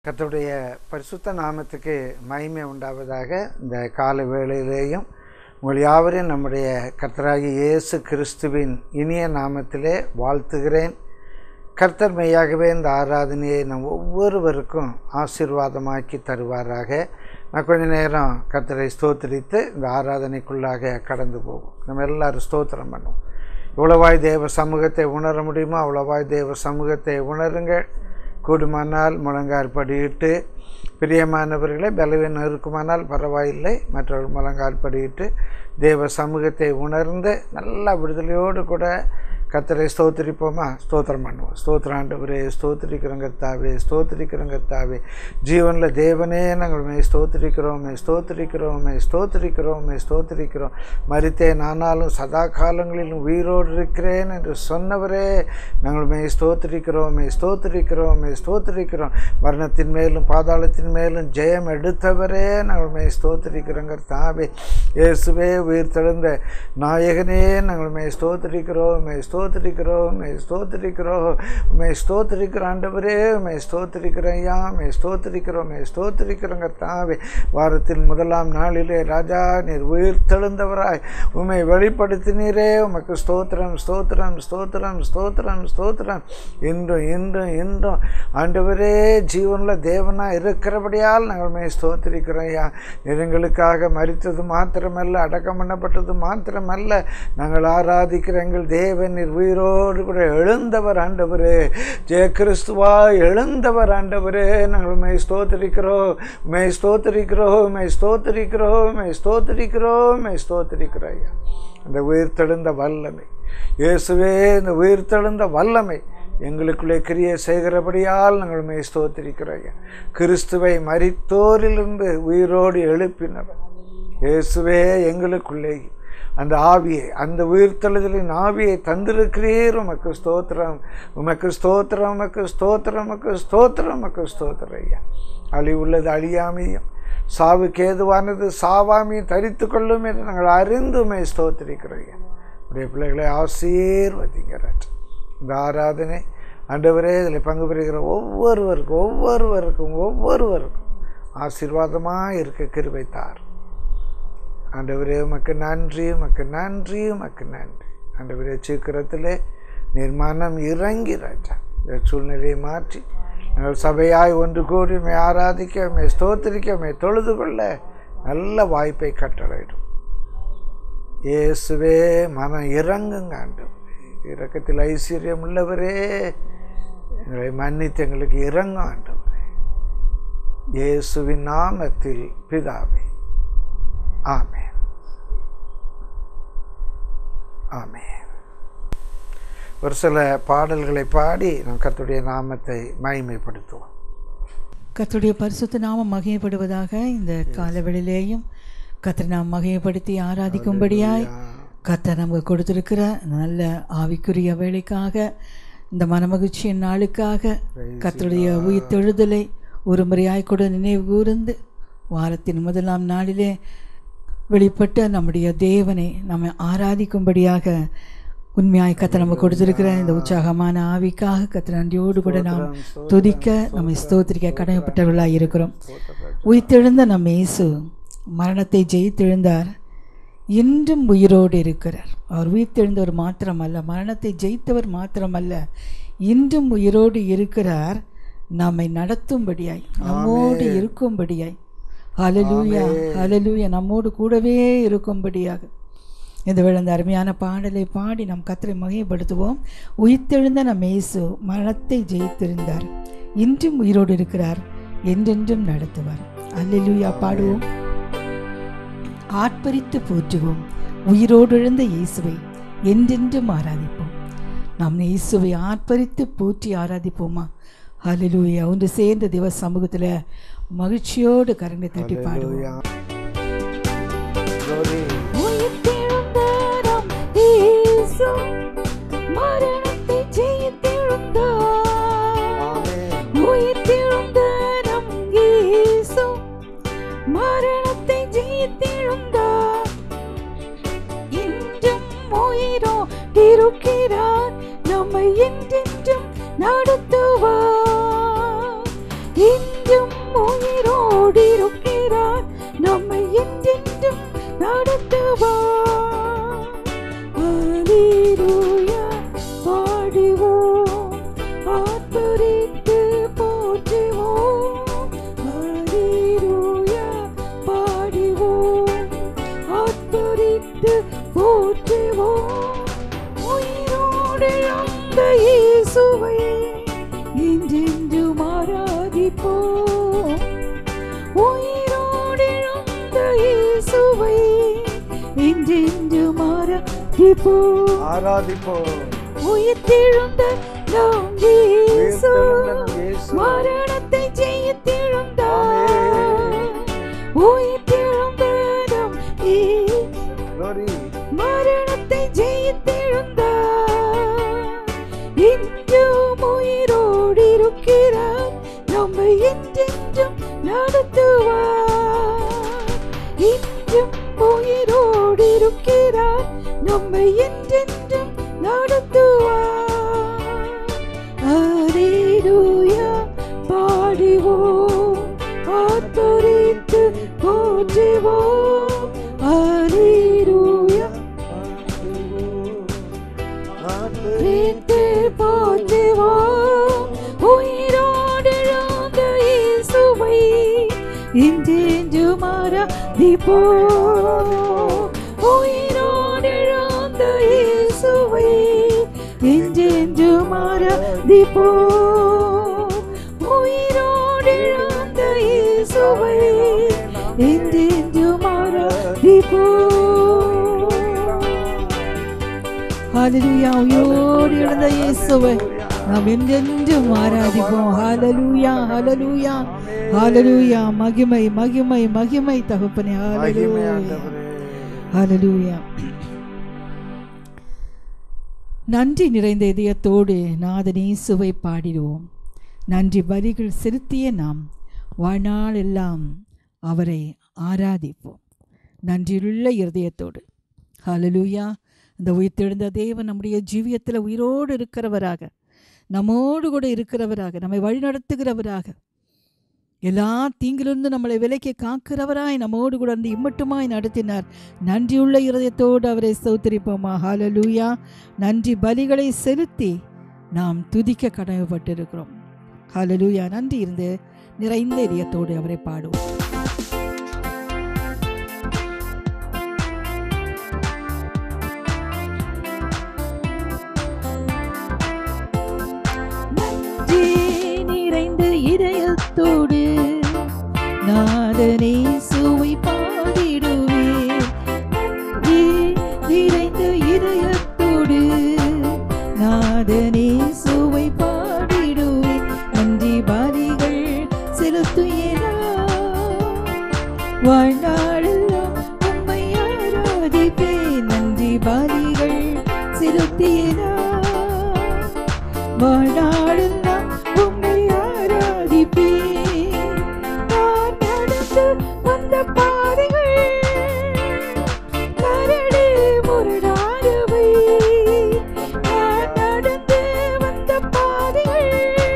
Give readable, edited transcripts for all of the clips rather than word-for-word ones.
கர்த்தருடைய பரிசுத்த நாமத்துக்கு மகிமை உண்டாவதாக. இந்த கால வேளையிலேயும் உங்கள் யாவரையும் நம்முடைய கர்த்தராகிய இயேசு கிறிஸ்துவின் இனிய நாமத்திலே வாழ்த்துகிறேன். கர்த்தர் மெய்யாகவே இந்த ஆராதனையை நம் ஒவ்வொருவருக்கும் ஆசீர்வாதமாக்கி தருவாராக. நான் கொஞ்ச நேரம் கர்த்தரை ஸ்தோத்திரித்து இந்த ஆராதனைக்குள்ளாக கடந்து போவோம். நம்ம எல்லாரும் ஸ்தோத்திரம் பண்ணுவோம். எவ்வளவாய் தேவ சமூகத்தை உணர முடியுமோ அவ்வளவாய் தேவ சமூகத்தை உணருங்கள். கூடுமானால் முழங்கால் படியிட்டு, பிரியமானவர்களே பலவீனம் இருக்குமானால் பரவாயில்லை, மற்றவர்கள் முழங்கால் படியிட்டு தேவ சமூகத்தை உணர்ந்து நல்ல விடுதலையோடு கூட கர்த்தரை ஸ்தோத்திரிப்போமா? ஸ்தோத்திரம் பண்ணுவோம். ஸ்தோத்திரம் ஆண்டவரே, ஸ்தோத்திரிக்கிறோம் கர்த்தாவே, ஸ்தோத்திரிக்கிறோம் கர்த்தாவே. ஜீவனில் தேவனே நாங்கள் ஸ்தோத்திரிக்கிறோமே, ஸ்தோத்திரிக்கிறோமே, ஸ்தோத்திரிக்கிறோமே, ஸ்தோத்திரிக்கிறோம். மரித்தேன் ஆனாலும் சதா காலங்களிலும் உயிரோடு இருக்கிறேன் என்று சொன்னவரே நாங்கள் ஸ்தோத்திரிக்கிறோமே, ஸ்தோத்திரிக்கிறோமே, ஸ்தோத்திரிக்கிறோம். மரணத்தின் மேலும் பாதாளத்தின் மேலும் ஜெயம் எடுத்தவரே நாங்கள் ஸ்தோத்திரிக்கிறோம் கர்த்தாவே. இயேசுவே உயிர் தெழுந்த நாயகனே நாங்கள் ஸ்தோத்திரிக்கிறோமே, ஸ்தோத்திரிக்கிறோம், ஸ்தோத்திரிக்கிறோம், ஸ்தோத்திரிக்கிற ஆண்டவரே, ஸ்தோத்திரிக்கிறோம் ஐயா, ஸ்தோத்திரிக்கிறோம், ஸ்தோத்திரிக்கிறோம் கர்த்தாவே. வாரத்தின் முதலாம் நாளிலே ராஜா நீர் உயிர் தெழுந்தவராய் உம்மை வெளிப்படுத்தினீரே, உமக்கு ஸ்தோத்திரம், ஸ்தோத்திரம், ஸ்தோத்திரம், ஸ்தோத்திரம், ஸ்தோத்திரம். இன்றும் இன்றும் இன்றும் ஆண்டவரே ஜீவனில் தேவனாக இருக்கிறபடியால் நாங்கள் ஸ்தோத்திரிக்கிறோம் ஐயா. எங்களுக்காக மரித்தது மாத்திரமல்ல, அடக்கம் பண்ணப்பட்டது மாத்திரமல்ல, நாங்கள் ஆராதிக்கிற எங்கள் தேவன் நீர் உயிரோடு கூட எழுந்தவர் ஆண்டவரே, ஜெய கிறிஸ்துவா எழுந்தவர் ஆண்டவரே. நாங்கள் உம்மை ஸ்தோத்திரிக்கிறோம், உம்மை ஸ்தோத்திரிக்கிறோம், உம்மை ஸ்தோத்திரிக்கிறோம், உம்மை ஸ்தோத்திரிக்கிறோம், உம்மை ஸ்தோத்திரிக்கிறோம் ஐயா. அந்த உயிர் தெழுந்த வல்லமை இயேசுவே, இந்த உயிர் தெழுந்த வல்லமை எங்களுக்குள்ளே கிரியை செய்கிறபடியால் நாங்கள் உம்மை ஸ்தோத்திரிக்கிறோம் ஐயா. கிறிஸ்துவை மரித்தோரிலிருந்து உயிரோடு எழுப்பினவர் இயேசுவே, எங்களுக்குள்ளே அந்த ஆவியை, அந்த உயிர்த்தெழுதலின் ஆவியை தந்திருக்கிறீர். உமக்கு ஸ்தோத்திரம், உமக்கு ஸ்தோத்திரம், உமக்கு ஸ்தோத்திரம், உமக்கு ஸ்தோத்திரம், உமக்கு ஸ்தோத்திரம் ஐயா. அழிவுள்ளது அழியாமையும் சாவுக்கு ஏதுவானது சாவாமையும் தரித்து கொள்ளும் என்று நாங்கள் அறிந்து உம்மை ஸ்தோத்திரிக்கிறோம் ஐயா. உடைய பிள்ளைகளை ஆசீர்வதிங்கிறார். இந்த ஆராதனை ஆண்டவரே இதில் பங்கு பெறுகிற ஒவ்வொருவருக்கும் ஒவ்வொருவருக்கும் ஒவ்வொருவருக்கும் ஆசீர்வாதமாக இருக்க கிருபை தார் ஆண்டவரே. உமக்கு நன்றி, உமக்கு நன்றி, உமக்கு நன்றி ஆண்டவரே. சீக்கிரத்திலே நிர்மாணம் இறங்கி ராஜா இந்த சூழ்நிலையை மாற்றி நாங்கள் சபையாய் ஒன்று கூடி உம்மை ஆராதிக்க, உம்மை ஸ்தோத்திரிக்க, உம்மை தொழுது கொள்ள நல்ல வாய்ப்பை கட்டளையிடும் இயேசுவே. மனம் இறங்குங்க ஆண்டவரே. இரக்கத்தில் ஐஸ்வர்யம் உள்ளவரே, எங்களை மன்னித்து எங்களுக்கு இறங்கும் ஆண்டவரே. இயேசுவின் நாமத்தில் பிதாவே, ஆமென், ஆமென். ஒரு சில பாடல்களை பாடி நம் கர்த்தருடைய நாமத்தை மகிமைப்படுத்துவோம். கர்த்தருடைய பரிசுத்த நாமம் மகிமைப்படுவதாக. இந்த காலவெளியிலேயும் கர்த்தரை நாம் மகிமைப்படுத்தி ஆராதிக்கும்படியாய் கர்த்தர் நமக்கு கொடுத்திருக்கிற நல்ல ஆவிக்குரிய வேலைக்காக, இந்த மனமகிழ்ச்சியின் நாளுக்காக, கர்த்தருடைய உயிர்த்தெழுதலை ஒரு முறையாய் கூட நினைவு கூர்ந்து வாரத்தின் முதலாம் நாளிலே வெளிப்பட்ட நம்முடைய தேவனை நம்ம ஆராதிக்கும்படியாக உண்மையாய் கர்த்தர் நம்ம கொடுத்திருக்கிற இந்த உற்சாகமான ஆவிக்காக கர்த்தர் நன்றியோடு கூட நாம் துதிக்க, நம்மை ஸ்தோத்திரிக்க கடமைப்பட்டவர்களாக இருக்கிறோம். உயிர்த்தெழுந்த நம்ம இயேசு மரணத்தை ஜெயித்தெழுந்தார், இன்றும் உயிரோடு இருக்கிறார். அவர் உயிர்த்தெழுந்தவர் மாத்திரமல்ல, மரணத்தை ஜெயித்தவர் மாத்திரமல்ல, இன்றும் உயிரோடு இருக்கிறார். நம்மை நடத்தும்படியாய், நம்மோடு இருக்கும்படியாய், ஹல்லேலூயா, ஹல்லேலூயா, நம்மோடு கூடவே இருக்கும்படியாக இந்த வேளை அந்த அருமையான பாடலை பாடி நம் கர்த்தரை மகிமைப்படுத்துவோம். உயிர்த்தெழுந்த நம் இயேசு மரணத்தை ஜெயித்திருந்தார், இன்றும் உயிரோடு இருக்கிறார், என்றென்றும் நடத்துவார். ஹல்லேலூயா பாடுவோம், ஆர்ப்பரித்து போற்றுவோம். உயிரோடு எழுந்த இயேசுவை என்றென்றும் ஆராதிப்போம். நாம் இயேசுவை ஆர்ப்பரித்து போற்றி ஆராதிப்போமா? ஹல்லேலூயா. ஒன்று சேர்ந்த தேவ சமூகத்தில் மகிழ்ச்சியோடு கரங்களை தட்டி பாடுவோம். மரணத்தை ஜெயித்தெழுந்தார், உயிர்த்தெழுந்த நம் இயேசு மரணத்தை ஜெயித்தெழுந்தார், இன்றும் உயிரோடு இருக்கிறார், நம்மை என்றென்றும் நடத்துவார், இன்றும் ஹல்லேலூயா பாடுவோம், ஆர்ப்பரித்து போற்றுவோம். ஹல்லேலூயா பாடுவோம், ஆர்ப்பரித்து போற்றுவோம். உயிரோடு அந்த இயேசுவை என்றென்றும் ஆராதிப்போம். உயிரோடு அந்த இயேசுவை என்றென்றும் ஆராதிப்போம். உயிர்த்தெழுந்த நம் இயேசு மரணத்தை ஜெயித்தெழுந்தார். உயிர்த்தெழுந்த நம் மரணத்தை ஜெயித்தெழுந்தார். இன்றும் உயிரோடு இருக்கிறார், நம்மை என்றென்றும் நடத்துவார். இன்றும் உயிரோடு இருக்கிறார், நம்மை என்றென்றும் நடத்துவார். ஹல்லேலூயா பாடுவோம், ஆர்ப்பரித்து போற்றுவோம். ஹல்லேலூயா ஆர்ப்பரித்து போற்றுவோம். உயிரோடு எழுந்த இயேசுவை என்றென்றும் ஆராதிப்போம். உயிரோடு எழுந்த இயேசுவை என்றென்றும் ஆராதிப்போம். உயிரோடு எழுந்த இயேசுவை என்றென்றும் ஆராதிப்போம். ஹல்லேலூயா உயிரோடு எழுந்த இயேசுவை நாம் என்றென்றும் ஆராதிப்போம். ஹல்லேலூயா ஹல்லேலூயா ஹல்லேலூயா. மகிமை மகிமை மகிமை தகப்பனே. ஹல்லேலூயா ஹல்லேலூயா. நன்றி நிறைந்த இதயத்தோடு நாதன் இயேசுவை பாடிடுவோம். நன்றி பலிகள் செலுத்திய நாம் வாழ்நாள் எல்லாம் அவரை ஆராதிப்போம். நன்றியுள்ள இருதயத்தோடு. ஹல்லேலூயா. இந்த உயிர்த்தெழுந்த தேவன் நம்முடைய ஜீவியத்தில் உயிரோடு இருக்கிறவராக, நம்மோடு கூட இருக்கிறவராக, நம்மை வழிநடத்துகிறவராக, எல்லா தீங்கிலிருந்து நம்மளை விலைக்கு காக்கிறவராய் நம்மோடு கூட வந்து இம்மட்டுமாய் நடத்தினார். நன்றியுள்ள இருதயத்தோடு அவரை ஸ்தோத்திரிப்போமா. ஹல்லேலூயா. நன்றி பலிகளை செலுத்தி நாம் துதிக்க கடமைப்பட்டிருக்கிறோம். ஹல்லேலூயா. நன்றி இருந்து நிறைந்த இதயத்தோடு அவரை பாடுவோம். இதயத்தோடு நாதன் இயேசுவை பாடிடுவேன். நிறைந்த இதயத்தோடு நாதன் இயேசுவை பாடிடுவேன். நன்றி பலிகள் செலுத்துகிறார், வாழ்நாளெல்லாம் உம்மை ஆராதிப்பேன். நன்றி பலிகள் செலுத்துகிறார், வாழ்நாளெல்லாம் உம்மை நான் நடந்து வந்த பாதைகள் கரடு முரடானவை. நான் நடந்து வந்த பாதைகள்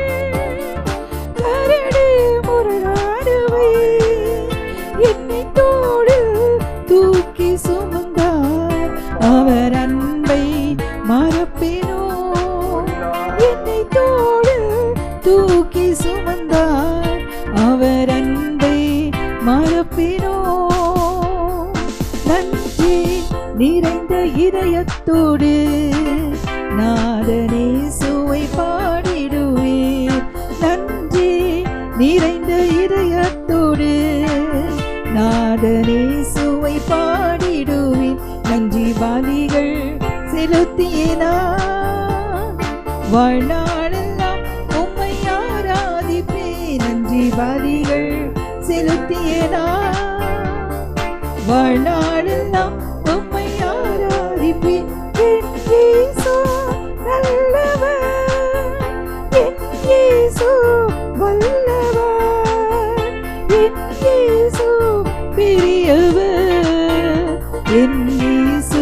கரடு முரடானவை. என்னை தோடு தூக்கி சுமந்தார், அவர் அன்பை மறப்பேனோ. என்னை தோடு தூக்கி சுமந்தார், அவர் அன்பை மறப்பினோ. நன்றி நிறைந்த இதயத்தோடு நாதன் இயேசுவை பாடிடுவேன். நன்றி நிறைந்த இதயத்தோடு நாதன் இயேசுவை பாடிடுவேன். நன்றி பலிகள் செலுத்தினார், வாழ்நாளெல்லாம் உம்மை ஆராதிப்பேன். நன்றி பலிகள் செலுத்தினார், வாழ்நாளெல்லாம் உம்மை ஆராதிப்பேன். என் இயேசு நல்லவர், என் இயேசு வல்லவர், என் இயேசு பெரியவர், என் இயேசு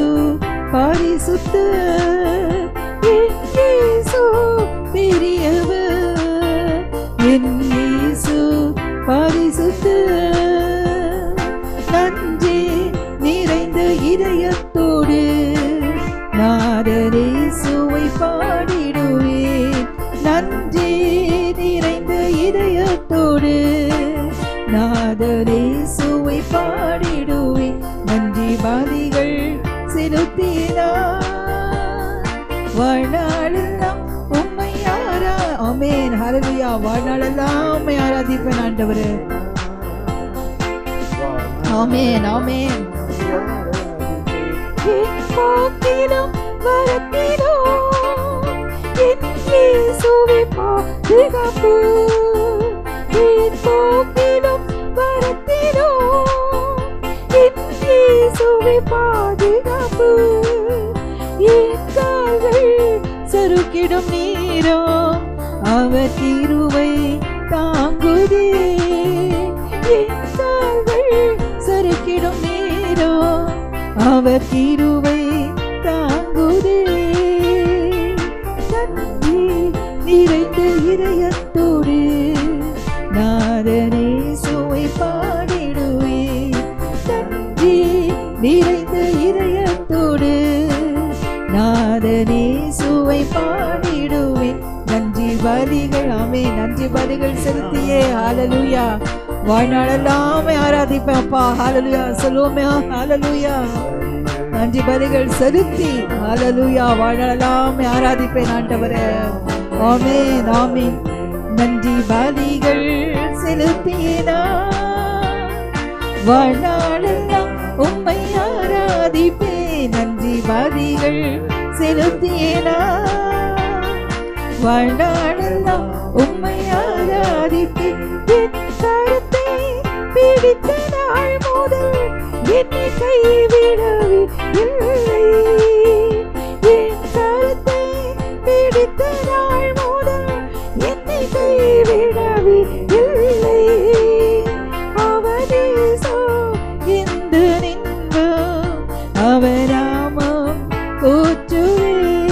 பரிசுத்தர், என் இயேசு பெரியவர், என் இயேசு பரிசுத்தர். நன்றி நிறைந்த இதயத்தோடு நாதரே சுவை பாடிடுவேன். நன்றி நிறைந்த இதயத்தோடு நாதரே சுவை பாடிடுவேன். நன்றி பலிகள் செலுத்தினார் வாழ்நாளெல்லாம் உம்மை ஆமென் ஹல்லேலூயா. வாழ்நாளெல்லாம் உம்மை ஆராதிப்பேன் ஆண்டவரே. ஆமென் ஆமென். என் போக்கிலும் வரத்திலும் என் இயேசுவே பாதுகாப்பு. என் போக்கிலும் வரத்திலும் என் இயேசுவே பாதுகாப்பு. என் கால்கள் சறுக்கிடும் நேரம் அவர் திருவை தாங்குதே. என் கால்கள் சறுக்கிடும் நேரம் அவர் திருவை தாங்குதே. நன்றி நிறைந்த இதயத்தோடு நாதனே சுவை பாடிடுவேன். நன்றி நிறைந்த இதயத்தோடு நாதனே சுவை பாடிடுவேன். நன்றி பலிகள் ஆமென். நன்றி பலிகள் செலுத்தியே ஹல்லேலூயா. வாழ்நாளெல்லாம் ஆராதிப்பேன் அப்பா. ஹல்லேலூயா சொல்லுவோமே ஹல்லேலூயா. நன்றி பலிகள் செலுத்தி ஹல்லேலூயா வாழ்நாளெல்லாம் ஆராதிப்பேன் ஆண்டவரே. ஆமென் ஆமென். நன்றி பலிகள் செலுத்தினா வாழ்நாளெல்லாம் உம்மை ஆராதிப்பேன். நன்றி பலிகள் செலுத்தினா வாழ்நாளெல்லாம் உம்மை ஆராதிப்பேன். என் கரத்தை பிடித்த நாள் முதல் என்னை கைவிடவே இல்லை. என் கரத்தை பிடித்த நாள் முதல் என்னை கைவிடவே இல்லை. அவனேசோ இந்த நின்பம் அவராமம் போற்றுவே.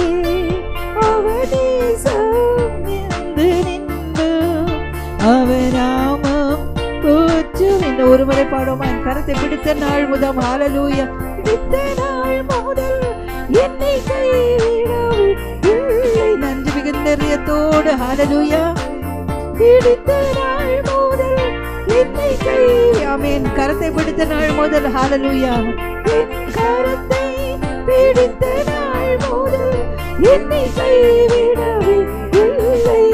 அவனேசோ இந்த நின்பம் அவராமம் போற்றுவே. இந்த ஒரு முறை பாடுமா? என் கரத்தை பிடித்த நாள் முதல் ஹல்லேலூயா. பிடித்த நாள் முதல் என்னை கைவிடவே இல்லை. நன்றி மிகுந்த இதயத்தோடு ஹல்லேலூயா. பிடித்த நாள் முதல் என்னை ஆமென். கரத்தை பிடித்த நாள் முதல் ஹல்லேலூயா. என் கரத்தை பிடித்த நாள் முதல் என்னை கைவிடவே இல்லை.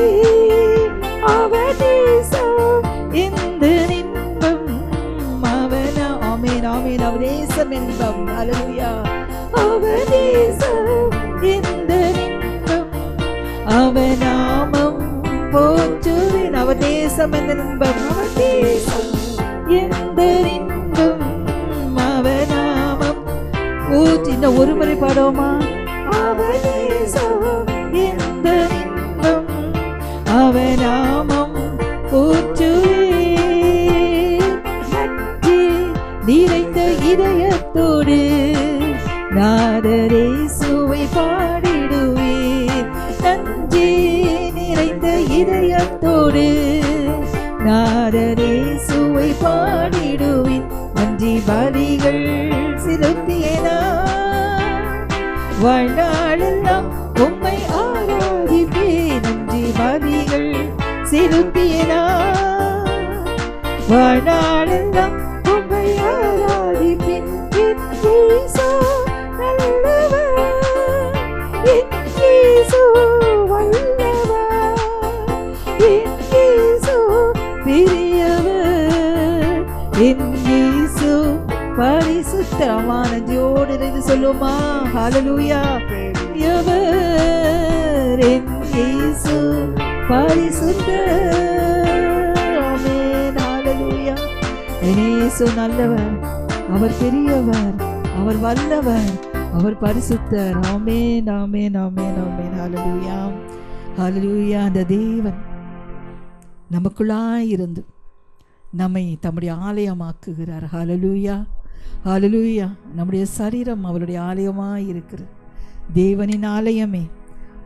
அவனேசம் இந்த இன்பம் அவனா ஆமென் ஆமென். அவனேசம் இன்பம் ஹல்லேலூயா. அவனேசம் இந்த இன்பம் அவநாமம் போற்றுவேன். அவதேசம் எந்த இன்பம் அவதேசம் எந்த இன்பம் அவநாமம் போற்றி. இந்த ஒரு முறை பாடுவோமா? அவதேசம் எந்த இன்பம் அவநாமம் போற்றுவேன். நன்றி நிறைந்த இதயத்தோடு நாதரே சுவை பாடிடுவேன். நன்றி நிறைந்த இதயத்தோடு நாதரே சுவை பாடிடுவேன். நன்றி பலிகள் செலுத்தியனா வாழ்நாளெல்லாம் உம்மை ஆராதிப்பேன். நன்றி பலிகள் செலுத்தியனா வாழ்நாளெல்லாம் உம்மை ஆராதிப்பேன். பரிசுத்தமான நன்றியோடு இருந்து சொல்லுமா? ஹல்லேலூயா. எவர் என் இயேசு பரிசுத்தர். ஆமென் ஹல்லேலூயா. என் இயேசு நல்லவர், அவர் பெரியவர், அவர் வல்லவர், அவர் பரிசுத்தர். ஆமென் ஆமென் ஆமென் ஆமென். ஹல்லேலூயா ஹல்லேலூயா. அந்த தேவன் நமக்குள்ளாய் இருந்து நம்மை தம்முடைய ஆலயமாக்குகிறார். ஹல்லேலூயா ஹல்லேலூயா. நம்முடைய சரீரம் அவருடைய ஆலயமாய் இருக்கிறது. தேவனின் ஆலயமே,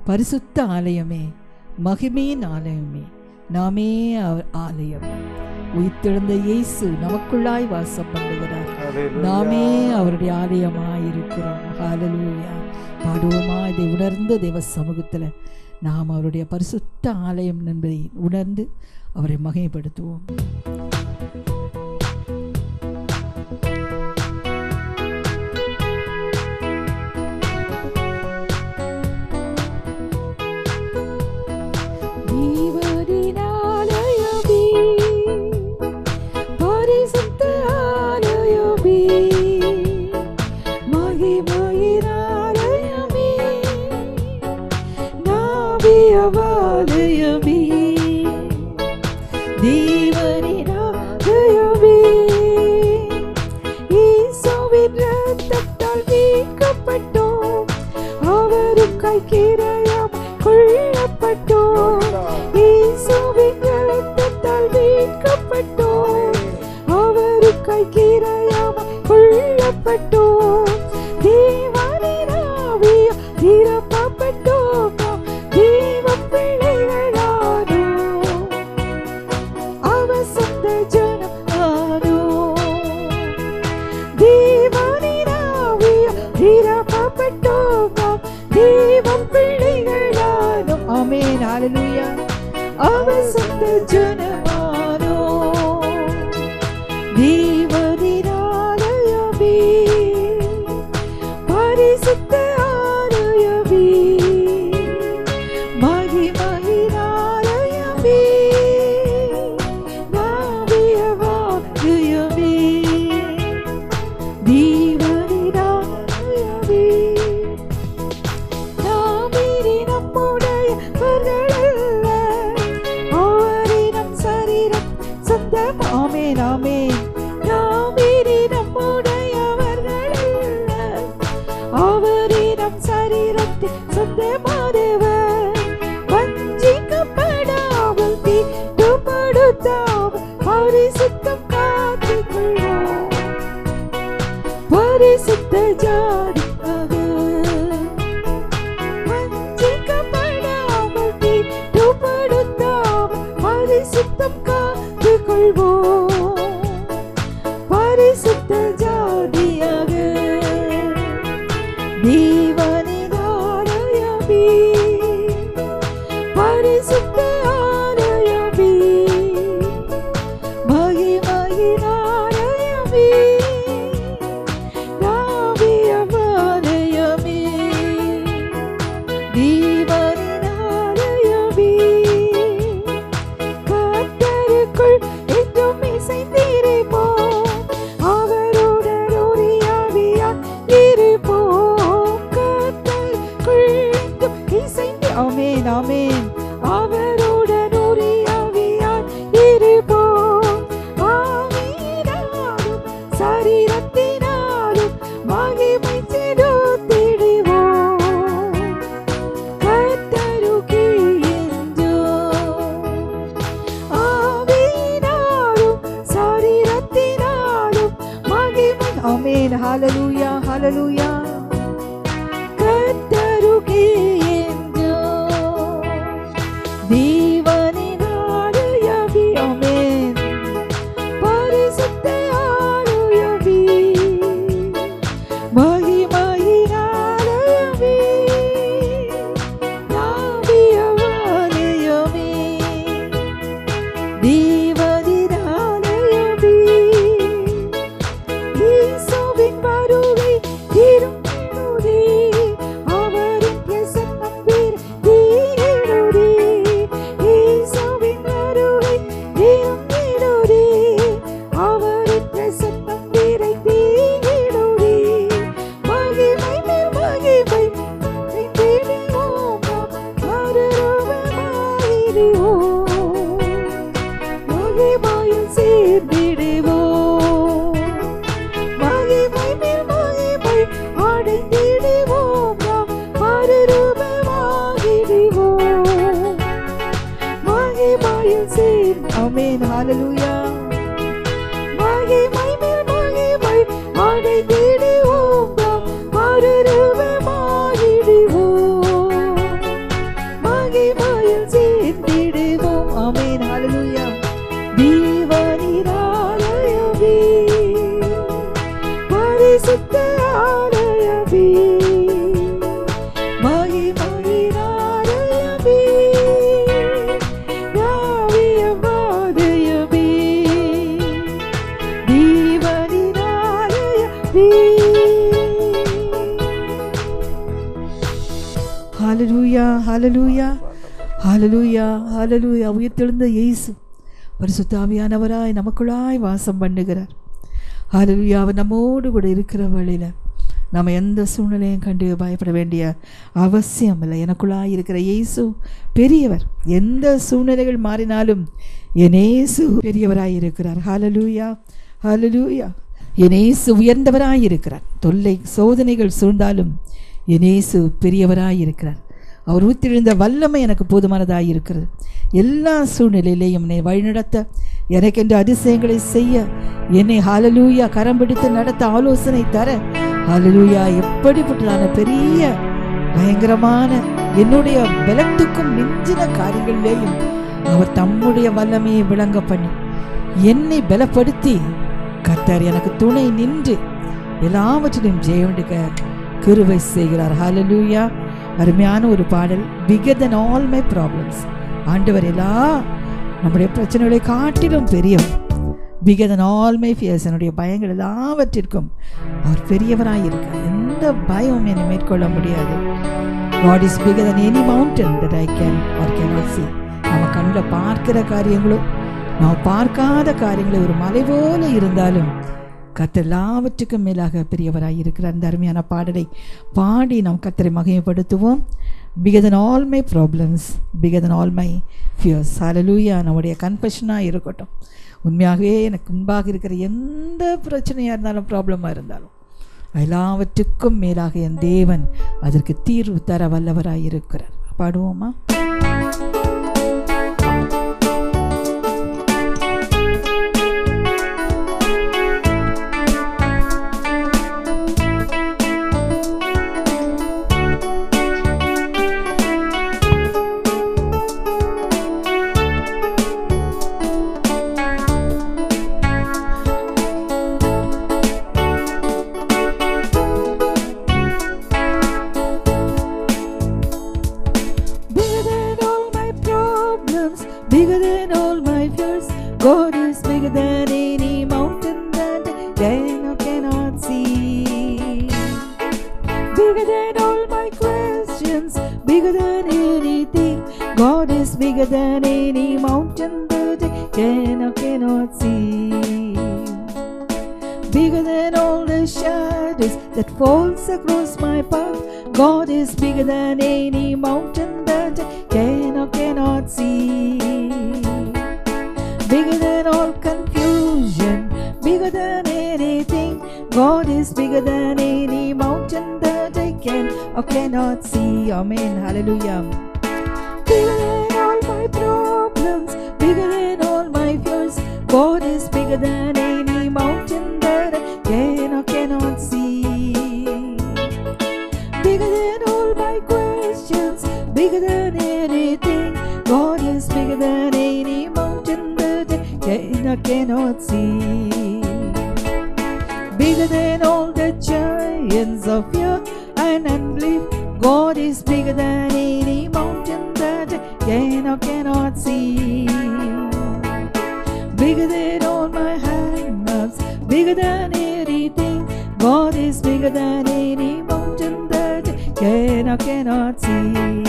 பரிசுத்த ஆலயமே, மகிமையின் ஆலயமே, நாமே அவர் ஆலயம். உயிர்த்தெழுந்த இயேசு நமக்குள்ளாய் வாசம் பண்ணுகிறார். நாமே அவருடைய ஆலயமாய் இருக்கிறோம். ஹல்லேலூயா. பாடுவோமா? இதை உணர்ந்து தேவ சமூகத்தில் நாம் அவருடைய பரிசுத்த ஆலயம் என்பதை உணர்ந்து அவரை மகிமைப்படுத்துவோம். அவரின் ஹல்லேலூயா, ஹல்லேலூயா, ஹல்லேலூயா. உயிர்த்தெழுந்த இயேசு பரிசுத்த ஆவியானவராய் நமக்குள்ளாய் வாசம் பண்ணுகிறார். ஹல்லேலூயா. அவர் நம்மோடு கூட இருக்கிற வழியில் நம்ம எந்த சூழ்நிலையும் கண்டு பயப்பட வேண்டிய அவசியம் இல்லை. எனக்குள்ளாய் இருக்கிற இயேசு பெரியவர். எந்த சூழ்நிலைகள் மாறினாலும் என் இயேசு பெரியவராய் இருக்கிறார். ஹல்லேலூயா, ஹல்லேலூயா. என் இயேசு உயர்ந்தவராய் இருக்கிறார். தொல்லை சோதனைகள் சூழ்ந்தாலும் என் இயேசு பெரியவராய் இருக்கிறார். அவர் ஊற்றிருந்த வல்லமை எனக்கு போதுமானதாக இருக்கிறது. எல்லா சூழ்நிலையிலையும் என்னை வழிநடத்த, எனக்கென்று அதிசயங்களை செய்ய, என்னை ஹல்லேலூயா கரம் பிடித்து நடத்த ஆலோசனை தர, ஹல்லேலூயா எப்படிப்பட்டதான பெரிய பயங்கரமான என்னுடைய பலத்துக்கும் மிஞ்சின காரியங்களிலேயும் அவர் தம்முடைய வல்லமையை விளங்க பண்ணி என்னை பலப்படுத்தி கர்த்தர் எனக்கு துணை நின்று எல்லாவற்றிலும் ஜெயமெடுக்க கிருபை செய்கிறார். ஹல்லேலூயா. அருமையான ஒரு பாடல், bigger than all my problems. ஆண்டவர் எல்லா நம்முடைய பிரச்சனைகளை காட்டிலும் பெரியவர். bigger than all my fears. என்னுடைய பயங்கள் எல்லாவற்றிற்கும் அவர் பெரியவராய் இருக்கார். எந்த பயமும் என்னை மேற்கொள்ள முடியாது. God is bigger than any mountain that I can or cannot see. நம்ம கண்ணில் பார்க்கிற காரியங்களும் நாம் பார்க்காத காரியங்களும் ஒரு மலை போல இருந்தாலும் கர்த்தர் எல்லாவற்றுக்கும் மேலாக பெரியவராய் இருக்கிறார். அந்த அருமையான பாடலை பாடி நாம் கர்த்தரை மகிமைப்படுத்துவோம். bigger than all my problems, bigger than all my fears. ஹல்லேலூயா. நம்முடைய கன்ஃபெஷனாக இருக்கட்டும். உண்மையாகவே எனக்கு முன்பாக இருக்கிற எந்த பிரச்சனையாக இருந்தாலும், ப்ராப்ளமாக இருந்தாலும், எல்லாவற்றுக்கும் மேலாக என் தேவன் அதற்கு தீர்வு தர வல்லவராய் இருக்கிறார். பாடுவோமா? Bigger than all my fears, God is bigger than any mountain that I can or cannot see. Bigger than all my questions, bigger than anything, God is bigger than any mountain that I can or cannot see. Bigger than all the shadows that falls across my path, God is bigger than any mountain that I can or cannot see. Bigger than all confusion, bigger than anything, God is bigger than any mountain that I can or cannot see. Amen. Hallelujah. Bigger than all my problems, bigger than all my fears, God is bigger than any mountain that I can or cannot see. Bigger than all my questions, bigger than anything, God is bigger than any mountain that I can or cannot see. Bigger than all the giants of fear and unbelief, God is bigger than any mountain that I can or cannot see. Bigger than all my hang-ups, bigger than anything, God is bigger than any mountain that I can or cannot see.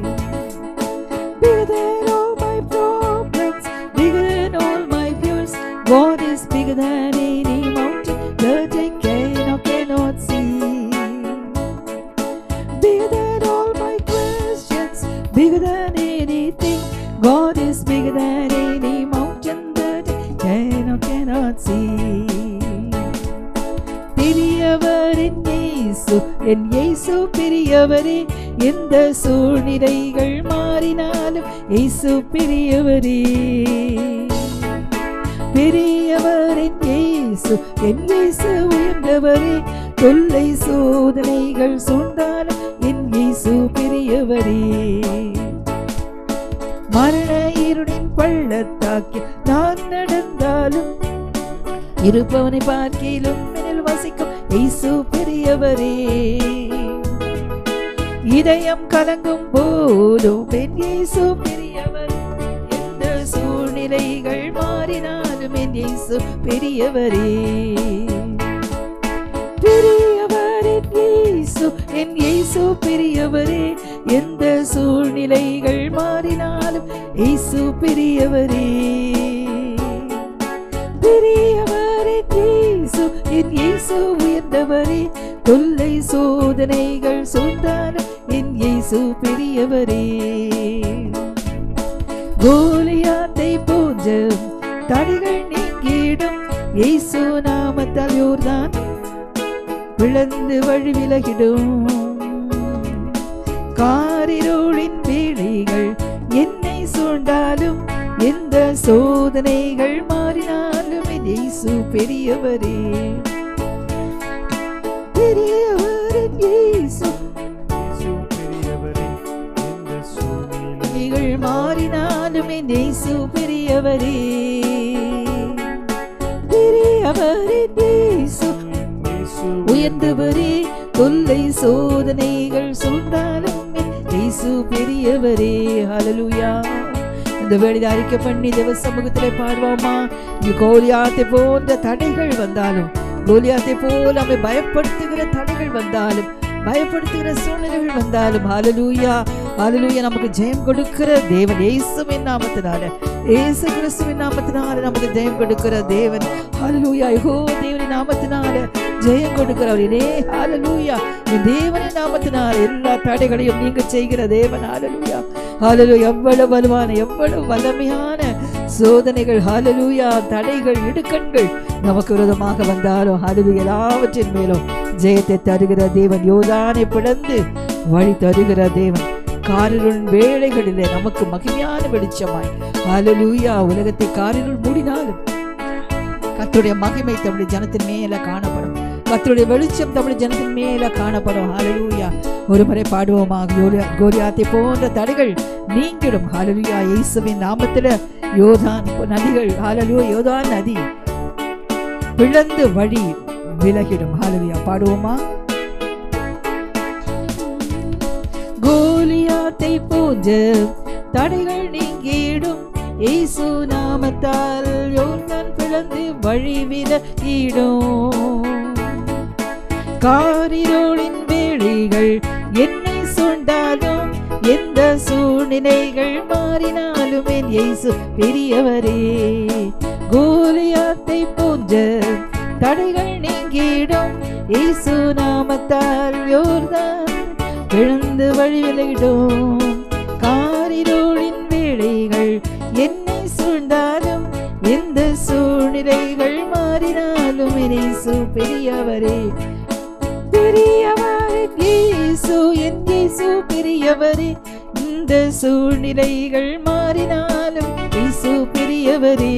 Bigger than all my problems, bigger than all my fears, God is bigger than any mountain that I can or cannot see. Bigger than all my questions, bigger than anything, God is bigger than any mountain that I can or cannot see. பெரியவர் என் இயேசு பெரியவரே, எந்த சூழ்நிலைகள் மாறினாலும் இயேசு பெரியவரே. பெரியவர் என் இயேசு உயர்ந்தவரே, தொல்லை சோதனைகள் சூழ்ந்தாலும் என் இயேசு பெரியவரே. மரண இருளின் பள்ளத்தாக்கில் நான் நடந்தாலும், இருப்பவனை பார்க்கிலும் மேல் வசிக்கும் இயேசு பெரியவரே. இதயம் கலங்கும் போதும் என் இயேசு பெரியவர், எந்த சூழ்நிலைகள் மாறினாலும் என் இயேசு பெரியவரே. பெரியவர் என் இயேசு பெரியவரே, எந்த சூழ்நிலைகள் மாறினாலும் இயேசு பெரியவரே. பெரியவரே இயேசு, என் இயேசு உயர்ந்தவரே. தொல்லை சோதனைகள் சூழ்ந்தாலும் என் இயேசு பெரியவரே. கோலியாத்தை போன்ற தடைகள் நீங்கிடும் இயேசு நாமத்தால் யோர்தான் விழுந்து வழி விலகிடும். காரிருளின் வேளைகள் என்னை சூழ்ந்தாலும் எந்த சோதனைகள் மாறினாலும் இயேசு பெரியவரே. பெரியவரே இயேசு மாறினாலும் இயேசு பெரியவரே. பெரியவரே இயேசு உயர்ந்தவரே. தொல்லை சோதனைகள் சூழ்ந்தாலும் இயேசு பெரியவரே. ஹல்லேலூயா. இந்த வேளையிலே அறிக்கை பண்ணி தேவ சமூகத்திலே பாடுவோமா. கோலியாத்தை போன்ற தடைகள் வந்தாலும், கோலியாத்தை போல நம்மை பயப்படுத்துகிற தடைகள் வந்தாலும், பயப்படுத்துகிற சூழ்நிலைகள் வந்தாலும், ஹல்லேலூயா ஹல்லேலூயா, நமக்கு ஜெயம் கொடுக்கிற தேவன் இயேசுவின் நாமத்தினால, இயேசு கிறிஸ்துவின் நாமத்தினால நமக்கு ஜெயம் கொடுக்கிற தேவன். ஹல்லேலூயா. யெகோ தேவனின் நாமத்தினால ஜெயம் கொடுக்கிறவரே. ஹல்லேலூயா. தேவனின் நாமத்தினால எல்லா தடைகளையும் நீங்க செய்கிற தேவன். ஹல்லேலூயா ஹல்லேலூயா. எவ்வளவு வலுவான, எவ்வளவு வல்லமையான சோதனைகள், ஹல்லேலூயா, தடைகள், இடுக்கண்கள் நமக்கு விரோதமாக வந்தாலும், ஹல்லேலூயா, எல்லாவற்றின் மேலும் ஜெயத்தை தருகிற தேவன். யோர்தானை பிளந்து வழி தருகிற தேவன். காரிருள் வேளைகளிலே நமக்கு மகிமையான வெளிச்சமாய், ஹல்லேலூயா, உலகத்தை காரிருள் மூடினாலும் கர்த்தருடைய மகிமை தம்முடைய ஜனத்தின் மேல காணப்படும். கர்த்தருடைய வெளிச்சம் தம்முடைய ஜனத்தின் மேல காணப்படும். ஹல்லேலூயா. ஒரு முறை பாடுவோமாக. கோலியாத்தை போன்ற தடைகள் நீங்கிடும். ஹல்லேலூயா. இயேசுவின் நாமத்தில யோர்தான் நதிகள், ஹல்லேலூயா, யோர்தான் நதி பிளந்து வழி விலகிடும். ஹல்லேலூயா. பாடுவோமா. கோலியாத்தை போன்ற தடைகள் நீங்கிடும் இயேசு நாமத்தால் யோர்தான் பிளந்து வழி விலகிடும். காரிருளின் வேளைகள் என்னை சூழ்ந்தாலும் எந்த சூழ்நிலைகள் மாறினாலும் என் இயேசு பெரியவரே. கோலியாத்தை போன்ற தடைகள் நீங்கிடும் இயேசு நாமத்தால் யோர்தான் விழுந்து வழி விலகிடும். காரிருளின் வேளைகள் என்னை சூழ்ந்தாலும் எந்த சூழ்நிலைகள் மாறினாலும் இயேசு பெரியவரே. பெரியவரே இயேசு, என் இயேசு பெரியவரே. இந்த சூழ்நிலைகள் மாறினாலும் இயேசு பெரியவரே.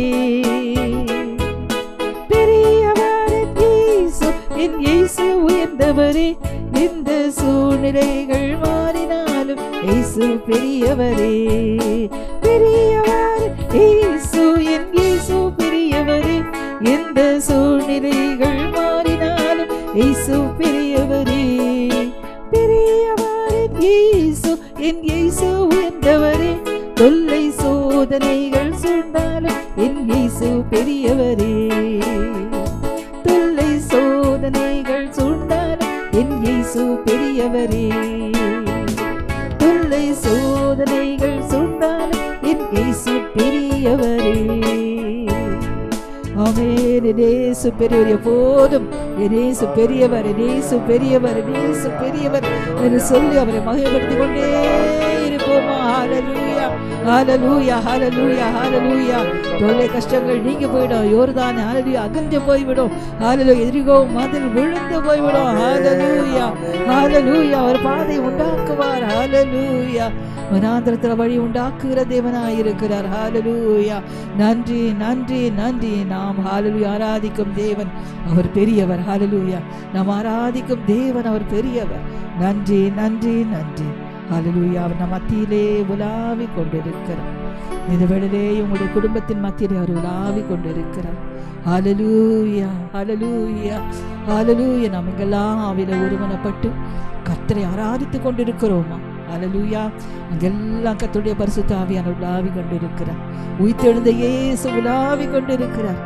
பெரியவரே இயேசு, என் இயேசு உயர்ந்தவரே. இந்த சூழ்நிலைகள் மாறினாலும் இயேசு பெரியவரே. பெரியவரே இயேசு, என் இயேசு பெரியவரே. எந்த சூழ்நிலைகள் மாறினாலும் இயேசு பெரியவரே. பெரியவரே இயேசு, என் இயேசு உயர்ந்தவரே. தொல்லை சோதனைகள் சூழ்ந்தாலும் என் இயேசு பெரியவரே. தொல்லை சோதனைகள் சூழ்ந்தாலும் என் இயேசு பெரியவரே. தொல்லை சோதனைகள் சூழ்ந்தாலும் என் இயேசு பெரியவரே. ஆமென். இயேசு பெரியவர். எப்போதும் இயேசு பெரியவர், இயேசு பெரியவர், இயேசு பெரியவர் என்று சொல்லி அவரை மகிமைப்படுத்திக் கொண்டே இருப்போமா. ஹல்லேலூயா ஹல்லேலூயா ஹல்லேலூயா ஹல்லேலூயா. தொல்லை கஷ்டங்கள் நீங்க போயிடும். யோர்தான் ஹல்லேலூயா அகன்று போய்விடும். ஹல்லேலூயா. எதிரிகோ மதில் விழுந்து போய்விடும். ஹல்லேலூயா ஹல்லேலூயா. ஒரு பாதை உண்டாக்குவார். ஹல்லேலூயா. வனாந்திரத்தில் வழி உண்டாக்குகிற தேவனாயிருக்கிறார். ஹல்லேலூயா. நன்றி நன்றி நன்றி. நாம் ஹல்லேலூயா ஆராதிக்கும் தேவன் அவர் பெரியவர். ஹல்லேலூயா. நாம் ஆராதிக்கும் தேவன் அவர் பெரியவர். நன்றி நன்றி நன்றி. ஹல்லேலூயா. அவர் நம் மத்தியிலே உலாவி கொண்டிருக்கிறார். இந்த வேளையிலே உங்களுடைய குடும்பத்தின் மத்தியிலே அவர் உலாவி கொண்டிருக்கிறார். ஹல்லேலூயா ஹல்லேலூயா ஹல்லேலூயா. நாம் எங்கெல்லாம் ஆவியிலே ஒருமனப்பட்டு கர்த்தரை ஆராதித்துக் கொண்டிருக்கிறோமா. ஹல்லேலூயா. அங்கெல்லாம் கர்த்தருடைய பரிசுத்த ஆவியானவர் உலாவி கொண்டிருக்கிறார். உயிர்த்தெழுந்த இயேசு உலாவி கொண்டிருக்கிறார்.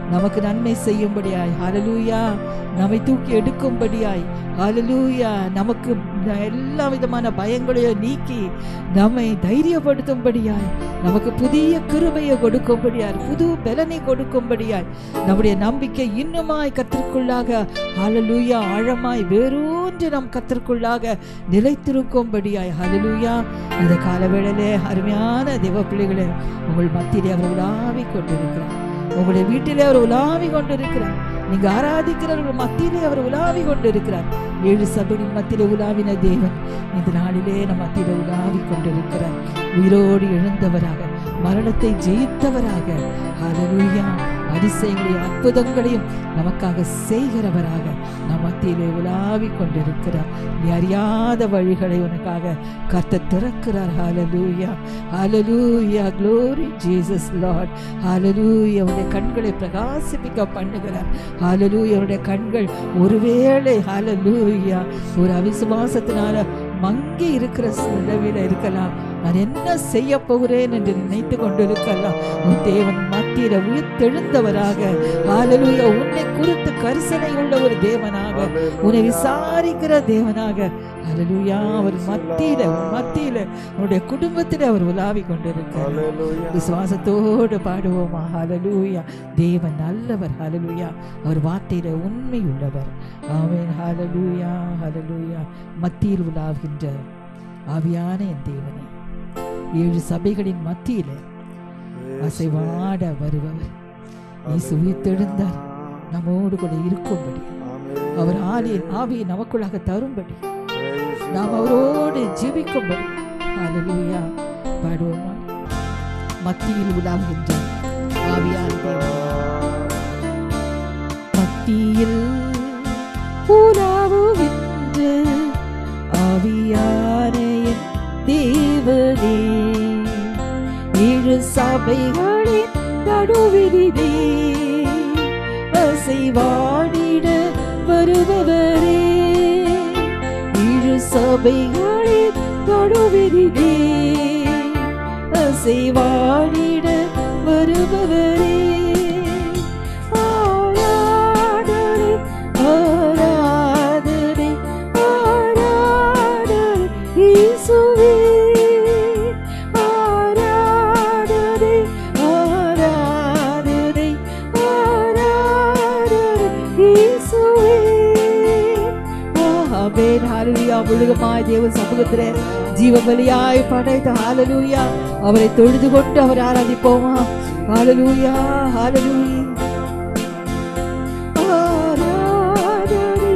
நமக்கு நன்மை செய்யும்படியாய், ஹல்லேலூயா, நம்மை தூக்கி எடுக்கும்படியாய், ஹல்லேலூயா, நமக்கு எல்லா விதமான பயங்களையும் நீக்கி நம்மை தைரியப்படுத்தும்படியாய், நமக்கு புதிய கிருபையை கொடுக்கும்படியாய், புது பலனை கொடுக்கும்படியாய், நம்முடைய நம்பிக்கை இன்னுமாய் கர்த்தருக்குள்ளாக, ஹல்லேலூயா, ஆழமாய் வேரூன்றி நம் கர்த்தருக்குள்ளாக நிலைத்திருக்கும்படியாய், ஹல்லேலூயா, இந்த காலவேளையிலே அருமையான தேவ பிள்ளைகளே, உங்கள் மத்தியிலே அவர் உலாவி கொண்டிருக்கிறார். உங்களுடைய வீட்டிலே அவர் உலாவி கொண்டிருக்கிறார். நீங்க ஆராதிக்கிறவர்கள் மத்தியிலே அவர் உலாவி கொண்டிருக்கிறார். 7 சபையின் மத்தியிலே உலாவின தேவன் இந்த நாளிலே நம் மத்தியிலே உலாவி கொண்டிருக்கிறார். உயிரோடு எழுந்தவராக, மரணத்தை ஜெயித்தவராக, ஹல்லேலூயா, அதிசயங்களையும் அற்புதங்களையும் நமக்காக செய்கிறவராக நம் மத்தியிலே உலாவி கொண்டிருக்கிறார். நீ அறியாத வழிகளை உனக்காக கர்த்தர் திறக்கிறார். ஹல்லேலூயா, ஹல்லேலூயா, glory Jesus Lord, ஹல்லேலூயா. உன்னுடைய கண்களை பிரகாசிப்பிக்க பண்ணுகிறார். ஹல்லேலூயா, உன்னுடைய கண்கள் ஒருவேளை ஹல்லேலூயா ஒரு அவிசுவாசத்தினால மங்கி இருக்கிற நிலவில இருக்கலாம். நான் என்ன செய்ய போகிறேன் என்று நினைத்து கொண்டிருக்கலாம். உன் தேவன் மத்தியில உயிர்த்தெழுந்தவராக, ஹல்லேலூயா, உன்னை குறித்து கரிசனை உள்ள ஒரு தேவனாக, உன்னை விசாரிக்கிற தேவனாக, ஹல்லேலூயா, அவர் மத்தியில உன்னுடைய குடும்பத்தில் அவர் உலாவி கொண்டிருக்கிறார். விசுவாசத்தோடு பாடுவோமா? ஹல்லேலூயா, தேவன் நல்லவர், ஹல்லேலூயா, அவர் வார்த்தையில உண்மை உள்ளவர். ஆமென், ஹல்லேலூயா, ஹல்லேலூயா. மத்தியில் உலாவுகின்ற ஆவியான என் தேவனே, 7 சபைகளின் மத்தியில அசைவாட வருபவர் இயேசு உயிர்த்தெழுந்தார். நம்மோடு கூட இருக்கும்படி, அவர் ஆவியை நமக்குள்ளாக தரும்படி, நாம் அவரோடு ஜீவிக்கும்படி, ஹல்லேலூயா, பாடுவோமா? மத்தியில் உலாவுகின்ற ஆவியான தேவன், மத்தியில் உலாவுகின்ற ஆவியான என் தேவனே, 7 சபைகளின் நடுவிலே அசைவாடிட வருபவரே, 7 சபைகளின் நடுவிலே அசைவாடிட வருபவரே, ஆராதனை ஆராதனை ஆராதனை இயேசுவே, ஆராதனை ஆராதனை ஆராதனை இயேசுவே. ஆமென், ஹல்லேலூயா. முழுவதுமாய் தேவ சமூகத்திலே ஜீவபலியாய் படைத்த, ஹல்லேலூயா, அவரை தொழுது கொண்டு அவர் ஆராதிப்போமா? ஹல்லேலூயா, ஹல்லேலூயா. ஆராதனை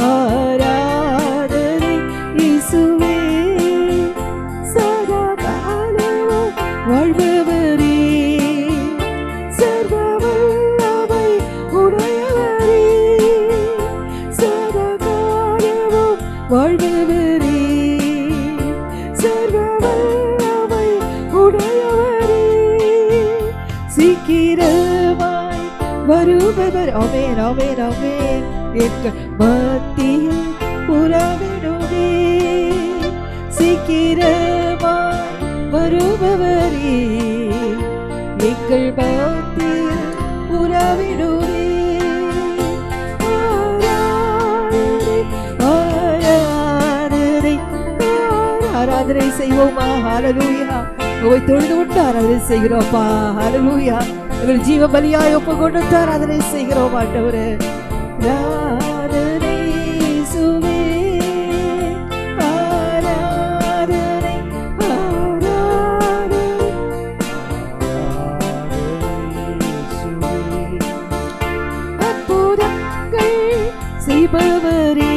ஆராதனை இயேசுவே, சதா காலமும் வாழ்பவரே, சர்வ வல்லமை உடையவரே, சதா காலமும் வாழ்பவரே, சர்வ வல்லமை உடையவரே, சீக்கிரமாய் வருபவர். ஆமென், ஆமென், ஆமென். எங்கள் மத்தியில் உலாவிடுமே, சீக்கிரமாய் வருபவரே, எங்கள் மத்தியில் உலாவிடுமே, ஆராதனை ஆராதனை ஆராதனை செய்வோமா? ஹல்லேலூயா, உம்மை தொழுது கொண்டு ஆராதனை செய்கிறோம்ப்பா. ஹல்லேலூயா, எங்கள் ஜீவ பலியாய் ஒப்பு கொடுத்து ஆராதனை செய்கிறோம் ஆண்டவரே. ஆராதனை இயேசுவே, ஆராதனை ஆராதனை அற்புதங்கள் செய்பவரே,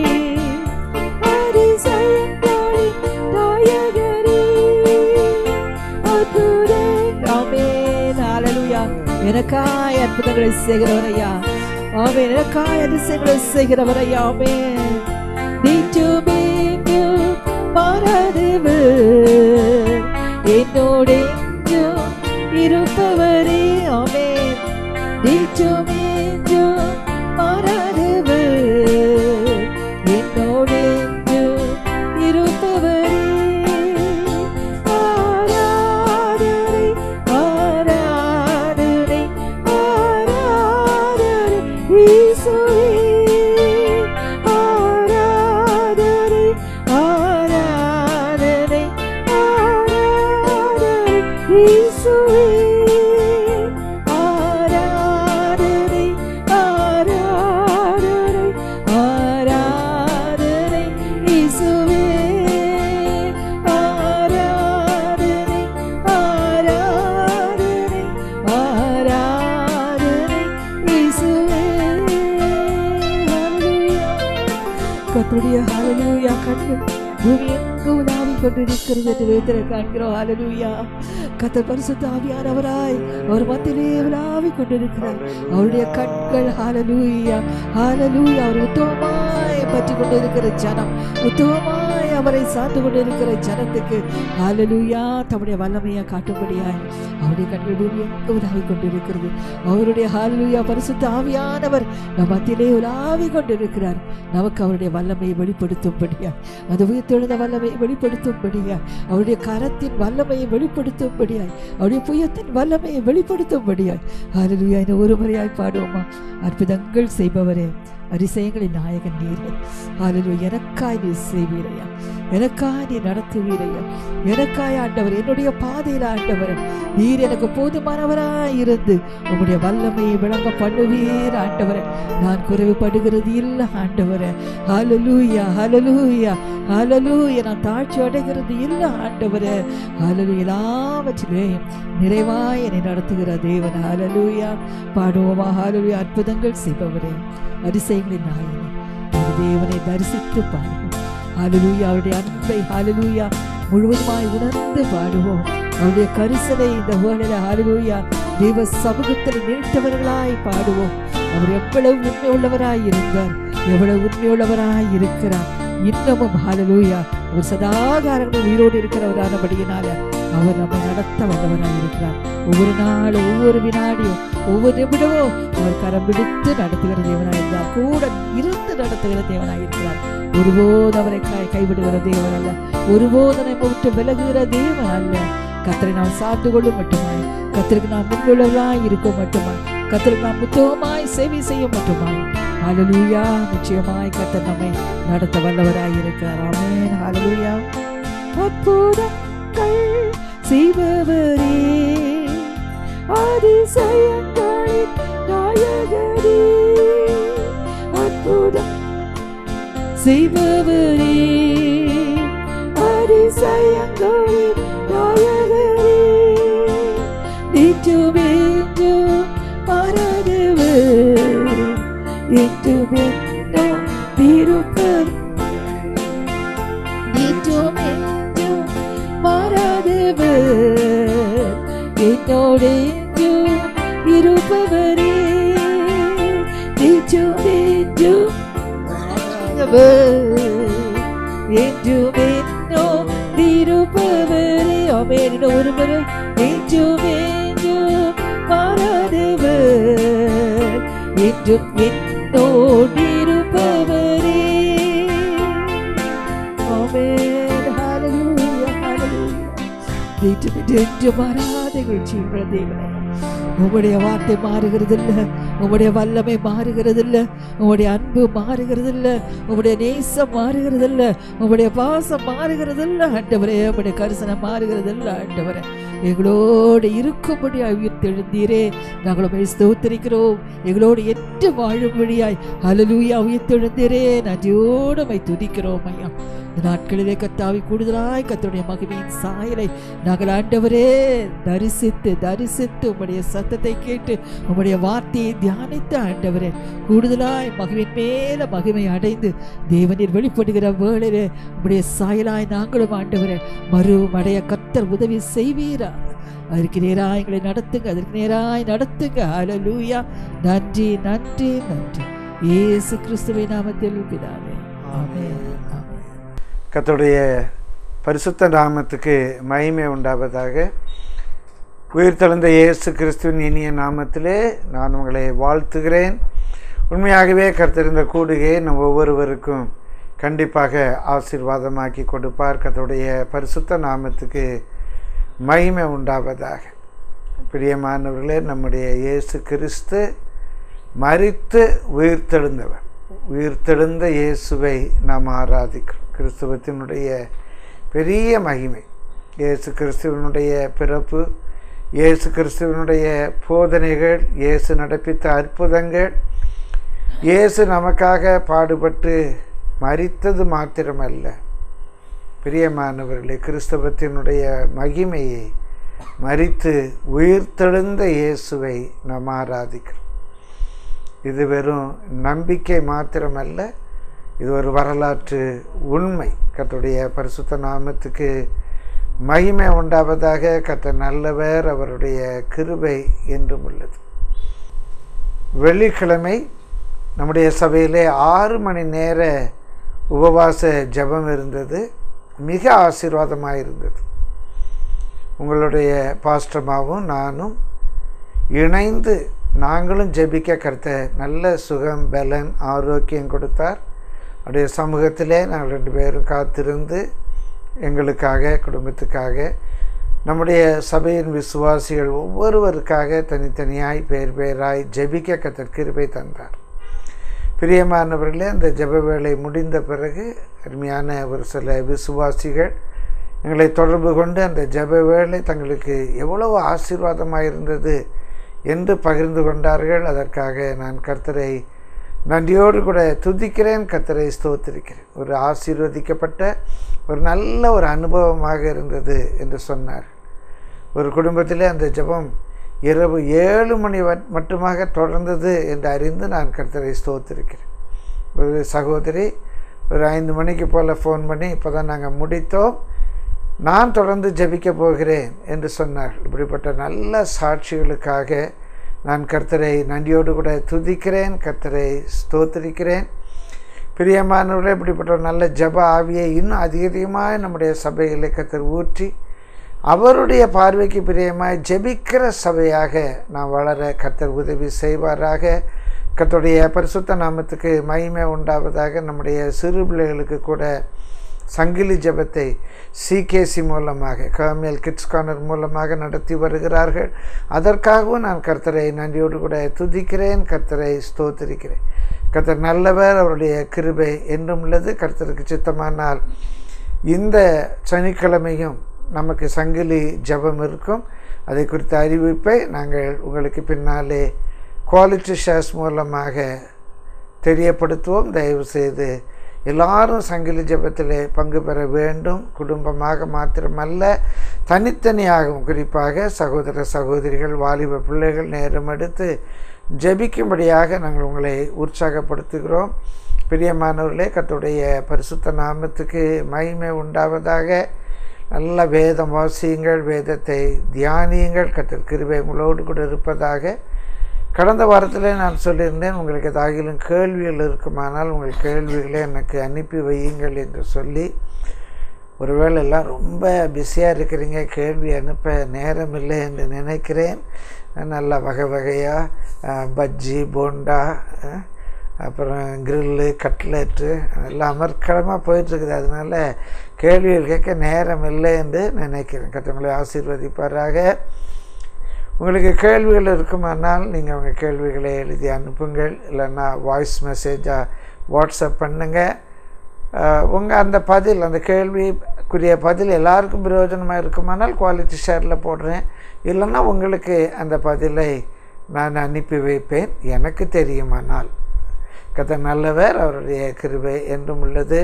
அதிசயங்களின் நாயகரே, அற்புதங்கள். ஆமென், ஹல்லேலூயா. எனக்காய் அற்புதங்களை செய்கிறவரையா, ஆமென், எனக்காய் அதிசயங்களை செய்கிறவரையா, ஆமென். மாறாதவர் என்னோடு என்றும் இருப்பவரே, ஆமென். நீச்சும் என்றும் மாறாதவர் என்னோடு என்றும் இருப்பவரே, ஆராதனை ஆராதனை ஆராதனை கர்த்தருடைய ஹalleluya கண்கள் பூமி எங்கும் உலாவிக் கொண்டிருக்கிறது என்று வேதத்தில் காண்கிறோம். ஹalleluya. கர்த்தர் பரிசுத்த ஆவியானவராய் அவர் மத்தியிலே உலாவிக் கொண்டிருக்கிறார். அவருடைய கண்கள் ஹalleluya ஹalleluya அவர் உத்தமமாய் பற்றி கொண்டிருக்கிற ஜனம், உத்தமமாய் அவரை சார்ந்து கொண்டிருக்கிற ஜனத்துக்கு ஹalleluya தம்முடைய வல்லமையை காட்டும்படியாய் அவருடைய கண்கள் பூமி எங்கும் உலாவிக் கொண்டிருக்கிறது. அவருடைய ஹalleluya பரிசுத்த ஆவியானவர் நம் மத்தியிலே உலாவிக் கொண்டிருக்கிறார். நமக்கு அவருடைய வல்லமையை வெளிப்படுத்தும்படியாய், அந்த உயிர்த்தெழுந்த வல்லமையை வெளிப்படுத்தும்படியாய், அவருடைய கரத்தின் வல்லமையை வெளிப்படுத்தும்படியாய், அவருடைய புயத்தின் வல்லமையை வெளிப்படுத்தும்படியாய் ஹalleluya இந்த ஒரு முறையாய் பாடுவோமா? அற்புதங்கள் செய்பவரே, அதிசயங்களின் நாயகன் நீரே, ஹalleluya எனக்காய் நீ செய்வீரையா, எனக்காய் நீ நடத்துவீரையா, எனக்காய் ஆண்டவர் என்னுடைய பாதையில் ஆண்டவர் நீர் எனக்கு போதுமானவராய் இருந்து உங்களுடைய வல்லமையை விளங்க பண்ணுவீர் ஆண்டவரே. நான் குறைவுபடுகிறது இல்லை ஆண்டவரே. ஹalleluya ஹalleluya ஹalleluya நான் தாழ்ச்சி அடைகிறது இல்லை ஆண்டவரே. ஹalleluya எல்லாவற்றிலேயும் நிறைவாய் என்னை நடத்துகிற தேவன். ஹalleluya பாடுவோமா? ஹalleluya அற்புதங்கள் செய்பவரே, அதிசயங்களின் நாயகனே, ஒரு தேவனை தரிசித்து பாடுவோம். ஹalleluya அவருடைய அன்பை ஹalleluya முழுவதுமாய் உணர்ந்து பாடுவோம். அவருடைய கரிசனை இந்த வேளையில ஹalleluya தேவ சமூகத்தில் நினைத்தவர்களாய் பாடுவோம். அவர் எவ்வளவு உண்மை உள்ளவராய் இருந்தார், எவ்வளவு உண்மை உள்ளவராய் இருக்கிறார். இன்னமும் ஹalleluya அவர் சதாகாரங்கள் உயிரோடு இருக்கிறவரானபடியினால அவர் நம்மை நடத்த வல்லவராய் இருக்கிறார். ஒவ்வொரு நாளும் ஒவ்வொரு வினாடியும் ஒவ்வொரு நிமிடமும் அவர் கரம் பிடித்து நடத்துகிற தேவனாய் இருந்தார், கூட இருந்து நடத்துகிற தேவனாய் இருக்கிறார். ஒருபோது அவரை கைவிடுகிற தேவன் அல்ல, ஒருபோது நம்மை விட்டு விலகுகிற தேவன் அல்ல. கர்த்தரை நாம் சார்ந்து கொள்ளும் மட்டுமாய், கர்த்தருக்கு நாம் முன்னுள்ளவராய் இருக்க மட்டுமாய், கர்த்தருக்கு நாம் புத்தகமாய் சேவை செய்ய மட்டுமாய் ஹalleluya நிச்சயமாய் கர்த்தர் நம்மை நடத்த வல்லவராய் இருக்கிறார். ஆமென். ஹalleluya. அற்புதங்கள் செய்பவரே, அதிசயங்களின் நாயகனே, அற்புதம் செய்பவரே, அதிசயங்களின் நாயகனே, என்றும் என்றும் மாறாதவர், என்றும் என்றும் இருப்பவர், என்றும் என்றும் மாறாதவர், என்னோடு என்றும் இருப்பவரே, என்றும் என்றும் மாறாதவர், என்றும் என்றும் இருப்பவரே. ஆமென். ஒரு முறை என்றும் என்றும் மாறாதவர், என்றும் என்னோடு இருப்பவரே. ஆமென். ஹalleluya ஹalleluya. என்று மாறாதங்கள் செய்கிற தேவனே, உங்களுடைய வார்த்தை மாறுகிறதில்ல, உங்களுடைய வல்லமை மாறுகிறதில்ல, உங்களுடைய அன்பு மாறுகிறதில்ல, உங்களுடைய நேசம் மாறுகிறதில்ல, உங்களுடைய பாசம் மாறுகிறதில்ல ஆண்டவரே, உங்களுடைய கரிசனம் மாறுகிறதில்ல ஆண்டவரே. எங்களோடு இருக்கும்படியாய் உயிர்த்தெழுந்தீரே, நாங்கள் உம்மை ஸ்தோத்திரிக்கிறோம். எங்களோடு என்று வாழும்படியாய் ஹalleluya உயிர்த்தெழுந்தீரே, நன்றியோடு உம்மை துதிக்கிறோம் ஐயா. இந்த நாட்களிலே கர்த்தாவே கூடுதலாய் கர்த்தருடைய மகிமையின் சாயலை நாங்கள் ஆண்டவரே தரிசித்து தரிசித்து உம்முடைய சத்தத்தை கேட்டு உம்முடைய வார்த்தையை தியானித்து ஆண்டவரே கூடுதலாய் மகிமையின் மேல மகிமை அடைந்து தேவனீர் வெளிப்படுகிற வேளையிலே உம்முடைய சாயலாய் நாங்களும் ஆண்டவரே மறுமடைய கர்த்தர் உதவி செய்வீரா. அதற்கு நேராய் எங்களை நடத்துங்க, அதற்கு நேராய் நடத்துங்க. ஹalleluya. நன்றி நன்றி நன்றி. இயேசு கிறிஸ்துவின் நாமத்தில் பிதாவே. ஆமென். கர்த்தருடைய பரிசுத்த நாமத்துக்கு மகிமை உண்டாவதாக. உயிர்த்தெழுந்த இயேசு கிறிஸ்துவின் இனிய நாமத்திலே நான் உங்களை வாழ்த்துகிறேன். உண்மையாகவே கர்த்தர் இந்த கூடுகையை நம் ஒவ்வொருவருக்கும் கண்டிப்பாக ஆசீர்வாதமாக்கி கொடுப்பார். கர்த்தருடைய பரிசுத்த நாமத்துக்கு மகிமை உண்டாவதாக. பிரியமானவர்களே, நம்முடைய இயேசு கிறிஸ்து மரித்து உயிர்த்தெழுந்தவர். உயிர்த்தெழுந்த இயேசுவை நாம் ஆராதிக்கிறோம். கிறிஸ்துவத்தினுடைய பெரிய மகிமை, இயேசு கிறிஸ்துவனுடைய பிறப்பு, இயேசு கிறிஸ்துவனுடைய போதனைகள், இயேசு நடப்பித்த அற்புதங்கள், இயேசு நமக்காக பாடுபட்டு மரித்தது மாத்திரமல்ல, பிரியமானவர்களே, கிறிஸ்தவத்தினுடைய மகிமையை மரித்து உயிர்த்தெழுந்த இயேசுவை நாம் ஆராதிக்கிறோம். இது வெறும் நம்பிக்கை மாத்திரமல்ல, இது ஒரு வரலாற்று உண்மை. கர்த்தருடைய பரிசுத்த நாமத்துக்கு மகிமை உண்டாவதாக. கர்த்தர் நல்லவர், அவருடைய கிருபை என்றும் உள்ளது. வெள்ளிக்கிழமை நம்முடைய சபையிலே 6 மணி நேர உபவாச ஜெபம் இருந்தது. மிக ஆசீர்வாதமாக இருந்தது. உங்களுடைய பாஸ்டர்மாவும் நானும் இணைந்து நாங்களும் ஜெபிக்க கர்த்தர் நல்ல சுகம், பலன், ஆரோக்கியம் கொடுத்தார். அவருடைய சமூகத்திலே நாங்கள் 2 பேரும் காத்திருந்து எங்களுக்காக, குடும்பத்துக்காக, நம்முடைய சபையின் விசுவாசிகள் ஒவ்வொருவருக்காக தனித்தனியாய் பேராய் ஜெபிக்க கர்த்தர் கிருபை தந்தார். பிரியமானவர்களே, அந்த ஜெப வேளை முடிந்த பிறகு அருமையான ஒரு சில விசுவாசிகள் எங்களை தொடர்பு கொண்டு அந்த ஜெப வேளை தங்களுக்கு எவ்வளவு ஆசீர்வாதமாக இருந்தது என்று பகிர்ந்து கொண்டார்கள். அதற்காக நான் கர்த்தரை நன்றியோடு கூட துதிக்கிறேன், கர்த்தரை ஸ்தோத்திரிக்கிறேன். ஒரு ஆசீர்வதிக்கப்பட்ட ஒரு நல்ல ஒரு அனுபவமாக இருந்தது என்று சொன்னார். ஒரு குடும்பத்திலே அந்த ஜெபம் இரவு 7 மணி மட்டுமாக தொடர்ந்தது என்று அறிந்து நான் கர்த்தரை ஸ்தோத்திரிக்கிறேன். ஒரு சகோதரி ஒரு 5 மணிக்கு போல் ஃபோன் பண்ணி, இப்போ தான் நாங்கள் முடித்தோம், நான் தொடர்ந்து ஜெபிக்க போகிறேன் என்று சொன்னார். இப்படிப்பட்ட நல்ல சாட்சிகளுக்காக நான் கர்த்தரை நன்றியோடு கூட துதிக்கிறேன், கர்த்தரை ஸ்தோத்திரிக்கிறேன். பிரியமானவர்களே, இப்படிப்பட்ட ஒரு நல்ல ஜெப ஆவியை இன்னும் அதிகமாக நம்முடைய சபைகளை கர்த்தர் ஊற்றி அவருடைய பார்வைக்கு பிரியமாய் ஜெபிக்கிற சபையாக நாம் வளர கர்த்தர் உதவி செய்வாராக. கர்த்தருடைய பரிசுத்த நாமத்துக்கு மகிமை உண்டாவதாக. நம்முடைய சிறு பிள்ளைகளுக்கு கூட சங்கிலி ஜெபத்தை சிகேசி மூலமாக, கார்மெல் கிட்ஸ் கார்னர் மூலமாக நடத்தி வருகிறார்கள். அதற்காகவும் நான் கர்த்தரை நன்றியோடு கூட துதிக்கிறேன், கர்த்தரை ஸ்தோத்திரிக்கிறேன். கர்த்தர் நல்லவர், அவருடைய கிருபை என்றும் உள்ளது. கர்த்தருக்கு சித்தமானால் இந்த சனிக்கிழமையும் நமக்கு சங்கிலி ஜெபம் இருக்கும். அதை குறித்த அறிவிப்பை நாங்கள் உங்களுக்கு பின்னாலே குவாலிட்டி ஷேர்ஸ் மூலமாக தெரியப்படுத்துவோம். தயவு செய்து எல்லாரும் சங்கிலி ஜெபத்திலே பங்கு பெற வேண்டும். குடும்பமாக மாத்திரமல்ல, தனித்தனியாகவும், குறிப்பாக சகோதர சகோதரிகள், வாலிப பிள்ளைகள் நேரம் எடுத்து ஜெபிக்கும்படியாக நாங்கள் உங்களை உற்சாகப்படுத்துகிறோம். பிரியமானவர்களே, கர்த்தருடைய பரிசுத்த நாமத்துக்கு மகிமை உண்டாவதாக. நல்ல வேதம் வாசியுங்கள், வேதத்தை தியானியுங்கள். கர்த்தர் கிருபை உங்களோடு கூட இருப்பதாக. கடந்த வாரத்தில் நான் சொல்லியிருந்தேன், உங்களுக்கு ஏதாகிலும் கேள்விகள் இருக்குமானால் உங்கள் கேள்விகளை எனக்கு அனுப்பி வையுங்கள் என்று சொல்லி. ஒருவேளை எல்லாம் ரொம்ப பிஸியாக இருக்கிறீங்க, கேள்வி அனுப்ப நேரம் இல்லை என்று நினைக்கிறேன். நல்ல வகை வகையாக பஜ்ஜி, போண்டா, அப்புறம் கிரில்லு, கட்லெட்டு எல்லாம் அமர்க்களமாக போயிட்டுருக்குது. அதனால் கேள்விகள் கேட்க நேரம் இல்லை என்று நினைக்கிறேன். கர்த்தர் ஆசீர்வதிப்பாராக. உங்களுக்கு கேள்விகள் இருக்குமானால் நீங்கள் உங்கள் கேள்விகளை எழுதி அனுப்புங்கள். இல்லைன்னா வாய்ஸ் மெசேஜாக வாட்ஸ்அப் பண்ணுங்கள். உங்கள் அந்த பதில், அந்த கேள்விக்குரிய பதில் எல்லாருக்கும் பிரயோஜனமாக இருக்குமானால் குவாலிட்டி ஷேரில் போடுறேன். இல்லைன்னா உங்களுக்கு அந்த பதிலை நான் அனுப்பி வைப்பேன், எனக்கு தெரியுமானால். கர்த்தர் நல்லவர், அவருடைய கிருபை என்றும் உள்ளது.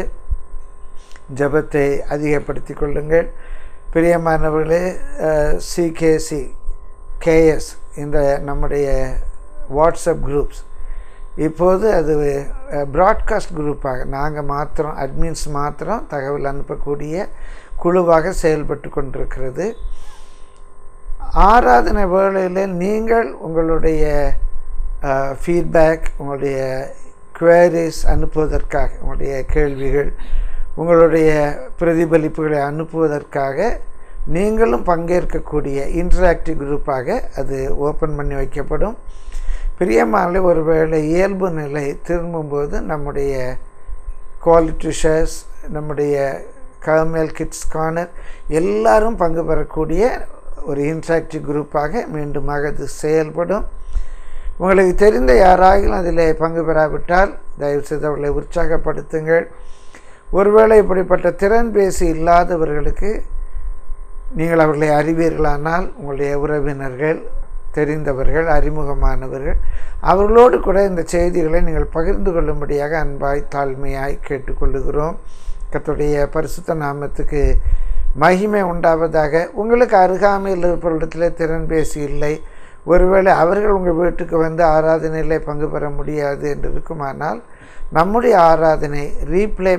ஜெபத்தை அதிகப்படுத்தி கொள்ளுங்கள். பிரியமானவர்களே, சிகேசி, கேஎஸ் இந்த நம்முடைய வாட்ஸ்அப் குரூப்ஸ் இப்போது அது ப்ராட்காஸ்ட் குரூப்பாக நாங்கள் மாத்திரம், அட்மின்ஸ் மாத்திரம் தகவல் அனுப்பக்கூடிய குழுவாக செயல்பட்டு கொண்டிருக்கிறது. ஆராதனை வேளையில் நீங்கள் உங்களுடைய ஃபீட்பேக், உங்களுடைய குவேரிஸ் அனுப்புவதற்காக, உங்களுடைய கேள்விகள், உங்களுடைய பிரதிபலிப்புகளை அனுப்புவதற்காக நீங்களும் பங்கேற்கக்கூடிய இன்டராக்டிவ் குரூப்பாக அது ஓப்பன் பண்ணி வைக்கப்படும். பிரியமான ஒருவேளை இயல்பு நிலை திரும்பும்போது நம்முடைய குவாலிட்டி ஷேர்ஸ், நம்முடைய கார்மெல் கிட்ஸ் கார்னர் எல்லாரும் பங்கு பெறக்கூடிய ஒரு இன்டராக்டிவ் குரூப்பாக மீண்டுமாக அது செயல்படும். உங்களுக்கு தெரிந்த யாராகிலும் அதில் பங்கு பெறாவிட்டால் தயவுசெய்து அவர்களை உற்சாகப்படுத்துங்கள். ஒருவேளை இப்படிப்பட்ட திறன்பேசி இல்லாதவர்களுக்கு நீங்கள் அவர்களை அறிவீர்களானால் உங்களுடைய உறவினர்கள், தெரிந்தவர்கள், அறிமுகமானவர்கள் அவர்களோடு கூட இந்த செய்திகளை நீங்கள் பகிர்ந்து கொள்ளும்படியாக அன்பாய் தாழ்மையாய் கேட்டுக்கொள்ளுகிறோம். கர்த்தருடைய பரிசுத்த நாமத்துக்கு மகிமை உண்டாவதாக. உங்களுக்கு அருகாமையில் இருப்பவரிடத்தில் திறன்பேசி இல்லை, ஒருவேளை அவர்கள் உங்கள் வீட்டுக்கு வந்து ஆராதனையில் பங்கு பெற முடியாது என்று இருக்குமானால் நம்முடைய ஆராதனை ரீப்ளே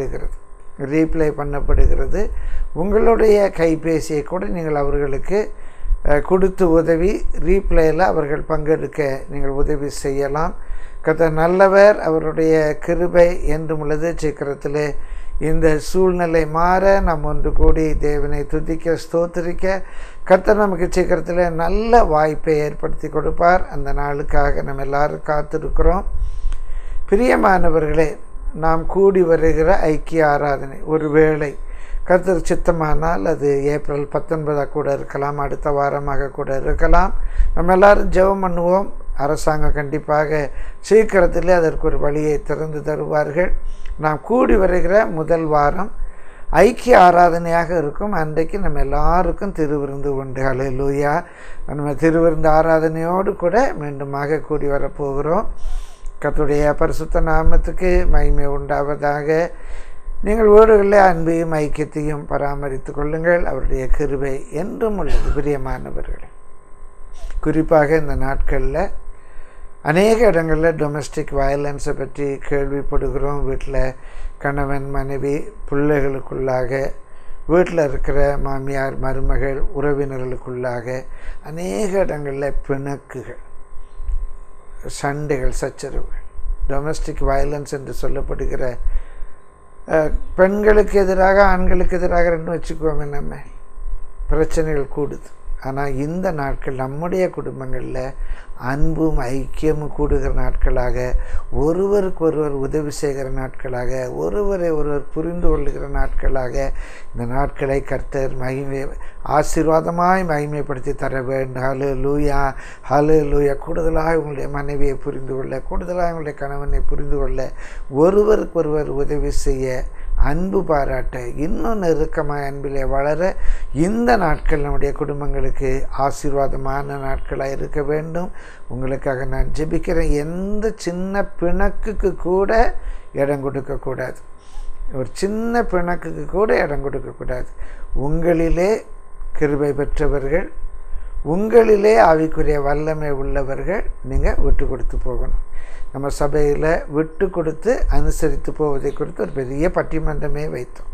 பண்ணப்படுகிறது. உங்களுடைய கைபேசியை கூட நீங்கள் அவர்களுக்கு கொடுத்து உதவி ரீப்ளேயில் அவர்கள் பங்கெடுக்க நீங்கள் உதவி செய்யலாம். கர்த்தர் நல்லவர், அவருடைய கிருபை என்றும் உள்ளது. சீக்கிரத்தில் இந்த சூழ்நிலை மாற நாம் ஒன்று கூடி தேவனை துதிக்க ஸ்தோத்திரிக்க கர்த்தர் நமக்கு சீக்கிரத்தில் நல்ல வாய்ப்பை ஏற்படுத்தி கொடுப்பார். அந்த நாளுக்காக நம்ம எல்லாரும் காத்திருக்கிறோம். பிரியமானவர்களே, நாம் கூடி வருகிற ஐக்கிய ஆராதனை ஒருவேளை கர்த்தர் சித்தமானால் அது ஏப்ரல் 19 கூட இருக்கலாம், அடுத்த வாரமாக கூட இருக்கலாம். நம்ம எல்லோரும் ஜெபம் பண்ணுவோம். அரசாங்கம் கண்டிப்பாக சீக்கிரத்திலே அதற்கு ஒரு வழியை திறந்து தருவார்கள். நாம் கூடி வருகிற முதல் வாரம் ஐக்கிய ஆராதனையாக இருக்கும். அன்றைக்கு நம்ம எல்லாருக்கும் திருவிருந்து உண்டு. ஹல்லேலூயா. நம்ம திருவிருந்து ஆராதனையோடு கூட மீண்டுமாக கூடி வரப்போகிறோம். கர்த்தருடைய பரிசுத்த நாமத்துக்கு மகிமை உண்டாவதாக. நீங்கள் வீடுகளில் அன்பையும் ஐக்கியத்தையும் பராமரித்து கொள்ளுங்கள். அவருடைய கிருபை என்றும் உள்ளது. பிரியமானவர்களே, குறிப்பாக இந்த நாட்களில் அநேக இடங்களில் டொமஸ்டிக் வயலன்ஸை பற்றி கேள்விப்படுகிறோம். வீட்டில் கணவன் மனைவி பிள்ளைகளுக்குள்ளாக, வீட்டில் இருக்கிற மாமியார் மருமகள் உறவினர்களுக்குள்ளாக அநேக இடங்களில் பிணக்குகள், சண்டைகள், சச்சரவுகள், டொமஸ்டிக் வயலன்ஸ் என்று சொல்லப்படுகிற பெண்களுக்கு எதிராக ஆண்களுக்கு எதிராக ரெண்டும் வச்சுக்குவோமே, நம்ம பிரச்சனைகள் கூடுது. ஆனால் இந்த நாட்கள் நம்முடைய குடும்பங்களில் அன்பும் ஐக்கியமும் கூடுகிற நாட்களாக, ஒருவருக்கு ஒருவர் உதவி செய்கிற நாட்களாக, ஒருவரை ஒருவர் புரிந்து கொள்ளுகிற நாட்களாக இந்த நாட்களை கர்த்தர் ஆசீர்வாதமாய் மகிமைப்படுத்தி தர வேண்டும். ஹல்லேலூயா, ஹல்லேலூயா. கூடுதலாக உங்களுடைய மனைவியை புரிந்து கொள்ள, கூடுதலாக உங்களுடைய கணவனை புரிந்து கொள்ள, ஒருவருக்கு ஒருவர் உதவி செய்ய, அன்பு பாராட்ட, இன்னும் நெருக்கமாக அன்பிலே வளர இந்த நாட்கள் நம்முடைய குடும்பங்களுக்கு ஆசீர்வாதமான நாட்களாக இருக்க வேண்டும். உங்களுக்காக நான் ஜெபிக்கிறேன். எந்த சின்ன பிணக்குக்கு கூட இடம் கொடுக்கக்கூடாது. ஒரு சின்ன பிணக்குக்கு கூட இடம் கொடுக்கக்கூடாது. உங்களிலே கிருபை பெற்றவர்கள், உங்களிலே ஆவிக்குரிய வல்லமை உள்ளவர்கள் நீங்கள் விட்டு கொடுத்து போகணும். நம்ம சபையில் விட்டு கொடுத்து அனுசரித்து போவதை குறித்து ஒரு பெரிய பட்டிமன்றமே வைத்தோம்.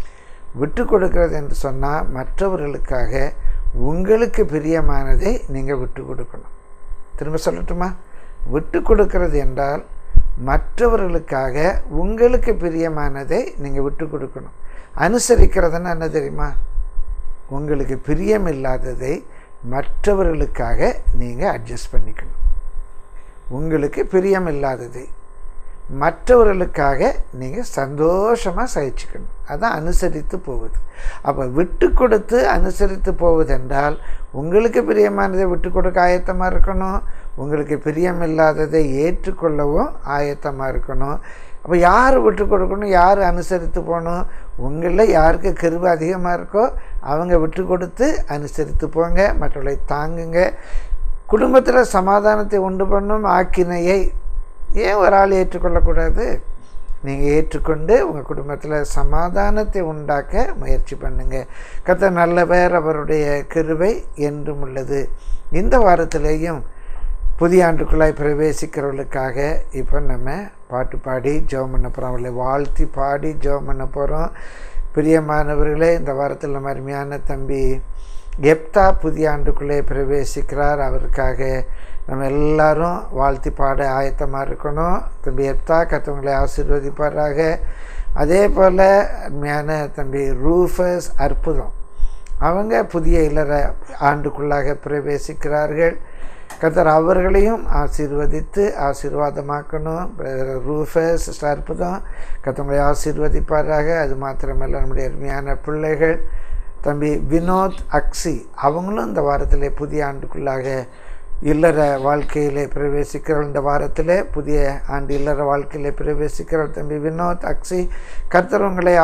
விட்டு கொடுக்கிறது என்று சொன்னால் மற்றவர்களுக்காக உங்களுக்கு பிரியமானதை நீங்கள் விட்டு கொடுக்கணும். திரும்ப சொல்லட்டுமா? விட்டு கொடுக்கிறது என்றால் மற்றவர்களுக்காக உங்களுக்கு பிரியமானதை நீங்கள் விட்டு கொடுக்கணும். அனுசரிக்கிறதுன்னா என்ன தெரியுமா? உங்களுக்கு பிரியமில்லாததை மற்றவர்களுக்காக நீங்கள் அட்ஜஸ்ட் பண்ணிக்கணும். உங்களுக்கு பிரியமில்லாததை மற்றவர்களுக்காக நீங்கள் சந்தோஷமாக சகிச்சுக்கணும். அதான் அனுசரித்து போவது. அப்போ விட்டு கொடுத்து அனுசரித்து போவதென்றால் உங்களுக்கு பிரியமானதை விட்டு கொடுக்க ஆயத்தமாக இருக்கணும், உங்களுக்கு பிரியமில்லாததை ஏற்றுக்கொள்ளவும் ஆயத்தமாக இருக்கணும். அப்போ யார் விட்டு கொடுக்கணும், யார் அனுசரித்து போகணும்? உங்களில் யாருக்கு கிருபை அதிகமாக இருக்கோ அவங்க விட்டு கொடுத்து அனுசரித்து போங்க, மற்றவர்களை தாங்குங்க. குடும்பத்தில் சமாதானத்தை உண்டு பண்ணும் ஆக்கினையை ஏன் ஒரு ஆள் ஏற்றுக்கொள்ளக்கூடாது? நீங்கள் ஏற்றுக்கொண்டு உங்கள் குடும்பத்தில் சமாதானத்தை உண்டாக்க முயற்சி பண்ணுங்கள். கர்த்தர் நல்லவர், அவருடைய கிருபை என்றும் உள்ளது. இந்த வாரத்திலேயும் புதிய ஆண்டுக்குள்ளாய் பிரவேசிக்கிறவர்களுக்காக இப்போ நம்ம பாட்டு பாடி ஜெபம் பண்ண போகிறோம். அவர்களை வாழ்த்தி பாடி ஜெபம் பண்ண போகிறோம். பிரியமானவர்களே, இந்த வாரத்தில் நம்ம அருமையான தம்பி எப்தா புதிய ஆண்டுக்குள்ளே பிரவேசிக்கிறார். அவருக்காக நம்ம எல்லாரும் வாழ்த்தி பாட ஆயத்தமாக இருக்கணும். தம்பி எப்தா கர்த்தவங்களை ஆசீர்வதிப்பாராக. அதே போல் அருமையான தம்பி ரூஃபஸ் அற்புதம், அவங்க புதிய இல்லற ஆண்டுக்குள்ளாக பிரவேசிக்கிறார்கள். கர்த்தர் அவர்களையும் ஆசீர்வதித்து ஆசீர்வாதமாக்கணும். ரூஃபஸ் அற்புதம் கர்த்தவங்களை ஆசீர்வதிப்பாராக. அது மாத்திரமல்ல, நம்முடைய அருமையான பிள்ளைகள் தம்பி வினோத் அக்ஸி, அவங்களும் இந்த வாரத்தில் புதிய ஆண்டுக்குள்ளாக இல்லற வாழ்க்கையிலே பிரவேசிக்கிற இந்த வாரத்தில் புதிய ஆண்டு இல்லற வாழ்க்கையிலே பிரவேசிக்கிற தம்பி வினோத் அக்ஸி, கர்த்தர் உங்களை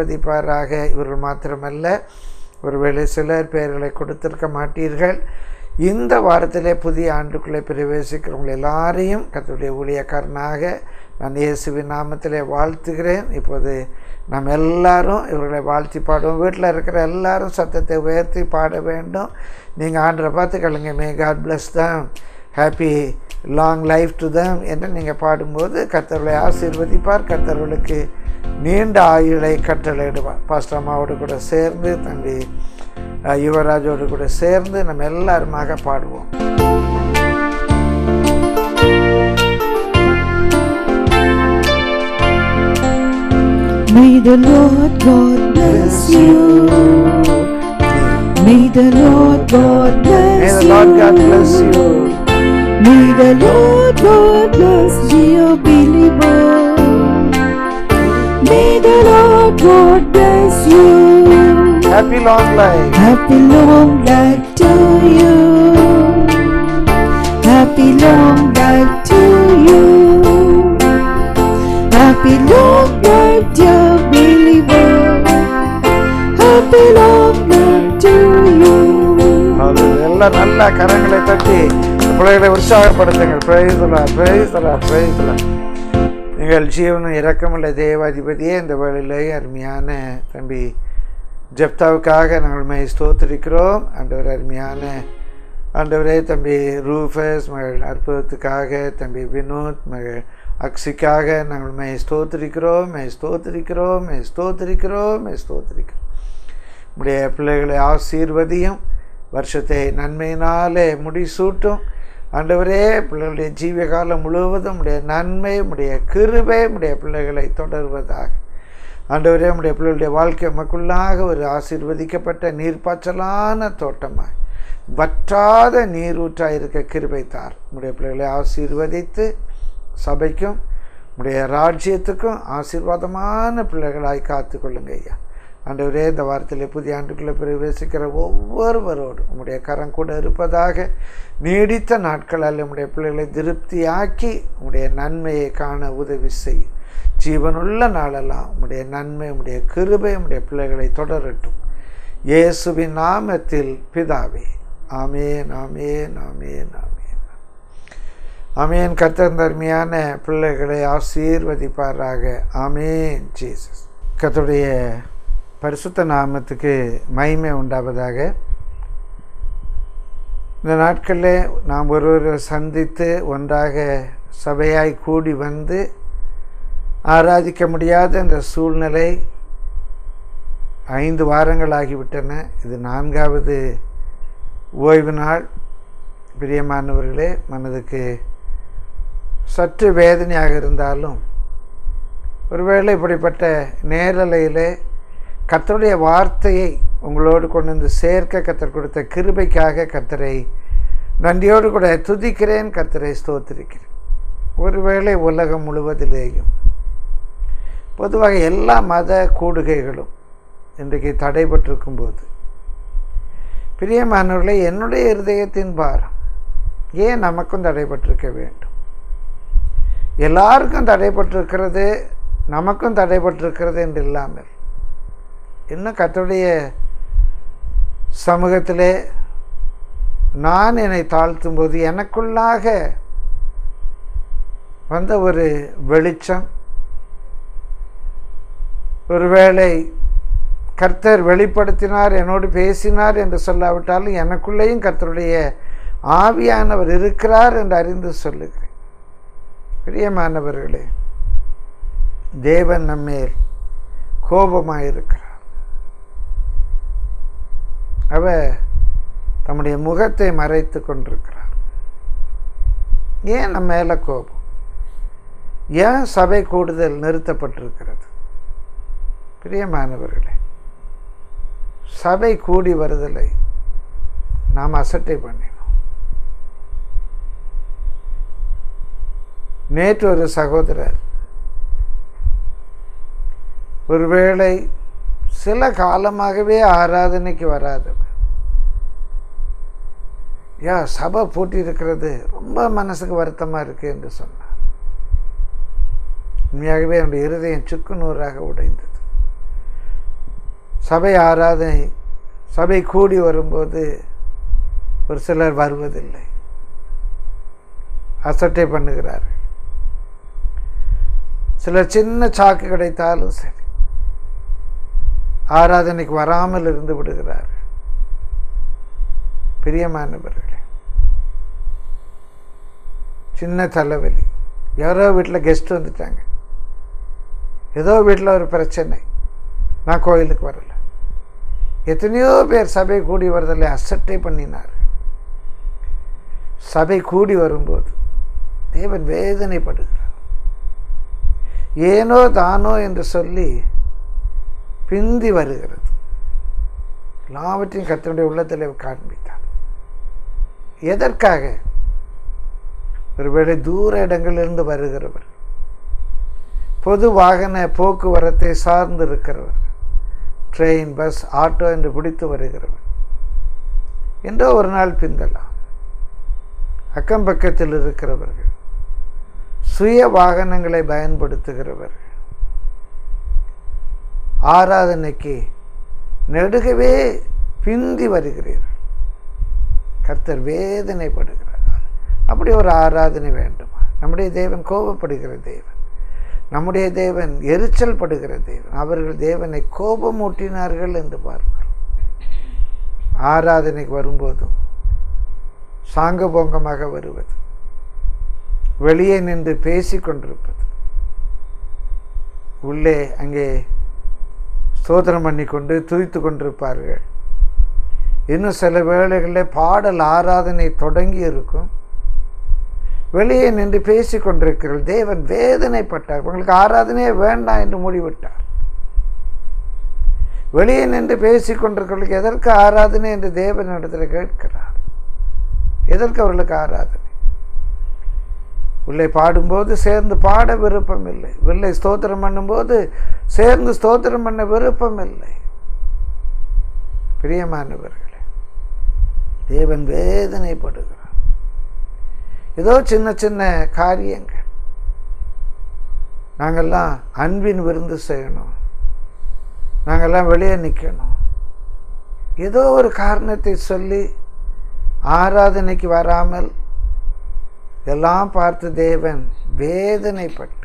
ஆசீர்வதிப்பாராக. இவர்கள் மாத்திரமல்ல, ஒருவேளை சிலர் பெயர்களை கொடுத்திருக்க மாட்டீர்கள். இந்த வாரத்திலே புதிய ஆண்டுக்குள்ளே பிரவேசிக்கிறவங்க எல்லாரையும் கர்த்தருடைய ஊழியக்காரனாக நான் இயேசுவின் நாமத்திலே வாழ்த்துகிறேன். இப்போது நம்ம எல்லாரும் இவர்களை வாழ்த்தி பாடுவோம். வீட்டில் இருக்கிற எல்லாரும் சத்தத்தை உயர்த்தி பாட வேண்டும். நீங்கள் ஆண்டரை பார்த்து கழுங்க, may God bless them, happy long life to them என்று நீங்கள் பாடும்போது கர்த்தர்களை ஆசீர்வதிப்பார். கர்த்தர்களுக்கு நீண்ட ஆயுளை கட்டளையிடுவார். பாஸ்டர் அம்மாவோடு கூட சேர்ந்து, தம்பி யுவராஜோடு கூட சேர்ந்து நம்ம எல்லாருமாக பாடுவோம். May the Lord God bless you. May the Lord God bless you. May the Lord God bless you. May the Lord God bless you, believer. May the Lord God bless you. Happy long life. Happy long life to you. Happy long life to you. Happy long life, dear believer. Happy long life to you. எல்லாம் நல்ல கரங்களை தட்டி பிள்ளைகளை உற்சாகப்படுத்துங்கள். Praise the Lord, praise the Lord, praise the Lord. எங்கள் ஜீவனும் இரக்கமுள்ள தேவாதிபதியே, இந்த வேளையிலே அருமையான தம்பி ஜெப்தாவுக்காக நாங்கள் ஸ்தோத்திரிக்கிறோம். ஆண்டவர் அருமையான ஆண்டவரே, தம்பி ரூஃபஸ் மகள் அற்புதத்துக்காக, தம்பி வினோத் மகள் அக்ஷிக்காக நாங்கள் ஸ்தோத்திரிக்கிறோம், ஸ்தோத்திரிக்கிறோம், ஸ்தோத்திரிக்கிறோம், ஸ்தோத்திரிக்கிறோம். உடைய பிள்ளைகளை ஆசீர்வதியும், வருஷத்தை நன்மையினாலே முடிசூட்டும். ஆண்டவரே, பிள்ளைகளுடைய ஜீவகாலம் முழுவதும் உடைய நன்மை, உடைய கிருபை உடைய பிள்ளைகளை தொடர்வதாக. ஆண்டவரே, உடைய பிள்ளைகளுடைய வாழ்க்கை மக்களாக ஒரு ஆசீர்வதிக்கப்பட்ட நீர்ப்பாய்ச்சலான தோட்டமாய் வற்றாத நீரூற்றாக இருக்க கிருபை தார். உடைய பிள்ளைகளை ஆசீர்வதித்து சபைக்கும் உடைய ராஜ்யத்துக்கும் ஆசீர்வாதமான பிள்ளைகளாய் காத்து கொள்ளுங்க ஐயா. ஆண்டவரே, இந்த வாரத்தில் புதிய ஆண்டுக்குள்ளே பிரவேசிக்கிற ஒவ்வொருவரோடு உம்முடைய கரம் கூட இருப்பதாக. நீடித்த நாட்களால் உம்முடைய பிள்ளைகளை திருப்தியாக்கி உம்முடைய நன்மையை காண உதவி செய்யும். ஜீவனுள்ள நாளெல்லாம் உம்முடைய நன்மை, உம்முடைய கிருபை உம்முடைய பிள்ளைகளை தொடரட்டும். இயேசுவின் நாமத்தில் பிதாவே, ஆமேன், ஆமேன், ஆமேன், ஆமேன், ஆமேன். கர்த்தர் அருமையான பிள்ளைகளை ஆசீர்வதிப்பாராக. ஆமேன். ஜீசஸ். கர்த்தருடைய பரிசுத்த நாமத்துக்கு மகிமை உண்டாவதாக. இந்த நாட்களில் நாம் ஒருவரை சந்தித்து ஒன்றாக சபையாய் கூடி வந்து ஆராதிக்க முடியாத இந்த சூழ்நிலை 5 வாரங்கள் ஆகிவிட்டன. இது 4வது ஓய்வு நாள். பிரியமானவர்களே, மனதுக்கு சற்று வேதனையாக இருந்தாலும் ஒருவேளை இப்படிப்பட்ட நேரலையிலே கர்த்தருடைய வார்த்தையை உங்களோடு கொண்டு வந்து சேர்க்க கர்த்தர் கொடுத்த கிருபைக்காக கர்த்தரை நன்றியோடு கூட துதிக்கிறேன், கர்த்தரை ஸ்தோத்திரிக்கிறேன். ஒருவேளை உலகம் முழுவதிலேயும் பொதுவாக எல்லா மத கூடுகைகளும் இன்றைக்கு தடைபட்டிருக்கும் போது, பிரியமானவர்களே, என்னுடைய இருதயத்தின் பாரம் ஏன் நமக்கும் தடைபட்டிருக்க வேண்டும்? எல்லாருக்கும் தடைபட்டிருக்கிறது, நமக்கும் தடைபட்டிருக்கிறது என்று இல்லாமல், இன்னும் கர்த்தருடைய சமூகத்திலே நான் என்னை தாழ்த்தும் போது எனக்குள்ளாக வந்த ஒரு வெளிச்சம், ஒருவேளை கர்த்தர் வெளிப்படுத்தினார், என்னோடு பேசினார் என்று சொல்லாவிட்டாலும் எனக்குள்ளேயும் கர்த்தருடைய ஆவியானவர் இருக்கிறார் என்று அறிந்து சொல்லுகிறேன். பிரியமானவர்களே, தேவன் நம்மேல் கோபமாயிருக்கிறார். அவர் தம்முடைய முகத்தை மறைத்து கொண்டிருக்கிறார். ஏன் நம்ம மேலே கோபம்? ஏன் சபை கூடுதல் நிறுத்தப்பட்டிருக்கிறது? பிரியமானவர்களே, சபை கூடி வருதலை நாம் அசட்டை பண்ணினோம். நேற்று ஒரு சகோதரர் ஒருவேளை சில காலமாகவே ஆராதனைக்கு வராதவர், சபை பூட்டி இருக்கிறது, ரொம்ப மனசுக்கு வருத்தமாக இருக்கு என்று சொன்னார். உண்மையாகவே என்னுடைய இருதயம் சுக்குநூறாக உடைந்தது. சபை ஆராதனை, சபை கூடி வரும்போது ஒரு சிலர் வருவதில்லை, அசட்டை பண்ணுகிறார்கள். சிலர் சின்ன சாக்கு கிடைத்தாலும் சரி ஆராதனைக்கு வராமல் இருந்து விடுகிறார்கள். பிரியமானவர்களே, சின்ன தலைவலி, யாரோ வீட்டில் கெஸ்ட் வந்துட்டாங்க, ஏதோ வீட்டில் ஒரு பிரச்சனை, நான் கோயிலுக்கு வரல. எத்தனையோ பேர் சபை கூடி வருவதில்லை, அசட்டை பண்ணினார். சபை கூடி வரும்போது தேவன் வேதனைப்படுகிறார். ஏனோ தானோ என்று சொல்லி பிந்தி வருகிறது. எல்லாவற்றையும் கர்த்தருடைய உள்ளத்தில் காண்பித்தார். எதற்காக? ஒருவேளை தூர இடங்களிலிருந்து வருகிறவர், பொது வாகன போக்குவரத்தை சார்ந்து இருக்கிறவர், ட்ரெயின், பஸ், ஆட்டோ என்று பிடித்து வருகிறவர் என்றோ ஒரு நாள் பிந்தலாம். அக்கம் பக்கத்தில் இருக்கிறவர்கள், சுய வாகனங்களை பயன்படுத்துகிறவர்கள் ஆராதனைக்கு நெடுகவே பிந்தி வருகிறீர்கள். கர்த்தர் வேதனைப்படுகிறார். அப்படி ஒரு ஆராதனை வேண்டுமா? நம்முடைய தேவன் கோபப்படுகிற தேவன், நம்முடைய தேவன் எரிச்சல் படுகிற தேவன். அவர்கள் தேவனை கோபமூட்டினார்கள் என்று பார்க்கிறோம். ஆராதனைக்கு வரும்போதும் சாங்கபோங்கமாக வருவது, வெளியே நின்று பேசிக்கொண்டிருப்பது, உள்ளே அங்கே ஸ்தோத்திரம் பண்ணி கொண்டு துதித்து கொண்டிருப்பார்கள். இன்னும் சில வேளைகளில் பாடல் ஆராதனை தொடங்கி இருக்கும், வெளியே நின்று பேசி கொண்டிருக்கிறார்கள். தேவன் வேதனைப்பட்டார். உங்களுக்கு ஆராதனையே வேண்டாம் என்று முடிவிட்டார். வெளியே நின்று பேசி கொண்டிருக்கிறவர்களுக்கு எதற்கு ஆராதனை என்று தேவனிடத்தில் கேட்கிறார். எதற்கு அவர்களுக்கு ஆராதனை? உள்ளே பாடும்போது சேர்ந்து பாட விருப்பம் இல்லை, வெளியே ஸ்தோத்திரம் பண்ணும்போது சேர்ந்து ஸ்தோத்திரம் பண்ண விருப்பம் இல்லை. பிரியமானவர்களே, தேவன் வேதனைப்படுகிறார். ஏதோ சின்ன சின்ன காரியங்கள், நாங்கள்லாம் அன்பின் விருந்து செய்யணும், நாங்கள்லாம் வெளியே நிற்கணும், ஏதோ ஒரு காரணத்தை சொல்லி ஆராதனைக்கு வராமல் எல்லாம் பார்த்து தேவன் வேதனைப்பட்டு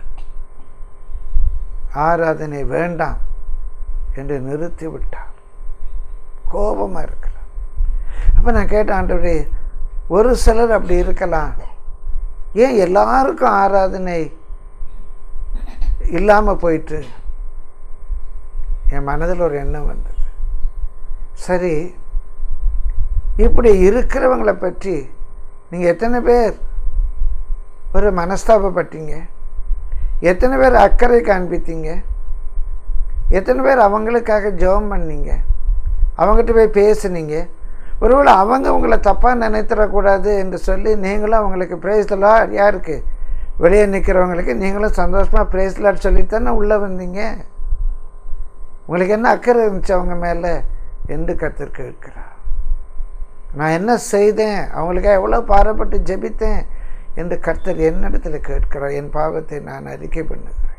ஆராதனை வேண்டாம் என்று நிறுத்திவிட்டார். கோபமாக இருக்கிறார். அப்போ நான் கேட்டேன், ஆண்டவரே, ஒரு சிலர் அப்படி இருக்கலாம், ஏன் எல்லாருக்கும் ஆராதனை இல்லாமல் போயிட்டு? என் மனதில் ஒரு எண்ணம் வந்தது. சரி, இப்படி இருக்கிறவங்களை பற்றி நீங்கள் எத்தனை பேர் ஒரு மனஸ்தாபப்பட்டீங்க? எத்தனை பேர் அக்கறை காண்பித்தீங்க? எத்தனை பேர் அவங்களுக்காக ஜெபம் பண்ணீங்க? அவங்ககிட்ட போய் பேசுனீங்க? ஒருவேளை அவங்க உங்களை தப்பாக நினைத்திடக்கூடாது என்று சொல்லி நீங்களும் அவங்களுக்கு பிரேஸ்லாட், யாருக்கு? வெளியே நிற்கிறவங்களுக்கு நீங்களும் சந்தோஷமாக பிரேஸ்லாட் சொல்லித்தானே உள்ளே வந்தீங்க. உங்களுக்கு என்ன அக்கறை இருந்துச்சு அவங்க மேலே என்று கர்த்தர் கேட்கிறார். நான் என்ன செய்தேன், அவங்களுக்காக எவ்வளோ பாரப்பட்டு ஜெபித்தேன் என்று கர்த்தர் என்னிடத்தில் கேட்கிறார். என் பாவத்தை நான் அறிக்கை பண்ணுகிறேன்.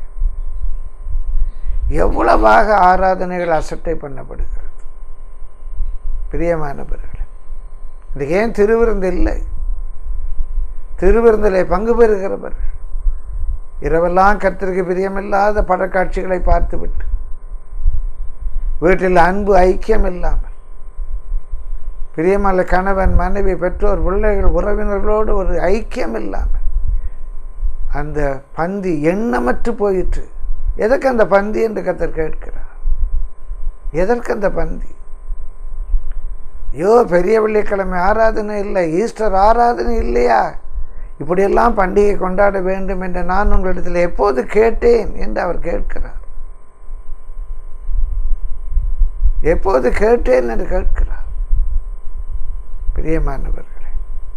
எவ்வளவாக ஆராதனைகள் அசட்டை பண்ணப்படுகிறது. பிரியமானவர்களே, இதுக்கு ஏன் திருவிருந்து இல்லை? திருவிருந்திலே பங்கு பெறுகிறவர்கள் இரவெல்லாம் கர்த்தருக்கு பிரியமில்லாத படக்காட்சிகளை பார்த்துவிட்டு, வீட்டில் அன்பு ஐக்கியம் இல்லாமல், பிரியமான கணவன், மனைவி, பெற்றோர், பிள்ளைகள், உறவினர்களோடு ஒரு ஐக்கியம் இல்லாமல் அந்த பந்தி எண்ணமற்று போயிற்று. எதற்கு அந்த பந்தி என்று கர்த்தர் கேட்கிறார். எதற்கு அந்த பந்தி? ஐயோ, பெரிய வெள்ளிக்கிழமை ஆராதனை இல்லை, ஈஸ்டர் ஆராதனை இல்லையா? இப்படியெல்லாம் பண்டிகை கொண்டாட வேண்டும் என்று நான் உங்களிடத்தில் எப்போது கேட்டேன் என்று அவர் கேட்கிறார். எப்போது கேட்டேன் என்று கேட்கிறார். பிரியமானவர்களே,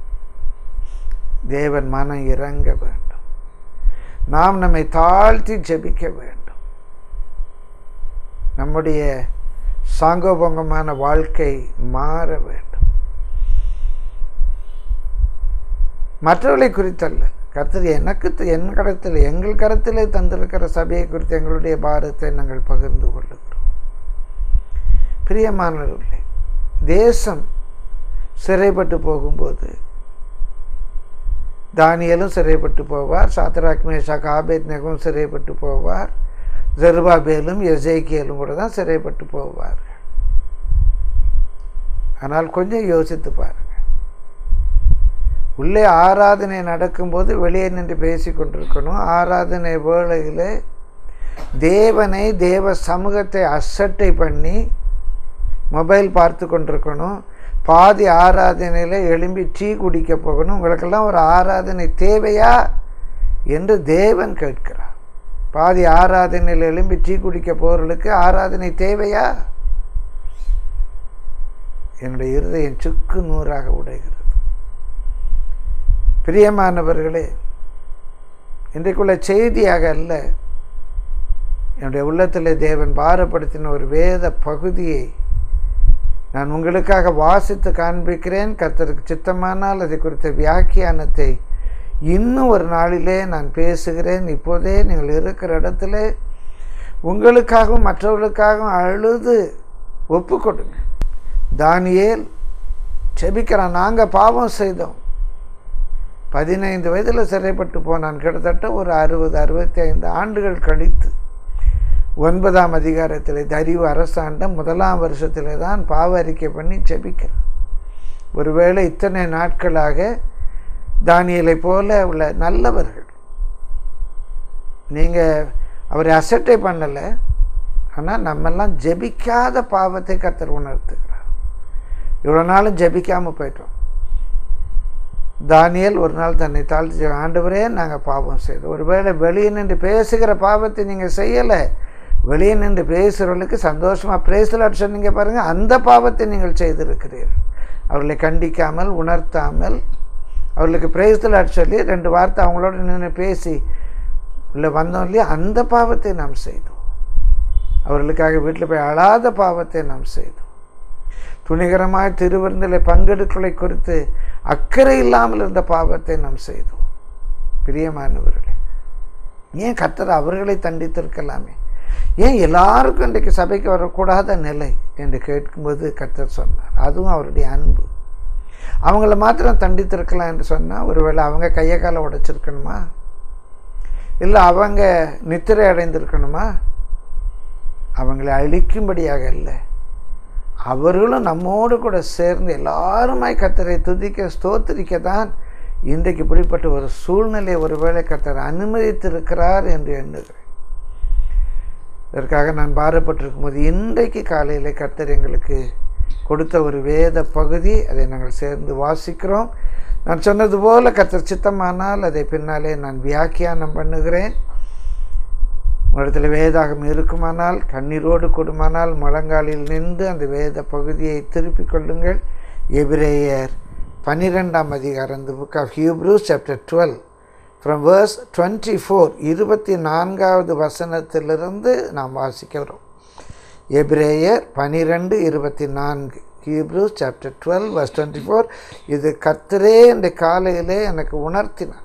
தேவன் மனம் இறங்க வேண்டும். நாம் நம்மை தாழ்த்தி ஜெபிக்க வேண்டும். நம்முடைய சாங்கோபங்கமான வாழ்க்கை மாற வேண்டும். மற்றவர்களை குறித்தல்ல, கர்த்தர் என் கரத்தில், எங்கள் கரத்திலே தந்திருக்கிற சபையை குறித்து எங்களுடைய பாரத்தை நாங்கள் பகிர்ந்து கொள்ளுகிறோம். பிரியமானவர்களே, தேசம் சிறைப்பட்டு போகும்போது தானியேலும் சிறைப்பட்டு போவார், சாத்ராக் மேஷாக் ஆபேத்நேகோவும் சிறைப்பட்டு போவார், செருபாபேலும் எசேக்கியேலும் கூட தான் சிறைப்பட்டு போவார். ஆனால் கொஞ்சம் யோசித்து பாருங்க, உள்ளே ஆராதனை நடக்கும்போது வெளியே நின்று பேசி கொண்டிருக்கணும். ஆராதனை வேளையில் தேவனை, தேவ சமூகத்தை அசட்டை பண்ணி மொபைல் பார்த்து கொண்டிருக்கணும். பாதி ஆராதனையில் எழும்பி டீ குடிக்க போகணும். உங்களுக்கெல்லாம் ஒரு ஆராதனை தேவையா என்று தேவன் கேட்கிறார். பாதி ஆராதனையில் எழும்பி டீ குடிக்க போகிறவர்களுக்கு ஆராதனை தேவையா? என்னுடைய இருதயம் சுக்கு நூறாக உடைகிறது. பிரியமானவர்களே, இன்றைக்குள்ள செய்தியாக அல்ல, என்னுடைய உள்ளத்தில் தேவன் பாரப்படுத்தின ஒரு வேத பகுதியை நான் உங்களுக்காக வாசித்து காண்பிக்கிறேன். கர்த்தருக்கு சித்தமானால் அதை குறித்த வியாக்கியானத்தை இன்னும் ஒரு நாளிலே நான் பேசுகிறேன். இப்போதே நீங்கள் இருக்கிற இடத்துல உங்களுக்காகவும் மற்றவர்களுக்காகவும் அழுது ஒப்பு கொடுங்க. தானியேல் செபிக்கிறான், நாங்கள் பாவம் செய்தோம், 15 வயதில் சிறைப்பட்டு போனான். கிட்டத்தட்ட ஒரு 60-65 ஆண்டுகள் கழித்து 9ஆம் அதிகாரத்தில் தரிவு அரசாண்ட 1ஆம் வருஷத்தில் தான் பாவ அறிக்கை பண்ணி ஜெபிக்கிறான். ஒருவேளை இத்தனை நாட்களாக தானியேலை போல உள்ள நல்லவர்கள் நீங்கள் அவரை அசட்டை பண்ணலை, ஆனால் நம்மெல்லாம் ஜெபிக்காத பாவத்தை கர்த்தர் உணர்த்துகிறார். இவ்வளோ நாளும் ஜெபிக்காமல் போயிட்டோம். தானியேல் ஒரு நாள் தன்னை தாழ்த்தி, ஆண்டவரே நாங்கள் பாவம் செய்தோம். ஒருவேளை வெளியே நின்று பேசுகிற பாவத்தை நீங்கள் செய்யலை, வெளியே நின்று பேசுகிறவர்களுக்கு சந்தோஷமாக பிரேசலாட் சொன்னீங்க பாருங்கள், அந்த பாவத்தை நீங்கள் செய்திருக்கிறீர்கள். அவர்களை கண்டிக்காமல், உணர்த்தாமல், அவர்களுக்கு பிரேசலாட் சொல்லி 2 வார்த்தை அவங்களோட நின்று பேசி இல்லை வந்தோம் இல்லையா, அந்த பாவத்தை நாம் செய்தோம். அவர்களுக்காக வீட்டில் போய் அழாத பாவத்தை நாம் செய்தோம். துணிகரமாய் திருவிருந்தில் பங்கெடுக்கலை குறித்து அக்கறை இல்லாமல் இருந்த பாவத்தை நாம் செய்தோம். பிரியமானவர்களே, ஏன் கர்த்தர் அவர்களை தண்டித்திருக்கலாமே, ஏன் எல்லாருக்கும் இன்றைக்கு சபைக்கு வரக்கூடாத நிலை என்று கேட்கும்போது கர்த்தர் சொன்னார், அதுவும் அவருடைய அன்பு. அவங்கள மாத்திரம் தண்டித்திருக்கலாம் என்று சொன்னால், ஒருவேளை அவங்க கையை காலை உடைச்சிருக்கணுமா, இல்லை அவங்க நித்திரை அடைந்திருக்கணுமா? அவங்களை அழிக்கும்படியாக இல்லை, அவர்களும் நம்மோடு கூட சேர்ந்து எல்லாருமாய் கர்த்தரை துதிக்க ஸ்தோத்திரிக்க தான் இன்றைக்கு இப்படிப்பட்ட ஒரு சூழ்நிலை ஒருவேளை கர்த்தர் அனுமதித்திருக்கிறார் என்று எண்ணுகிறேன். இதற்காக நான் பாரப்பட்டிருக்கும் போது இன்றைக்கு காலையில் கர்த்தர் எங்களுக்கு கொடுத்த ஒரு வேத பகுதி, அதை நாங்கள் சேர்ந்து வாசிக்கிறோம். நான் சொன்னது போல் கர்த்தர் சித்தமானால் அதை பின்னாலே நான் வியாக்கியானம் பண்ணுகிறேன். உங்களிடத்தில் வேதாகம் இருக்குமானால், கண்ணீரோடு கூடுமானால் முழங்காலில் நின்று அந்த வேத பகுதியை திருப்பிக் கொள்ளுங்கள். எபிரேயர் 12ஆம் அதிகாரம், the book of Hebrews chapter 12 from verse 24, 24வது வசனத்திலிருந்து நாம் வாசிக்கிறோம். எபிரேயர் 12:24, Hebrews chapter 12 verse 24. இது கர்த்தரே இந்த காலையிலே எனக்கு உணர்த்தினார்.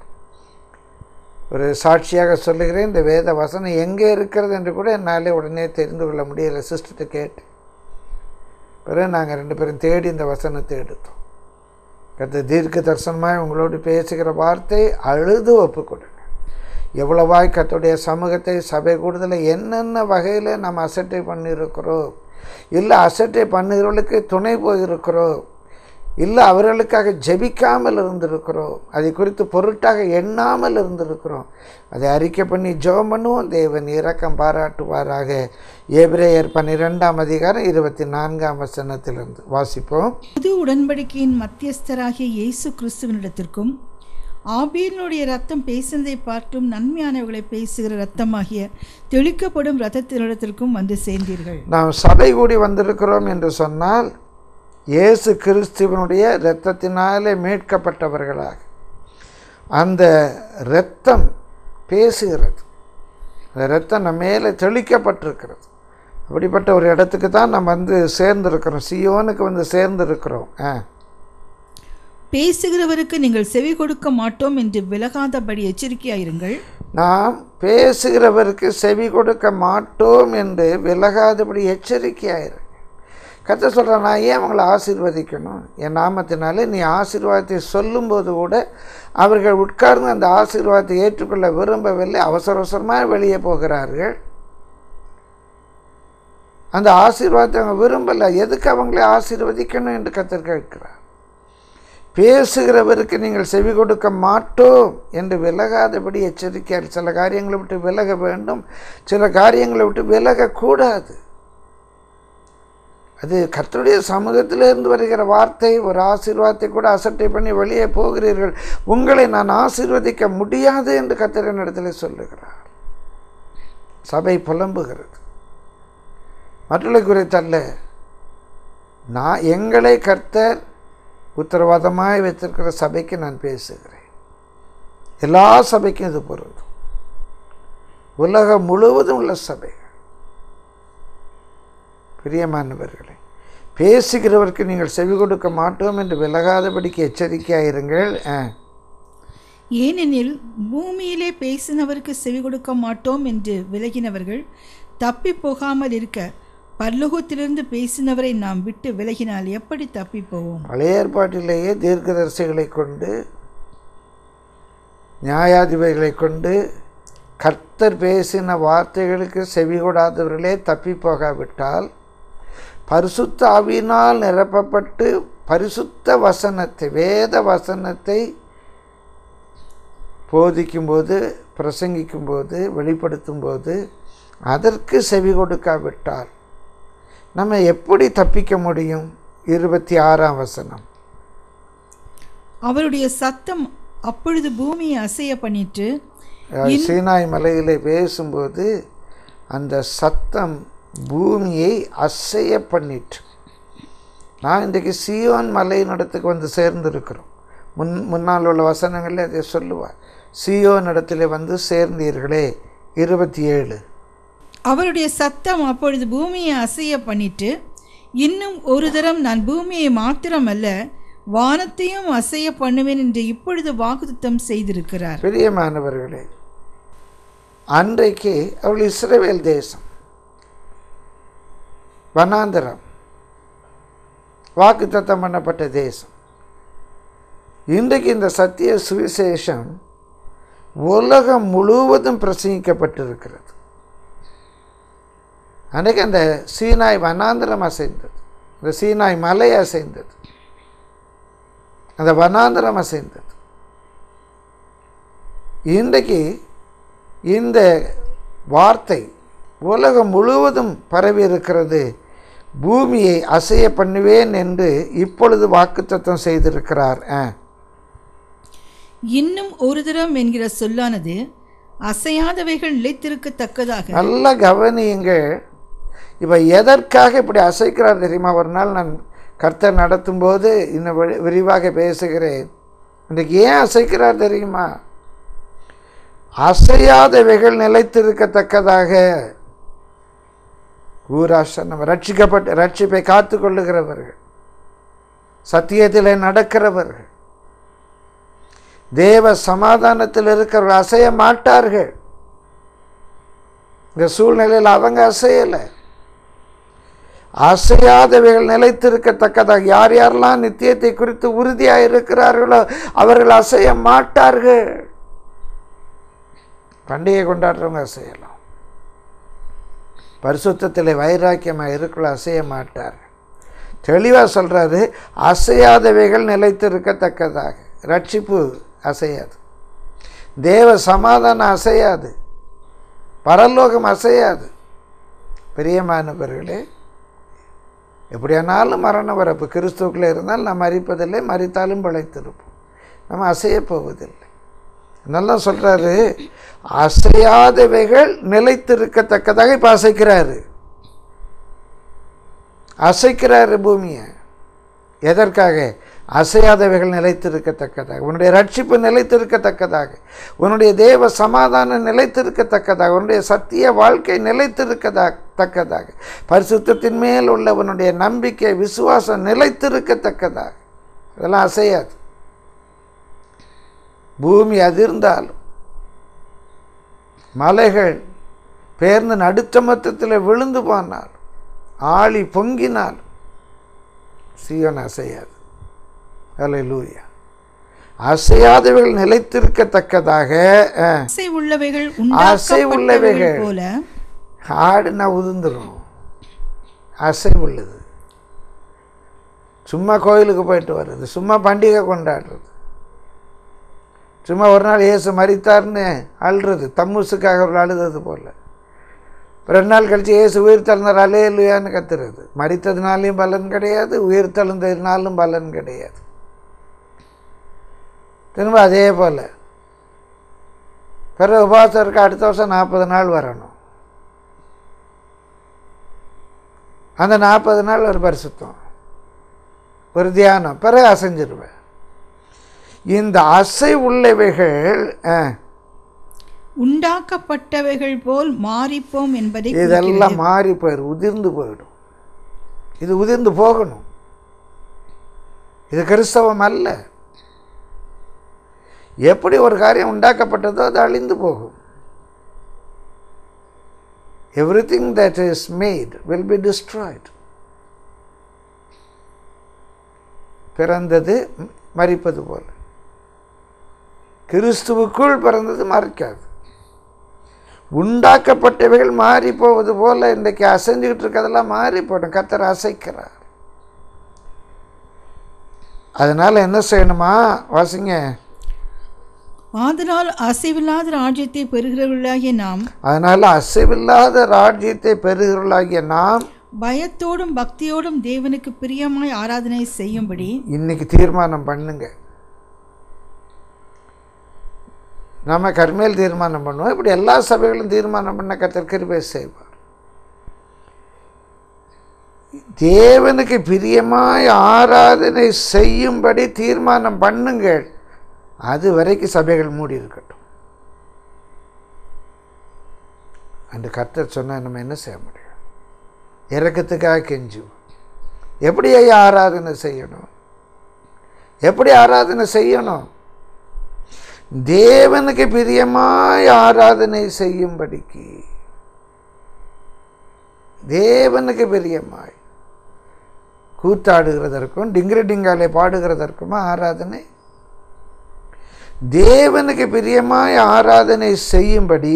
ஒரு சாட்சியாக சொல்லுகிறேன், இந்த வேத வசனம் எங்கே இருக்கிறது என்று கூட என்னாலே உடனே தெரிந்து கொள்ள முடியலை. சிஸ்டர்கிட்ட கேட்டேன். பிறகு நாங்கள் 2 பேரும் தேடி இந்த வசனத்தை எடுத்தோம். கர்த்தர் தீர்க்க தரிசனமாய் உங்களோடு பேசுகிற வார்த்தை அழுது ஒப்பு கொடுங்க. எவ்வளவாய் கர்த்தருடைய சமூகத்தை சபை கூடுதலை என்னென்ன வகையில் நம்ம அசட்டை பண்ணியிருக்கிறோம், இல்லை அசட்டை பண்ணுகிறவர்களுக்கு துணை போயிருக்கிறோம், இல்லை அவர்களுக்காக ஜெபிக்காமல் இருந்திருக்கிறோம், அதை குறித்து பொருட்டாக எண்ணாமல் இருந்திருக்கிறோம். அதை அறிக்கை பண்ணி ஜெபம் பண்ணுவோம். தேவன் இரக்கம் பாராட்டுவாராக. எபிரேயர் 12ஆம் அதிகாரம் 24ஆம் வசனத்திலிருந்து வாசிப்போம். புது உடன்படிக்கையின் மத்தியஸ்தராகிய இயேசு கிறிஸ்துவனிடத்திற்கும் ஆபேலினுடைய ரத்தம் பேசினதை பார்த்தும் நன்மையானவர்களை பேசுகிற ரத்தமாகிய தெளிக்கப்படும் இரத்தத்தினிடத்திற்கும் வந்து சேர்ந்தீர்கள். நாம் சபை கூடி வந்திருக்கிறோம் என்று சொன்னால் இயேசு கிறிஸ்துவனுடைய இரத்தத்தினாலே மீட்கப்பட்டவர்களாக அந்த இரத்தம் பேசுகிறது. அந்த இரத்தம் நம்ம மேலே தெளிக்கப்பட்டிருக்கிறது. அப்படிப்பட்ட ஒரு இடத்துக்கு தான் நம்ம வந்து சேர்ந்திருக்கிறோம். சியோனுக்கு வந்து சேர்ந்திருக்கிறோம். பேசுகிறவருக்கு நீங்கள் செவி கொடுக்க மாட்டோம் என்று விலகாதபடி எச்சரிக்கையாயிருங்கள். நாம் பேசுகிறவருக்கு செவி கொடுக்க மாட்டோம் என்று விலகாதபடி எச்சரிக்கையாயிருங்கள். கர்த்தர் சொல்கிறார், நான் ஏன் அவங்களை ஆசீர்வதிக்கணும்? என் நாமத்தினாலே நீ ஆசீர்வாதத்தை சொல்லும்போது கூட அவர்கள் உட்கார்ந்து அந்த ஆசீர்வாதத்தை ஏற்றுக்கொள்ள விரும்பவில்லை, அவசர அவசரமாக வெளியே போகிறார்கள். அந்த ஆசீர்வாதத்தை அவங்க விரும்பலை. எதுக்கு அவங்களை ஆசீர்வதிக்கணும் என்று கர்த்தர் கேட்கிறார். பேசுகிறவருக்கு நீங்கள் செவி கொடுக்க மாட்டோம் என்று விலகாதபடி எச்சரிக்கையார். சில காரியங்களை விட்டு விலக வேண்டும், சில காரியங்களை விட்டு விலகக்கூடாது. அது கர்த்தருடைய சமூகத்திலிருந்து வருகிற வார்த்தை. ஒரு ஆசீர்வாதத்தை கூட அசட்டை பண்ணி வெளியே போகிறீர்கள், உங்களை நான் ஆசீர்வதிக்க முடியாது என்று கர்த்தரின் இடத்துல சொல்லுகிறார். சபை புலம்புகிறது. மற்றவர்களை குறித்தல்ல, எங்களை கர்த்தர் உத்தரவாதமாய் வைத்திருக்கிற சபைக்கு நான் பேசுகிறேன். எல்லா சபைக்கும் இது பொருந்தும். உலகம் முழுவதும் உள்ள சபை. பிரியமானவர்களே, பேசுகிறவருக்கு நீங்கள் செவி கொடுக்க மாட்டோம் என்று விலகாதபடிக்கு எச்சரிக்கையாயிருங்கள். ஏனெனில் பூமியிலே பேசினவருக்கு செவி கொடுக்க மாட்டோம் என்று விலகினவர்கள் தப்பி போகாமல் இருக்க பரலோகத்திலிருந்து பேசினவரை நாம் விட்டு விலகினால் எப்படி தப்பி போவோம்? பழைய ஏற்பாட்டிலேயே தீர்க்கதரிசிகளை கொண்டு, நியாயாதிபதிகளை கொண்டு கர்த்தர் பேசின வார்த்தைகளுக்கு செவி கொடாதவர்களே தப்பி போகாவிட்டால், பரிசுத்த ஆவியினால் நிரப்பப்பட்டு பரிசுத்த வசனத்தை, வேத வசனத்தை போதிக்கும்போது, பிரசங்கிக்கும்போது, வெளிப்படுத்தும்போது அதற்கு செவி கொடுக்காவிட்டால் நம்ம எப்படி தப்பிக்க முடியும்? 26ஆம் வசனம். அவருடைய சத்தம் அப்பொழுது பூமியை அசைய பண்ணிட்டு, சீனாய் மலையிலே பேசும்போது அந்த சத்தம் பூமியை அசைய பண்ணிட்டு. நான் இன்றைக்கு சீயோன் மலையின் இடத்துக்கு வந்து சேர்ந்திருக்கிறோம். முன்னால் உள்ள வசனங்களில் அதை சொல்லுவார். சீயோன் இடத்துல வந்து சேர்ந்தீர்களே. 27. அவருடைய சத்தம் அப்பொழுது பூமியை அசைய பண்ணிட்டு, இன்னும் ஒரு தரம் நான் பூமியை மாத்திரமல்ல வானத்தையும் அசைய பண்ணுவேன் என்று இப்பொழுது வாக்குத்தத்தம் செய்திருக்கிறார். பிரியமானவர்களே, அன்றைக்கு அவள் இஸ்ரவேல் தேசம், வனாந்தரம், வாக்குத்தத்தம் பண்ணப்பட்ட தேசம். இன்றைக்கு இந்த சத்திய சுவிசேஷம் உலகம் முழுவதும் பிரசங்கிக்கப்பட்டிருக்கிறது. அன்றைக்கு அந்த சீனாய் வனாந்தரம் அசைந்தது, இந்த சீனாய் மலை அசைந்தது, அந்த வனாந்தரம் அசைந்தது. இன்றைக்கு இந்த வார்த்தை உலகம் முழுவதும் பரவி இருக்கிறது. பூமியை அசைய பண்ணுவேன் என்று இப்பொழுது வாக்குத்தத்தம் செய்திருக்கிறார். இன்னும் ஒரு தரம் என்கிற சொல்லானது அசையாதவைகள் நிலைத்திருக்கத்தக்கதாக. நல்ல கவனியுங்கள். இப்போ எதற்காக இப்படி அசைக்கிறார் தெரியுமா? ஒரு நாள் நான் கர்த்தர் நடத்தும்போது இன்னும் விரிவாக பேசுகிறேன். இன்றைக்கு ஏன் அசைக்கிறார் தெரியுமா? அசையாதவைகள் நிலைத்திருக்கத்தக்கதாக. ஊராசனம், ரட்சிப்பை காத்து கொள்ளுகிறவர்கள், சத்தியத்திலே நடக்கிறவர்கள், தேவ சமாதானத்தில் இருக்கிறவர்கள் அசைய மாட்டார்கள். இந்த சூழ்நிலையில் அவங்க அசையலை. அசையாதவைகள் நிலைத்திருக்கத்தக்கதாக. யார் யாரெல்லாம் நித்தியத்தை குறித்து உறுதியாக இருக்கிறார்களோ அவர்கள் அசைய மாட்டார்கள். பண்டிகை கொண்டாடுறவங்க அசையலாம். பரிசுத்தத்தில் வைராக்கியமாக இருக்கிற அசைய மாட்டார்கள். தெளிவாக சொல்கிறாரு, அசையாதவைகள் நிலைத்திருக்கத்தக்கதாக. ரட்சிப்பு அசையாது, தேவ சமாதானம் அசையாது, பரலோகம் அசையாது. பிரியமானவர்களே, எப்படியானாலும் மரணம் வரப்பு கிறிஸ்துவுக்குள்ளே இருந்தால் நாம் மரிப்பதில்லை, மரித்தாலும் பிழைத்திருப்போம். நம்ம அசைய போவதில்லை. நல்லா சொல்கிறாரு, அசையாதவைகள் நிலைத்திருக்கத்தக்கதாக. இப்போ அசைக்கிறாரு பூமியை. எதற்காக? அசையாதவைகள் நிலைத்திருக்கத்தக்கதாக, உன்னுடைய ரட்சிப்பு நிலைத்திருக்கத்தக்கதாக, உன்னுடைய தேவ சமாதானம் நிலைத்திருக்கத்தக்கதாக, உன்னுடைய சத்திய வாழ்க்கை நிலைத்திருக்கத்தக்கதாக, பரிசுத்தத்தின் மேல் உள்ள உன்னுடைய நம்பிக்கை, விசுவாசம் நிலைத்திருக்கத்தக்கதாக. இதெல்லாம் அசையாது. பூமி அதிர்ந்தாலும், மலைகள் பேர்ந்து நடுத்தமத்தத்தில் விழுந்து போனாலும், ஆழி பொங்கினாலும், சீயோன் அசையாது. அல்லேலூயா. அசையாதவைகள் நிலைத்திருக்கத்தக்கதாக அசை உள்ளவைகள் போல ஆடுனா உதிர்ந்துடும். அசை உள்ளது. சும்மா கோயிலுக்கு போயிட்டு வர்றது, சும்மா பண்டிகை கொண்டாடுறது, சும்மா ஒரு நாள் இயேசு மரித்தார்னு அழுறது, தம்முசுக்காக அவர்கள் அழுது போல் 2 நாள் கழித்து இயேசு உயிர் தழுந்தார் அல்லேலூயான்னு கத்துறது. மரித்ததுனாலையும் பலன் கிடையாது, உயிர் தழுந்ததுனாலும் பலன் கிடையாது. திரும்ப அதே போல் பிறகு உபவாசம் இருக்க அடுத்த வருஷம் 40 நாள் வரணும். அந்த 40 நாள் ஒரு பரிசுத்தம், ஒரு தியானம், பிறகு அசைஞ்சிருவேன். இந்த அசை உள்ளவைகள் உண்டாக்கப்பட்டவைகள் போல் மாறிப்போம் என்பதை இதெல்லாம் மாறி போயிடும், உதிர்ந்து போயிடும். இது உதிர்ந்து போகணும். இது கிறிஸ்தவம் அல்ல. எப்படி ஒரு காரியம் உண்டாக்கப்பட்டதோ அது அழிந்து போகும். Everything that is made will be destroyed. பிறந்தது மரிப்பது போல, கிறிஸ்துவுக்குள் பிறந்தது மறிக்காது. உண்டாக்கப்பட்டவைகள் மாறி போவது போல இன்றைக்கு அசைஞ்சுக்கிட்டு இருக்கிறதெல்லாம் மாறி போடும். கர்த்தர் அசைக்கிறார். அதனால் என்ன செய்யணுமா? வாசிங்க. அதனால் அசைவில்லாத ராஜ்யத்தை பெறுகிறவர்களாகிய நாம், அதனால் அசைவில்லாத ராஜ்யத்தை பெறுகிறவர்களாகிய நாம் பயத்தோடும் பக்தியோடும் தேவனுக்கு பிரியமாய் ஆராதனை செய்யும்படி இன்னைக்கு தீர்மானம் பண்ணுங்க. நம்ம கர்மேல் தீர்மானம் பண்ணுவோம். இப்படி எல்லா சபைகளும் தீர்மானம் பண்ண கர்த்தர் கிருபை செய்வார். தேவனுக்கு பிரியமாய் ஆராதனை செய்யும்படி தீர்மானம் பண்ணுங்கள். அது வரைக்கும் சபைகள் மூடி இருக்கட்டும். அந்த கர்த்தர் சொன்னால் நம்ம என்ன செய்ய முடியும்? இறக்கத்துக்காக கெஞ்சுவோம். எப்படி ஐயா ஆராதனை செய்யணும்? எப்படி ஆராதனை செய்யணும்? தேவனுக்கு பிரியமாய் ஆராதனை செய்யும்படிக்கு, தேவனுக்கு பிரியமாய் கூத்தாடுகிறதற்கும் டிங்கிரி டிங்காலை பாடுகிறதற்குமா ஆராதனை? தேவனுக்கு பிரியமாய் ஆராதனை செய்யும்படி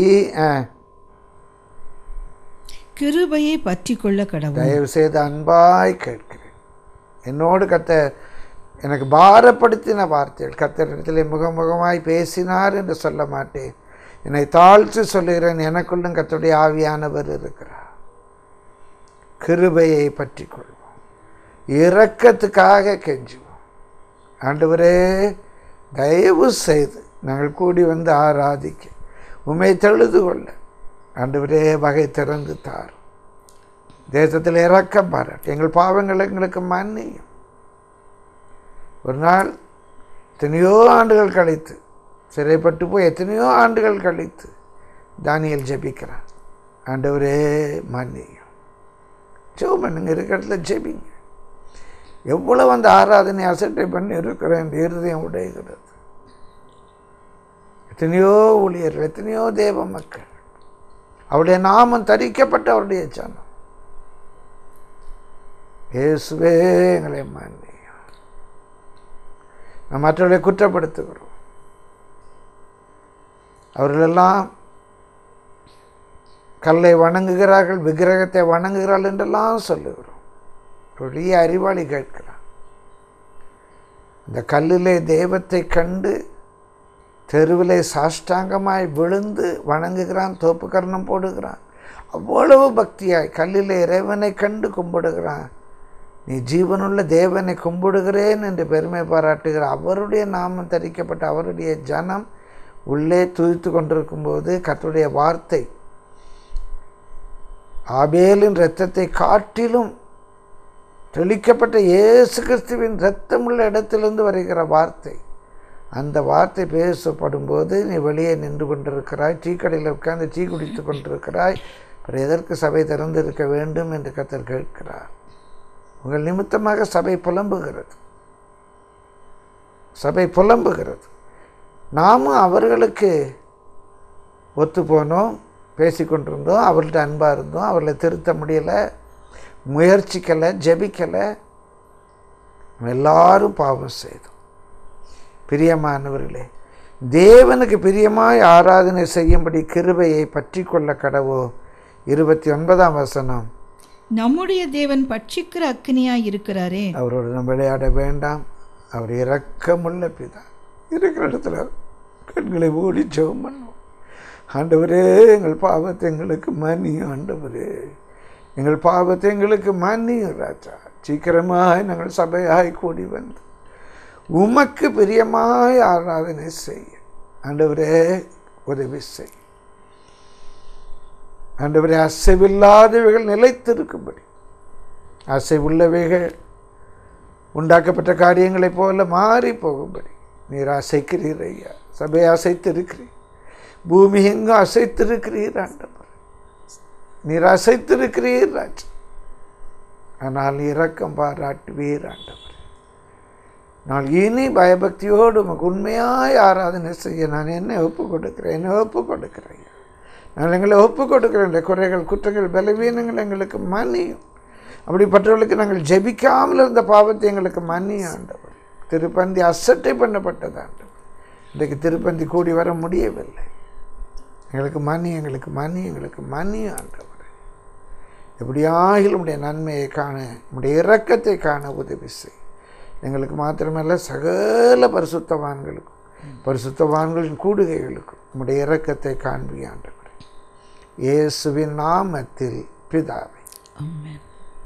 கிருபையை பற்றி கொள்ள கடவுள். தயவு செய்து அன்பாய் கேட்கிறேன். என்னோடு கர்த்தர் எனக்கு பாரப்படுத்தின வார்த்தைகள், கர்த்தரிடத்திலே முகமுகமாய் பேசினார் என்று சொல்ல மாட்டேன். என்னை தாழ்த்து சொல்லுகிறேன். எனக்குள்ளும் கர்த்தருடைய ஆவியானவர் இருக்கிறார். கிருபையை பற்றி கொள்வோம். இரக்கத்துக்காக கெஞ்சுவோம். ஆண்டவரே, தயவு செய்து நாங்கள் கூடி வந்து ஆராதிக்க உம்மை தொழுது கொள்ள ஆண்டவரே வகை திறந்து தார். தேசத்தில் இரக்கம் பாராட்டு. எங்கள் பாவங்கள் எங்களுக்கு மன்னியும். ஒரு நாள் எத்தனையோ ஆண்டுகள் கழித்து, சிறைப்பட்டு போய் எத்தனையோ ஆண்டுகள் கழித்து தானியேல் ஜெபிக்கிறான். ஆண்டவரே மன்னியும். ஜெபம் பண்ணுங்க, இருக்கிற இடத்துல ஜெபிங்க. எவ்வளவு அந்த ஆராதனை அசட்டை பண்ணி இருக்கிறேன் என்று இருதயம் உடைகிறது. எத்தனையோ ஊழியர்கள், எத்தனையோ தேவ மக்கள், அவருடைய நாமம் தரிக்கப்பட்ட அவருடைய ஜனம். இயேசுவே எங்களை மன்னியும். நாம் மற்றவர்களை குற்றப்படுத்துகிறோம். அவர்களெல்லாம் கல்லை வணங்குகிறார்கள், விக்கிரகத்தை வணங்குகிறார்கள் என்றெல்லாம் சொல்லுகிறோம். பெரிய அறிவாளி கேட்கிறான். அந்த கல்லிலே தெய்வத்தை கண்டு தெருவிலே சாஷ்டாங்கமாய் விழுந்து வணங்குகிறான், தோப்பு கர்ணம் போடுகிறான். அவ்வளவு பக்தியாய் கல்லிலே இறைவனை கண்டு கும்பிடுகிறான். நீ ஜீவனுள்ள தேவனை கும்பிடுகிறேன் என்று பெருமை பாராட்டுகிற அவருடைய நாமம் தரிக்கப்பட்ட அவருடைய ஜனம் உள்ளே துதித்து கொண்டிருக்கும்போது கர்த்தருடைய வார்த்தை, ஆபேலின் இரத்தத்தை காட்டிலும் தெளிக்கப்பட்ட இயேசு கிறிஸ்துவின் இரத்தமுள்ள இடத்திலிருந்து வருகிற வார்த்தை, அந்த வார்த்தை பேசப்படும்போது நீ வெளியே நின்று கொண்டிருக்கிறாய், டீ கடையில் உட்கார்ந்து டீ குடித்து கொண்டிருக்கிறாய். அப்புறம் எதற்கு சபை திறந்திருக்க வேண்டும் என்று கர்த்தர் கேட்கிறார். உங்கள் நிமித்தமாக சபை புலம்புகிறது, சபை புலம்புகிறது. நாமும் அவர்களுக்கு ஒத்து போனோம், பேசிக்கொண்டிருந்தோம், அவர்கள்ட்ட அன்பாக இருந்தோம், அவர்களை திருத்த முடியலை, முயற்சிக்கலை, ஜெபிக்கலை. எல்லாரும் பாவம் செய்தோம். பிரியமானவர்களே, தேவனுக்கு பிரியமாய் ஆராதனை செய்யும்படி கிருபையை பற்றி கொள்ள கடவோ. 29ஆம் வசனம், நம்முடைய தேவன் பட்சிக்கிற அக்கினியாய் இருக்கிறாரே. அவரோடு நம்ம விளையாட வேண்டாம். அவர் இரக்கமுள்ள பிதா. இருக்கிற இடத்துல கண்களை மூடி ஜெபம் பண்ணுவோம். ஆண்டவரே, எங்கள் பாவத்தை எங்களுக்கு மன்னியும். ஆண்டவரே, எங்கள் பாவத்தை எங்களுக்கு மன்னியும் ராஜா. சீக்கிரமாய் நாங்கள் சபையாய் கூடி வந்து உமக்கு பிரியமாய் ஆராதனை செய்ய ஆண்டவரே உதவி செய். ஆண்டவரே, அசைவில்லாதவைகள் நிலைத்திருக்கும்படி, அசைவுள்ளவைகள் உண்டாக்கப்பட்ட காரியங்களைப் போல மாறி போகும்படி நீர் அசைக்கிறீர் ஐயா. சபையை அசைத்திருக்கிறீர், பூமி எங்கும் அசைத்திருக்கிறீர் ஆண்டவர். நீர் அசைத்திருக்கிறீர் ராஜா. ஆனால் இரக்கம் பாராட்டுவீர் ஆண்டவர். நான் இனி பயபக்தியோடு உமக்கு உண்மையாய் ஆராதனை செய்ய நான் என்னை ஒப்புக் கொடுக்கிறேன். நான் எங்களை ஒப்புக் கொடுக்கிறேன். குறைகள், குற்றங்கள், பலவீனங்கள் எங்களுக்கு மன்னியும். அப்படிப்பட்டவர்களுக்கு நாங்கள் ஜெபிக்காமல் இருந்த பாவத்தை எங்களுக்கு மன்னியும் ஆண்டவர். திருப்பந்தி அசட்டை பண்ணப்பட்டது ஆண்டவர். இன்றைக்கு திருப்பந்தி கூடி வர முடியவில்லை. எங்களுக்கு மன்னியும் ஆண்டவர். எப்படியாகிலும் உடைய நன்மையை காண, உடைய இரக்கத்தை காண உதவி செய். எங்களுக்கு மாத்திரமல்ல, சகல பரிசுத்தவான்களுக்கும், பரிசுத்தவான்களின் கூடுகைகளுக்கும் உடைய இரக்கத்தை காண்பி ஆண்டவர். இயேசுவின் நாமத்தில் பிதாவே, ஆமென்.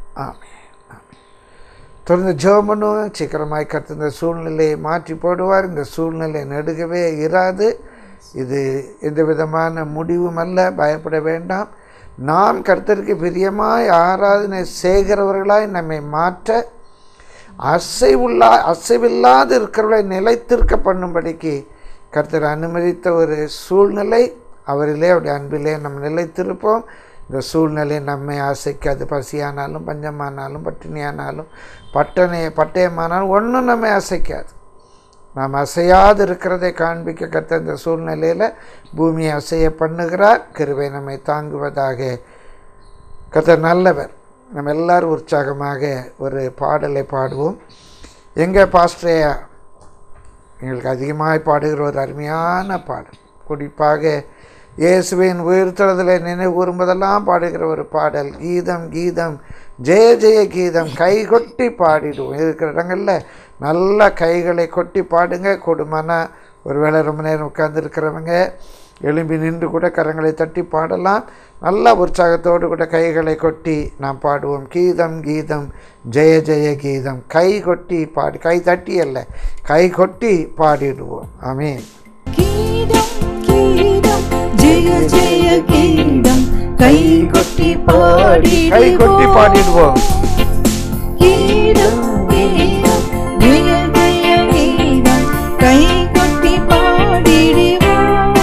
தொடர்ந்து ஜெபம் பண்ணுவோம். சீக்கிரமாய் கர்த்தர் இந்த சூழ்நிலையை மாற்றி போடுவார். இந்த சூழ்நிலை நெடுகவே இராது. இது எந்த விதமான முடிவும் அல்ல. பயப்பட வேண்டாம். நாம் கர்த்தருக்கு பிரியமாய் ஆராதனை செய்கிறவர்களாய் நம்மை மாற்ற, அசைவில்லாது இருக்கிறவர்களை நிலைத்திருக்க பண்ணும்படிக்கு கர்த்தர் அனுமதித்த ஒரு சூழ்நிலை. அவரிலே, அவருடைய அன்பிலே நம்ம நிலைத்திருப்போம். இந்த சூழ்நிலை நம்மை அசைக்காது. பசியானாலும், பஞ்சமானாலும், பட்டினியானாலும், பட்டயமானாலும் ஒன்றும் நம்மை அசைக்காது. நாம் அசையாது இருக்கிறதை காண்பிக்க கர்த்தர் இந்த சூழ்நிலையில் பூமியை அசைய பண்ணுகிறார். கிருபை நம்மை தாங்குவதாக. கர்த்தர் நல்லவர். நம்ம எல்லோரும் உற்சாகமாக ஒரு பாடலை பாடுவோம். எங்கள் பாஸ்டரையா எங்களுக்கு அதிகமாக பாடுகிற ஒரு அருமையான பாடல், குறிப்பாக இயேசுவின் உயிர்த்தெழுதலை நினைவு கூறும்போதெல்லாம் பாடுகிற ஒரு பாடல். கீதம் கீதம் ஜெய ஜெய கீதம், கை கொட்டி பாடிடுவோம். இருக்கிற இடங்களில் நல்ல கைகளை கொட்டி பாடுங்க. கொடுமானா ஒருவேளை ரொம்ப நேரம் உட்கார்ந்துருக்கிறவங்க எழும்பி நின்று கூட கரங்களை தட்டி பாடலாம். நல்ல உற்சாகத்தோடு கூட கைகளை கொட்டி நாம் பாடுவோம். கீதம் கீதம் ஜெய ஜெய கீதம், கை கொட்டி பாடி, கை தட்டி அல்ல, கை கொட்டி பாடிடுவோம். ஆமென். ஜெய ஜெய கீதம், கை கொட்டி பாடிடுவோம். கீதம் கீதம் ஜெய ஜெய கீதம், கை கொட்டி பாடிடுவோம்.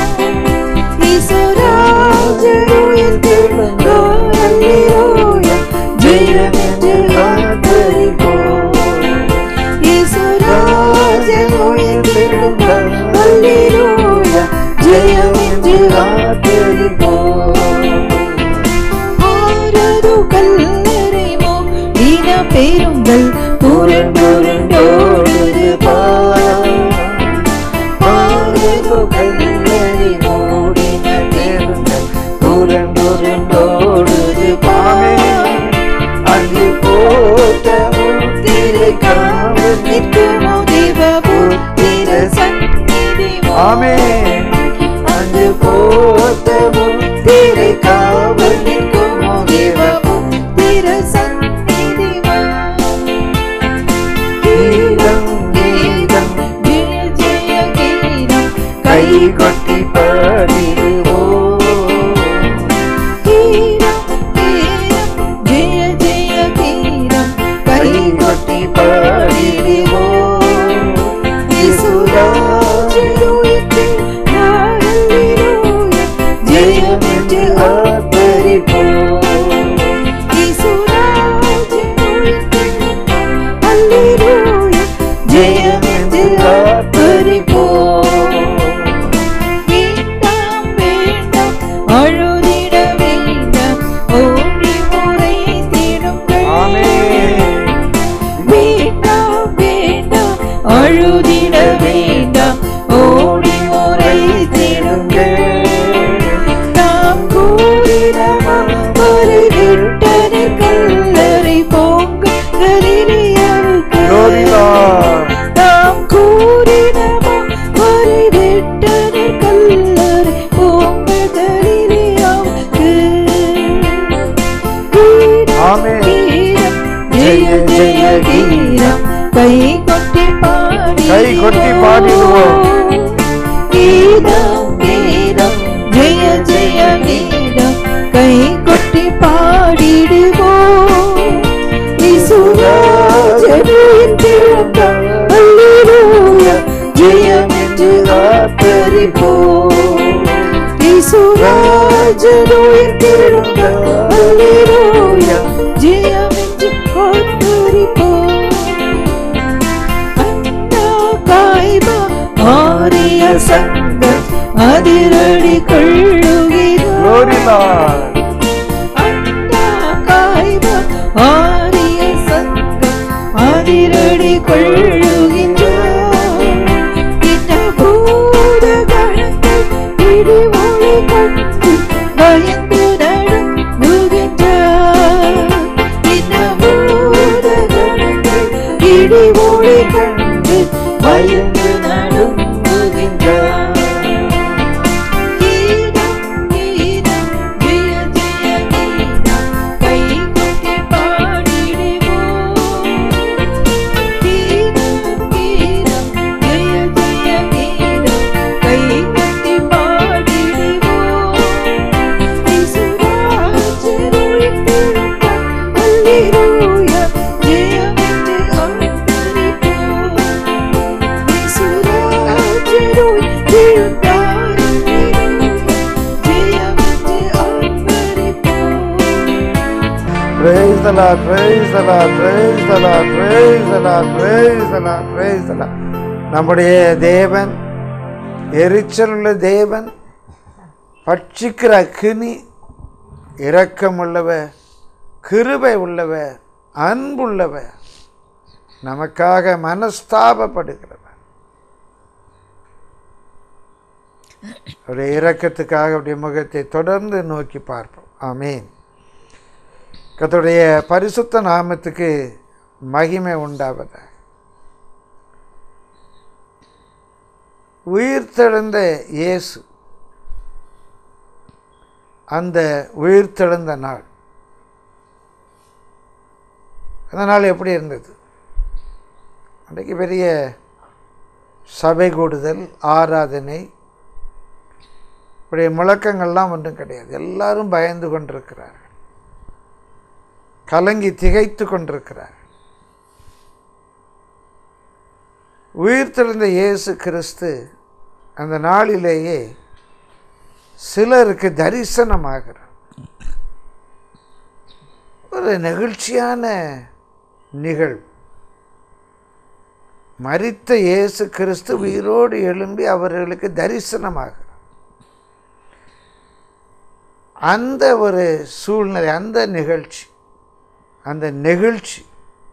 ஈஸ்வராஜே உயர்ந்தெழுந்தார், அல்லேலூயா, ஜெயமென்று ஆர்ப்பரிப்போம். ஈஸ்வராஜே உயர்ந்தெழுந்தார், அல்லேலூயா, ஜெயமென்று ஆர்ப்பரிப்போம். ஆரது கல்லறைமோ வீண பேருங்கள், புரண்டோடுது பார். ஆரது கல்லறைமோ வீண பேருங்கள், புரண்டோடுது பார். அங்கு போட்ட முத்திரை காவல் நிற்குமோ தேவ புத்திர சந்நிதி. ஆமென். அங்கு போட்ட முத்திரை காவல் நிற்குமோ தேவ புத்திர சந்நிதி. கீதம் கீதம் ஜெய ஜெய கீதம், கை கொட்டி பாடிடுவோம். கீதம் கீதம் ஜெய ஜெய கீதம், கை கொட்டி பாடிடுவோம். ஈசுராஜே உயர்ந்தெழுந்தார், அல்லேலூயா, ஜெயமென்று ஆர்ப்பரிப்போம். ஈசுராஜே உயர்ந்தெழுந்தார், அல்லேலூயா, ஜெயமென்று ஆர்ப்பரிப்போம். வேண்டாம் வேண்டாம் அழுதிட வேண்டாம், ஓடி முறை தேடுங்கள். வேண்டாம் ஆமென். கீதம் ஜெய ஜெய கீதம் கை கொட்டி பாடிடுவோம். கீதம் கீதம் ஜெய ஜெய கீதம் கை கொட்டி பாடிடுவோம். இயேசுராஜனின் பிறந்தார் அல்லேலூயா ஜெயம் என்று ஆர்ப்பரிப்போம். இயேசுராஜனின் பிறந்தார் அல்லேலூயா ஜெயம் என்று ஆர்ப்பரிப்போம். அண்ணா காய்பா ஆரிய சங்கம் அதிரடி கொள்ளுகிறார். அண்ணா காய்பா ஆரிய சங்கம் அதிரடி கொள்ளுகின்றார். இந்த பூத கணங்கள் இடிமொழி கண்டு பயந்து நடுங்குகின்றார். இந்த பூத கணங்கள் இடிமொழி கண்டு பயந்து நடுங்குகின்றார். Praise the Lord, praise the Lord, praise the Lord, praise the Lord, praise the Lord, praise the Lord. நம்முடைய தேவன் எரிச்சலுள்ள தேவன், பட்சிக்கிற அக்கினி, இரக்கமுள்ளவர், கிருபை உள்ளவர், அன்புள்ளவர், நமக்காக மனஸ்தாபப்படுகிறவர். அவருடைய இரக்கத்துக்காக அவருடைய முகத்தை தொடர்ந்து நோக்கி பார்ப்போம். ஆமீன். கர்த்தருடைய பரிசுத்த நாமத்துக்கு மகிமை உண்டாவதாக. உயிர்த்தெழுந்த இயேசு, அந்த உயிர்த்தெழுந்த நாள், அந்த நாள் எப்படி இருந்தது? அன்றைக்கு பெரிய சபை கூடுதல், ஆராதனை, இப்படி முழக்கங்கள்லாம் ஒன்றும் கிடையாது. எல்லாரும் பயந்து கொண்டிருக்கிறார்கள், கலங்கி திகைத்து கொண்டிருக்கிறார். உயிர்த்தெழுந்த இயேசு கிறிஸ்து அந்த நாளிலேயே சிலருக்கு தரிசனமாகிறார். ஒரு நெகிழ்ச்சியான நிகழ்வு. மரித்த இயேசு கிறிஸ்து உயிரோடு எழும்பி அவர்களுக்கு தரிசனமாகிறார். அந்த ஒரு சூழ்நிலை, அந்த நிகழ்ச்சி, அந்த நெகிழ்ச்சி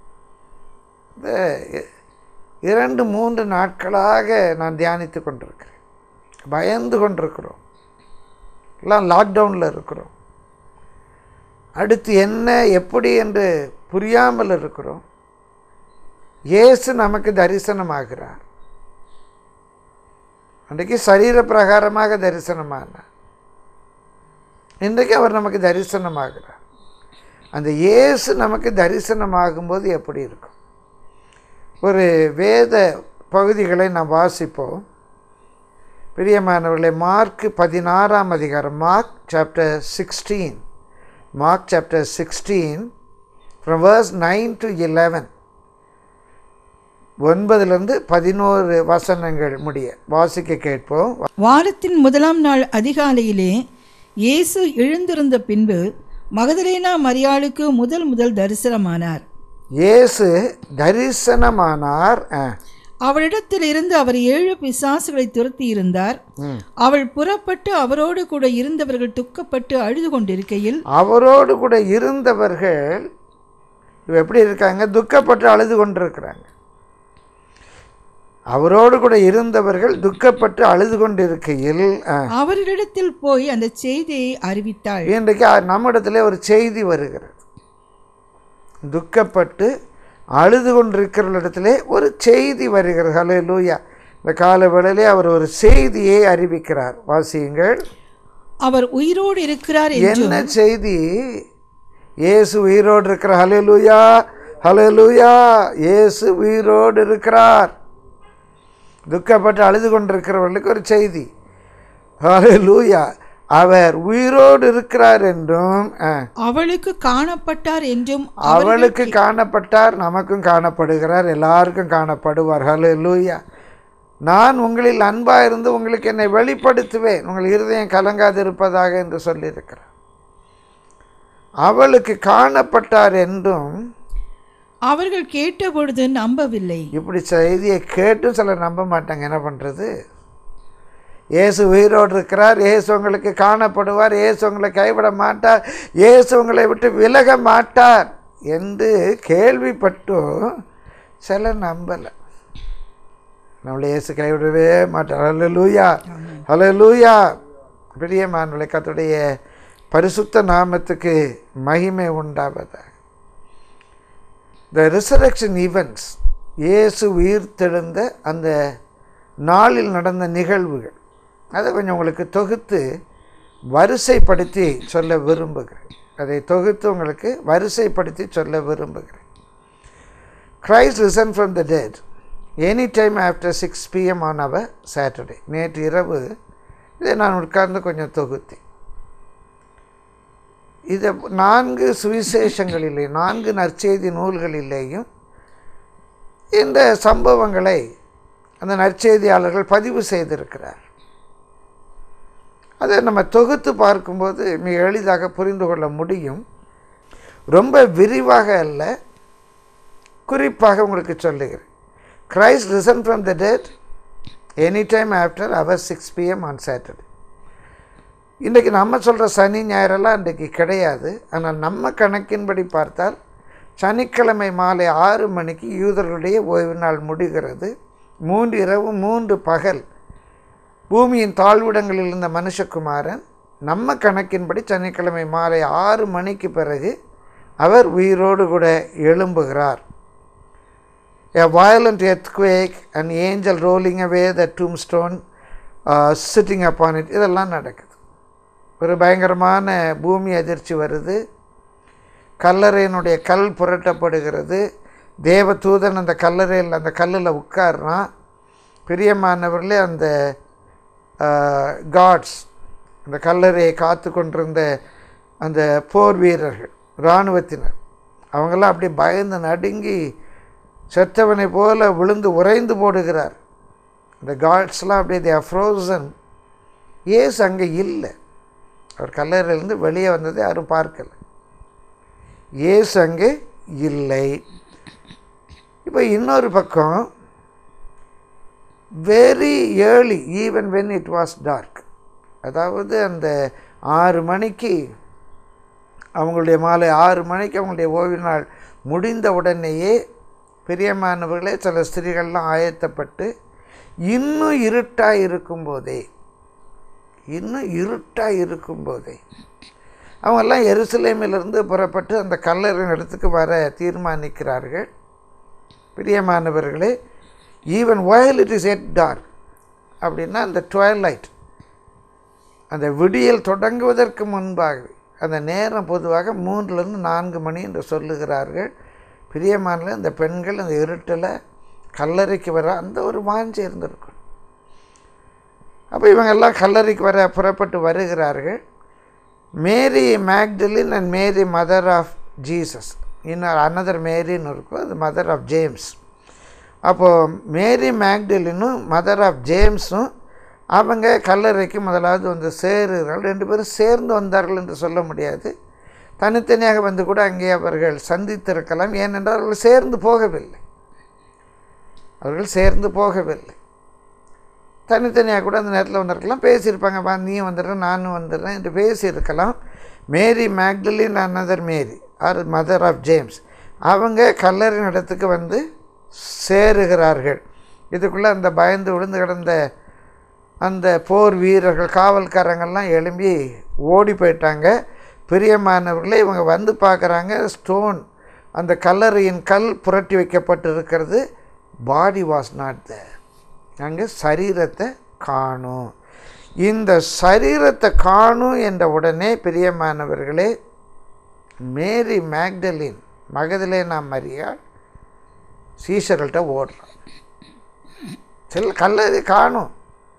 2-3 நாட்களாக நான் தியானித்து கொண்டிருக்கிறேன். பயந்து கொண்டிருக்கிறோம், எல்லாம் லாக்டவுனில் இருக்கிறோம். அடுத்து என்ன எப்படி என்று புரியாமல் இருக்கிறோம். இயேசு நமக்கு தரிசனமாகிறார். அன்றைக்கு சரீர பிரகாரமாக தரிசனமானார், இன்றைக்கு அவர் நமக்கு தரிசனமாகிறார். அந்த இயேசு நமக்கு தரிசனமாகும்போது எப்படி இருக்கும்? ஒரு வேத பகுதிகளை நாம் வாசிப்போம். பிரியமானவர்களே, மார்க் 16ஆம் அதிகாரம், Mark chapter 16, Mark chapter 16 from verse 9 to 11, 9-11 வசனங்கள் முடிய வாசிக்க கேட்போம். வாரத்தின் முதலாம் நாள் அதிகாலையிலே இயேசு எழுந்திருந்த பின்பு மகதலேனா மரியாளுக்கு முதல் தரிசனமானார். இயேசு தரிசனமானார். அவளிடத்தில் இருந்து அவர் 7 பிசாசுகளை துரத்தி இருந்தார். அவள் புறப்பட்டு அவரோடு கூட இருந்தவர்கள் துக்கப்பட்டு அழுது கொண்டிருக்கையில், அவரோடு கூட இருந்தவர்கள் எப்படி இருக்காங்க? துக்கப்பட்டு அழுது கொண்டிருக்கிறாங்க. அவரோடு கூட இருந்தவர்கள் துக்கப்பட்டு அழுது கொண்டிருக்கையில் அவரிடத்தில் போய் அந்த செய்தியை அறிவித்தாள். இன்றைக்கு நம்மிடத்துல ஒரு செய்தி வருகிறது. துக்கப்பட்டு அழுது கொண்டிருக்கிறவர்களிடத்திலே ஒரு செய்தி வருகிறது. ஹல்லேலூயா. இந்த கால வேளையிலே அவர் ஒரு செய்தியை அறிவிக்கிறார். வாசியுங்கள். அவர் உயிரோடு இருக்கிறார். என்ன செய்தி? இயேசு உயிரோடு இருக்கிறார். ஹல்லேலூயா, ஹல்லேலூயா. இயேசு உயிரோடு இருக்கிறார். துக்கப்பட்டு அழுது கொண்டிருக்கிறவர்களுக்கு ஒரு செய்தி. ஹல்லேலூயா, அவர் உயிரோடு இருக்கிறார் என்றும் அவளுக்கு காணப்பட்டார் என்றும். அவளுக்கு காணப்பட்டார், நமக்கும் காணப்படுகிறார், எல்லாருக்கும் காணப்படுவார். ஹல்லேலூயா. நான் உங்களில் அன்பாக இருந்து உங்களுக்கு என்னை வெளிப்படுத்துவேன், உங்கள் இருதயம் கலங்காது இருப்பதாக என்று சொல்லியிருக்கிறார். அவளுக்கு காணப்பட்டார் என்றும் அவர்கள் கேட்டபொழுது நம்பவில்லை. இப்படி செய்தியை கேட்டும் சிலர் நம்ப மாட்டாங்க. என்ன பண்ணுறது? இயேசு உயிரோடு இருக்கிறார், இயேசு உங்களுக்கு காணப்படுவார், இயேசு உங்களை கைவிட மாட்டார், இயேசு உங்களை விட்டு விலக மாட்டார் என்று கேள்விப்பட்டும் சிலர் நம்பலை. நம்மளை இயேசு கைவிடவே மாட்டார். ஹல்லேலூயா, ஹல்லேலூயா. பிரியமானவர்களே, கர்த்தருடைய பரிசுத்த நாமத்துக்கு மகிமை உண்டாவதாக. த ரிசரக்ஷன் ஈவெண்ட்ஸ், இயேசு உயிர்த்தெழுந்த அந்த நாளில் நடந்த நிகழ்வுகள், அதை கொஞ்சம் உங்களுக்கு தொகுத்து வரிசைப்படுத்தி சொல்ல விரும்புகிறேன். அதை தொகுத்து உங்களுக்கு வரிசைப்படுத்தி சொல்ல விரும்புகிறேன். Christ risen from the dead any time after 6 PM on our Saturday. நேற்று இரவு இதை நான் உட்கார்ந்து கொஞ்சம் தொகுத்தேன். இதை 4 சுவிசேஷங்களிலேயும் 4 நற்செய்தி நூல்களிலேயும் இந்த சம்பவங்களை அந்த நற்செய்தியாளர்கள் பதிவு செய்திருக்கிறார். அதை நம்ம தொகுத்து பார்க்கும்போது மிக எளிதாக புரிந்து கொள்ள முடியும். ரொம்ப விரிவாக அல்ல, குறிப்பாக உங்களுக்கு சொல்லுகிறேன். Christ risen from the dead any time after அவர் 6 PM on Saturday. இன்றைக்கு நம்ம சொல்கிற சனி ஞாயிறெல்லாம் இன்றைக்கு கிடையாது. ஆனால் நம்ம கணக்கின்படி பார்த்தால் சனிக்கிழமை மாலை 6 மணிக்கு யூதர்களுடைய ஓய்வு நாள் முடிகிறது. 3 இரவு 3 பகல் பூமியின் தாழ்விடங்களில் இருந்த மனுஷகுமாரன் நம்ம கணக்கின்படி சனிக்கிழமை மாலை 6 மணிக்கு பிறகு அவர் உயிரோடு கூட எழும்புகிறார். A violent earthquake, an angel rolling away the tombstone, sitting upon it, இதெல்லாம் நடக்குது. ஒரு பயங்கரமான பூமி அதிர்ச்சி வருது. கல்லறையினுடைய கல் புரட்டப்படுகிறது. தேவதூதன் அந்த கல்லறையில் அந்த கல்லில் உட்கார்றான். பிரியமானவர்களே, அந்த காட்ஸ், அந்த கல்லறையை காத்து கொண்டிருந்த அந்த போர் வீரர்கள், இராணுவத்தினர், அவங்கெல்லாம் அப்படி பயந்து நடுங்கி செத்தவனை போல விழுந்து உறைந்து போடுகிறார். இந்த காட்ஸ்லாம் அப்படியே தே ஆர் ஃப்ரோசன். ஏசு அங்கே இல்லை. அவர் கல்லறையிலேருந்து வெளியே வந்ததை யாரும் பார்க்கலை. ஏசு அங்கே இல்லை. இப்போ இன்னொரு பக்கம், very early, even when it was dark, அதாவது அந்த 6 மணிக்கு, அவங்களுடைய மாலை 6 மணிக்கு அவங்களுடைய ஓய்வு நாள் முடிந்த உடனேயே பிரியமானவர்களே சில ஸ்திரீகள்லாம் ஆயத்தப்பட்டு இன்னும் இருட்டாக இருக்கும்போதே அவங்கெல்லாம் எருசலேமிலிருந்து புறப்பட்டு அந்த கல்லறையின் இடத்துக்கு வர தீர்மானிக்கிறார்கள். பிரியமானவர்களே, even while it is yet dark, அப்படின்னா அந்த ட்வைலைட், அந்த விடியல் தொடங்குவதற்கு முன்பாகவே, அந்த நேரம் பொதுவாக 3லிருந்து 4 மணி என்று சொல்லுகிறார்கள். பிரியமான அந்த பெண்கள் அந்த இருட்டில் கல்லறைக்கு வர அந்த ஒரு வாஞ்சி இருந்திருக்கும். அப்போ இவங்கெல்லாம் கல்லறைக்கு வர புறப்பட்டு வருகிறார்கள். Mary Magdalene and Mary mother of Jesus, இன்னொரு அனதர் மேரின்னு இருக்கும், அது மதர் ஆஃப் ஜேம்ஸ். அப்போது மேரி மேக்டலினும் மதர் ஆஃப் ஜேம்ஸும் அவங்க கல்லறைக்கு முதலாவது வந்து சேருகிறார்கள். 2 பேரும் சேர்ந்து வந்தார்கள் என்று சொல்ல முடியாது, தனித்தனியாக வந்து கூட அங்கே அவர்கள் சந்தித்திருக்கலாம். ஏனென்றால் அவர்கள் சேர்ந்து போகவில்லை. தனித்தனியாக கூட அந்த நேரத்தில் வந்திருக்கலாம், பேசியிருப்பாங்க, வா நீ வந்துடுறேன் நானும் வந்துடுறேன் என்று பேசியிருக்கலாம். Mary Magdalene another Mary or mother of James, அவங்க கல்லறையின் இடத்துக்கு வந்து சேருகிறார்கள். இதுக்குள்ளே அந்த பயந்து விழுந்து கிடந்த அந்த போர் வீரர்கள், காவல்காரங்கள்லாம் எழும்பி ஓடி போயிட்டாங்க. பிரியமானவர்களே, இவங்க வந்து பார்க்குறாங்க, ஸ்டோன், அந்த கல்லறையின் கல் புரட்டி வைக்கப்பட்டு இருக்கிறது. பாடி வாஸ் நாட் தேர், அங்கே சரீரத்தை காணும். இந்த சரீரத்தை காணும் என்ற உடனே பிரியமானவர்களே மேரி மேக்டலின் மகதலேனா மரியாள் சீஷர்கள்ட்ட ஓடுறான். சில கல்லறை காணும்,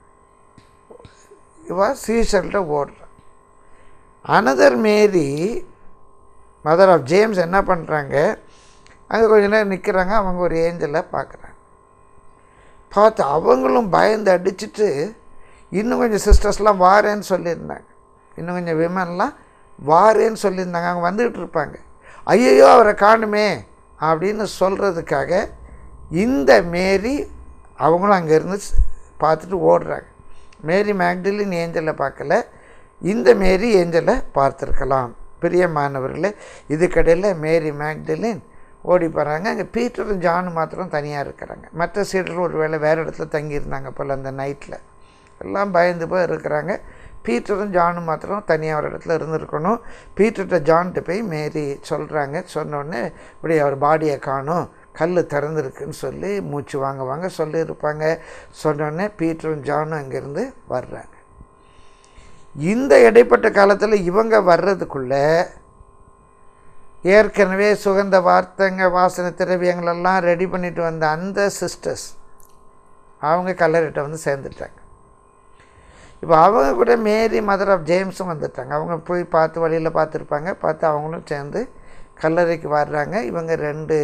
இவ சீஷர்கள்ட்ட ஓடுறான். Another Mary mother of James என்ன பண்ணுறாங்க, அங்கே கொஞ்ச நேரம் நிற்கிறாங்க. அவங்க ஒரு ஏஞ்சலை பார்க்குறாங்க. பார்த்து அவங்களும் பயந்து அடிச்சுட்டு இன்னும் கொஞ்சம் சிஸ்டர்ஸ்லாம் வாரேன்னு சொல்லியிருந்தாங்க. இன்னும் கொஞ்சம் விமன்லாம் வாரேன்னு சொல்லியிருந்தாங்க. அவங்க வந்துக்கிட்டு இருப்பாங்க. ஐயோ அவரை காணுமே அப்படின்னு சொல்கிறதுக்காக இந்த மேரி அவங்களும் அங்கேருந்து பார்த்துட்டு ஓடுறாங்க. மேரி மேக்டலின் ஏஞ்சலை பார்க்கல, இந்த மேரி ஏஞ்சலை பார்த்துருக்கலாம். பிரியமானவர்களே, இதுக்கடையில் மேரி மேக்டலின் ஓடி போகிறாங்க. அங்கே பீட்டரும் ஜானு மாத்திரம் தனியாக இருக்கிறாங்க. மற்ற சீடர்கள் ஒரு வேளை வேறு இடத்துல தங்கியிருந்தாங்க போல் அந்த நைட்டில். எல்லாம் பயந்து போய் இருக்கிறாங்க. பீட்டரும் ஜானு மாத்திரம் தனியாக ஒரு இடத்துல இருந்திருக்கணும். பீட்டர்கிட்ட ஜான்கிட்ட போய் மேரி சொல்கிறாங்க. சொன்னோடனே இப்படி அவர் பாடியை காணும், கல் திறந்துருக்குன்னு சொல்லி மூச்சு வாங்க சொல்லியிருப்பாங்க. சொன்னோடனே பீட்டரும் ஜானும் அங்கேருந்து வர்றாங்க. இந்த இடைப்பட்ட காலத்தில் இவங்க வர்றதுக்குள்ளே ஏற்கனவே சுகந்த வாசனை திரவியங்களெல்லாம் ரெடி பண்ணிட்டு வந்த அந்த சிஸ்டர்ஸ் அவங்க கல்லறைகிட்ட வந்து சேர்ந்துட்டாங்க. இப்போ அவங்க கூட மேரி மதர் ஆஃப் ஜேம்ஸும் வந்துட்டாங்க. அவங்க போய் பார்த்து வழியில் பார்த்துருப்பாங்க. பார்த்து அவங்களும் சேர்ந்து கல்லறைக்கு வர்றாங்க. இவங்க 2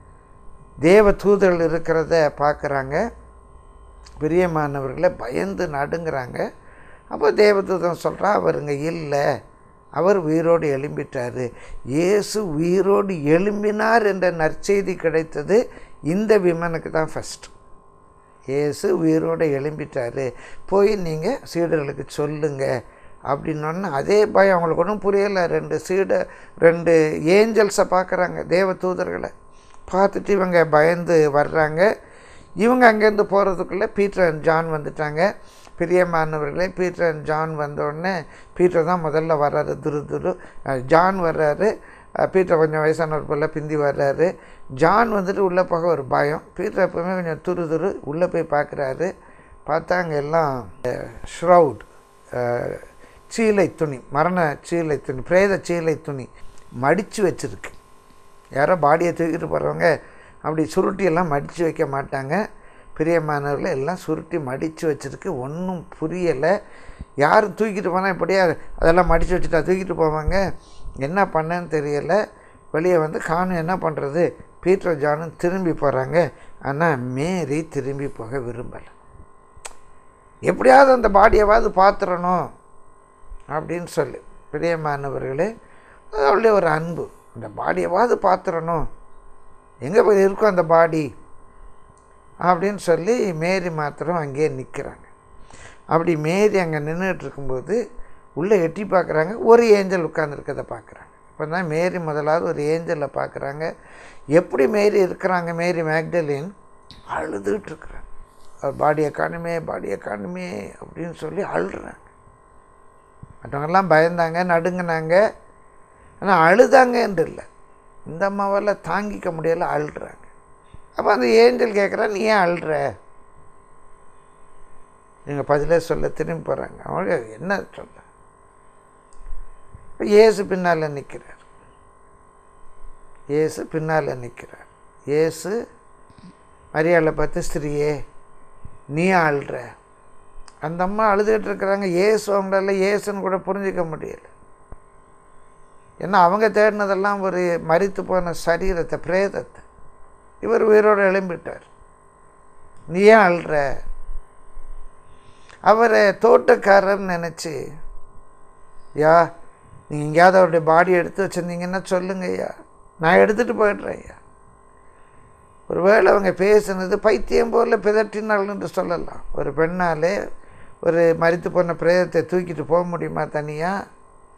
தேவ தூதர்கள் இருக்கிறத பார்க்குறாங்க. பிரியமானவர்களை பயந்து நடுங்கிறாங்க. அப்போ தேவதூதன் சொல்கிறான், அவருங்க இல்லை, அவர் உயிரோடு எழும்பிட்டார். இயேசு உயிரோடு எழும்பினார் என்ற நற்செய்தி கிடைத்தது இந்த விமனுக்கு தான் ஃபஸ்ட்டு. இயேசு உயிரோடு எழும்பிட்டார், போய் நீங்கள் சீடர்களுக்கு சொல்லுங்கள் அப்படின்னோன்னு அதே பயம் அவங்களுக்கு ஒன்றும் புரியலை. 2 ஏஞ்சல்ஸை பார்க்குறாங்க, தேவ தூதர்களை பார்த்துட்டு இவங்க பயந்து வர்றாங்க. இவங்க அங்கேருந்து போகிறதுக்குள்ளே பீட்டர் அண்ட் ஜான் வந்துட்டாங்க. பிரியமானவர்களே, பீட்டர் அண்ட் ஜான் வந்தோடனே பீட்டர் தான் முதல்ல வர்றாரு. ஜான் வர்றாரு. பீட்டர் கொஞ்சம் வயசானவர் போல் பிந்தி வர்றாரு. ஜான் வந்துட்டு உள்ளே போக ஒரு பயம். பீட்டர் எப்போவுமே கொஞ்சம் துரு உள்ளே போய் பார்க்குறாரு. பார்த்தா அங்கே எல்லாம் ஷ்ரவுட், சீலை துணி, மரண சீலை துணி, பிரேத சீலை துணி மடித்து வச்சுருக்கு. யாரோ பாடியை தூக்கிட்டு போகிறவங்க அப்படி சுருட்டியெல்லாம் மடித்து வைக்க மாட்டாங்க. பிரியமானவர்கள் எல்லாம் சுருட்டி மடித்து வச்சுருக்கு. ஒன்றும் புரியலை. யாரும் தூக்கிட்டு போனால் இப்படியே அதெல்லாம் மடித்து வச்சுட்டா தூக்கிட்டு போவாங்க. என்ன பண்ணேன்னு தெரியலை. வெளியே வந்து காணும், என்ன பண்ணுறது. பீட்டர் ஜானும் திரும்பி போகிறாங்க. ஆனால் மேரி திரும்பி போக விரும்பலை. எப்படியாவது அந்த பாடியவாவது பார்த்துடணும் அப்படின்னு சொல்லி. பிரியமானவர்களே, அவளுடைய ஒரு அன்பு, அந்த பாடியவாவது பார்த்துடணும், எங்கே போய் இருக்கும் அந்த பாடி அப்படின்னு சொல்லி மேரி மாத்திரம் அங்கேயே நிற்கிறாங்க. அப்படி மேரி அங்கே நின்றுட்டு இருக்கும்போது உள்ளே எட்டி பார்க்குறாங்க. ஒரு ஏஞ்சல் உட்கார்ந்துருக்கதை பார்க்குறாங்க. இப்போ தான் மேரி முதலாவது ஒரு ஏஞ்சலை பார்க்குறாங்க. எப்படி மேரி இருக்கிறாங்க, மேரி மேக்டலின் அழுதுகிட்டு இருக்கிறாங்க. பாடியை காணுமே அப்படின்னு சொல்லி அழுறாங்க. மற்றவங்கெல்லாம் பயந்தாங்க, நடுங்கினாங்க. ஆனால் அழுதாங்கன்று இல்லை, இந்த அம்மாவால் தாங்கிக்க முடியலை, அழுறாங்க. அப்போ அந்த ஏஞ்சல் கேட்குறா, நீ ஏன் அழுற? நீங்கள் பதிலே சொல்ல திரும்பி போகிறாங்க. அவங்க என்ன சொல்ல? இப்போ இயேசு பின்னால் நிற்கிறார். இயேசு மரியாதை பார்த்து, ஸ்திரியே நீ அழுற. அந்த அம்மா அழுதுகிட்டு இருக்கிறாங்க. இயேசு அவங்களால இயேசுன்னு கூட புரிஞ்சிக்க முடியலை. ஏன்னா அவங்க தேடினதெல்லாம் ஒரு மரித்து போன சரீரத்தை, பிரேதத்தை. இவர் உயிரோடு எழும்பிட்டார். நீ ஏன் அழுற? அவரை தோட்டக்காரர்னு நினச்சி, யா நீங்கள் எங்கேயாவது அவருடைய பாடி எடுத்து வச்சுருந்தீங்கன்னா சொல்லுங்க ஐயா, நான் எடுத்துகிட்டு போய்ட்றேன் ஐயா. ஒரு வேளை அவங்க பேசுனது பைத்தியம் போல் பிதற்றினாள்னு சொல்லலாம். ஒரு பெண்ணாலே ஒரு மரித்து போன பிரேதத்தை தூக்கிட்டு போக முடியுமா தனியாக?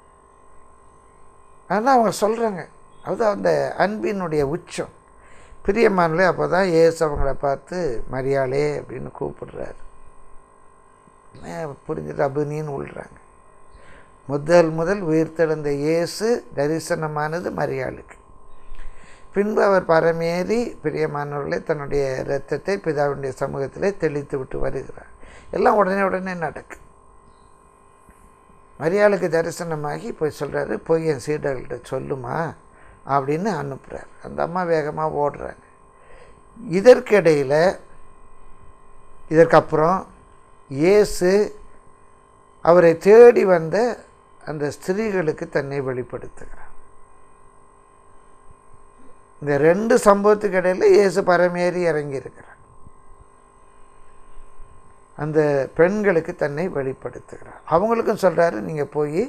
ஆனால் அவங்க சொல்கிறாங்க. அது அந்த அன்பினுடைய உச்சம். பிரியமானலே அப்போ தான் இயேசு அவங்கள பார்த்து மரியாளே அப்படின்னு கூப்பிடுறாரு. புரிஞ்சுட்டு அபினின்னு விழுறாங்க. முதல் உயிர்த்தெழுந்த இயேசு தரிசனமானது மரியாளுக்கு. பின்பு அவர் பரமேறி பிரியமானவர்களே தன்னுடைய இரத்தத்தை பிதாவுடைய சமூகத்திலே தெளித்து விட்டு வருகிறார். எல்லாம் உடனே நடக்கு. மரியாளுக்கு தரிசனமாகி போய் சொல்கிறாரு, போய் என் சீடர்கள்ட்ட சொல்லுமா அப்படின்னு அனுப்புகிறார். அந்த அம்மா வேகமாக ஓடுறாங்க. இதற்கப்புறம் இயேசு அவரை தேடி வந்த அந்த ஸ்திரீகளுக்கு தன்னை வெளிப்படுத்துகிறார். இந்த 2 சம்பவத்துக்கு இடையில் இயேசு பரமேறி இறங்கி இருக்கிறார். அந்த பெண்களுக்கு தன்னை வெளிப்படுத்துகிறார். அவங்களுக்கும் சொல்கிறாரு, நீங்கள் போய்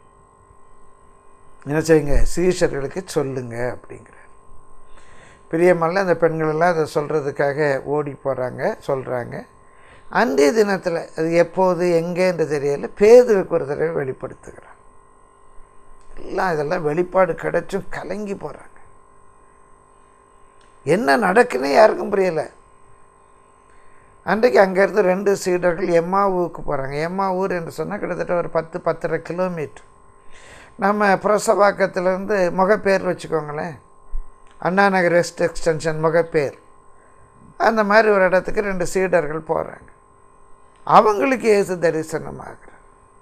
என்ன செய்யுங்க, சீஷர்களுக்கு சொல்லுங்க அப்படிங்கிறார். பிரியமல்ல அந்த பெண்களெல்லாம் அதை சொல்கிறதுக்காக ஓடி போகிறாங்க, சொல்கிறாங்க. அன்றைய தினத்தில் அது எப்போது எங்கேன்னு தெரியல, பேதுருக்கு ஒரு தடவை வெளிப்படுத்துகிறார். இதெல்லாம் வெளிப்பாடு கிடைச்சும் கலங்கி போகிறாங்க. என்ன நடக்குன்னு யாருக்கும் புரியலை. அன்றைக்கு அங்கேருந்து 2 சீடர்கள் எம்மாவூருக்கு போகிறாங்க. எம்மாவூர் என்று சொன்னால் கிட்டத்தட்ட ஒரு 10-10.5 கிலோமீட்டர். நம்ம புரசவாக்கத்திலேருந்து முகப்பேர் வச்சுக்கோங்களேன், அண்ணா நகர் வெஸ்ட் எக்ஸ்டென்ஷன் முகப்பேர், அந்த மாதிரி ஒரு இடத்துக்கு 2 சீடர்கள் போகிறாங்க. அவங்களுக்கு இயேசு தரிசனமாகிறார்.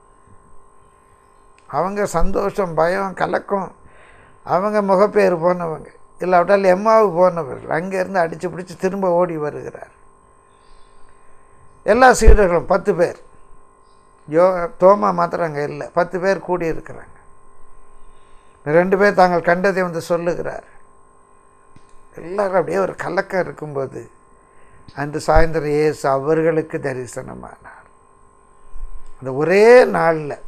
அவங்க சந்தோஷம், பயம், கலக்கம். அவங்க முகப்பேர் போனவங்க, இல்லாவிட்டால் எம்மாவுக்கு போனவர்கள். அங்கேருந்து அடித்து பிடிச்சி திரும்ப ஓடி வருகிறார். எல்லா சீடர்களும் 10 பேர், தோமா மாத்திரம் அங்கே இல்லை, 10 பேர் கூடியிருக்கிறாங்க. 2 பேர் தாங்கள் கண்டதை வந்து சொல்லுகிறார். எல்லாரும் அப்படியே ஒரு கலக்கம் இருக்கும்போது அன்று சாயந்தரம் இயேசு அவர்களுக்கு தரிசனமானார். அந்த ஒரே நாளில்,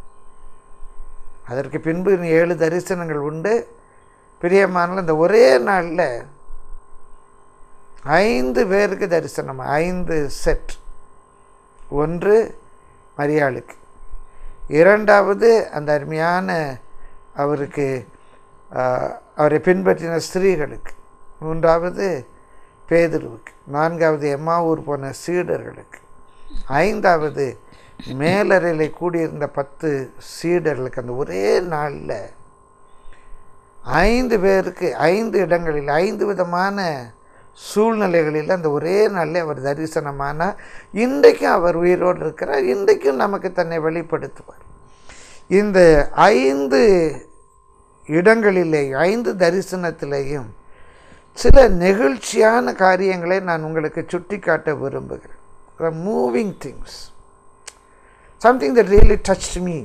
அதற்கு பின்பு 7 தரிசனங்கள் உண்டு. பிரியமான இந்த ஒரே நாளில் 5 பேருக்கு தரிசனம், 5 செட். 1 மரியாளுக்கு, 2வது அந்த அருமையான அவரை பின்பற்றின ஸ்திரீகளுக்கு, 3வது பேதுருவுக்கு, 4வது எம்மாவூர் போன சீடர்களுக்கு, 5வது மேலறையில் கூடியிருந்த 10 சீடர்களுக்கு. அந்த ஒரே நாளில் 5 பேருக்கு 5 இடங்களில் 5 விதமான சூழ்நிலைகளில் அந்த ஒரே நாளில் அவர் தரிசனமானார். இன்றைக்கும் அவர் உயிரோடு இருக்கிறார். இன்றைக்கும் நமக்கு தன்னை வெளிப்படுத்துவார். இந்த 5 இடங்களிலே 5 தரிசனத்திலேயும் சில நெகிழ்ச்சியான காரியங்களை நான் உங்களுக்கு சுட்டி காட்ட விரும்புகிறேன். Moving things, something that really touched me.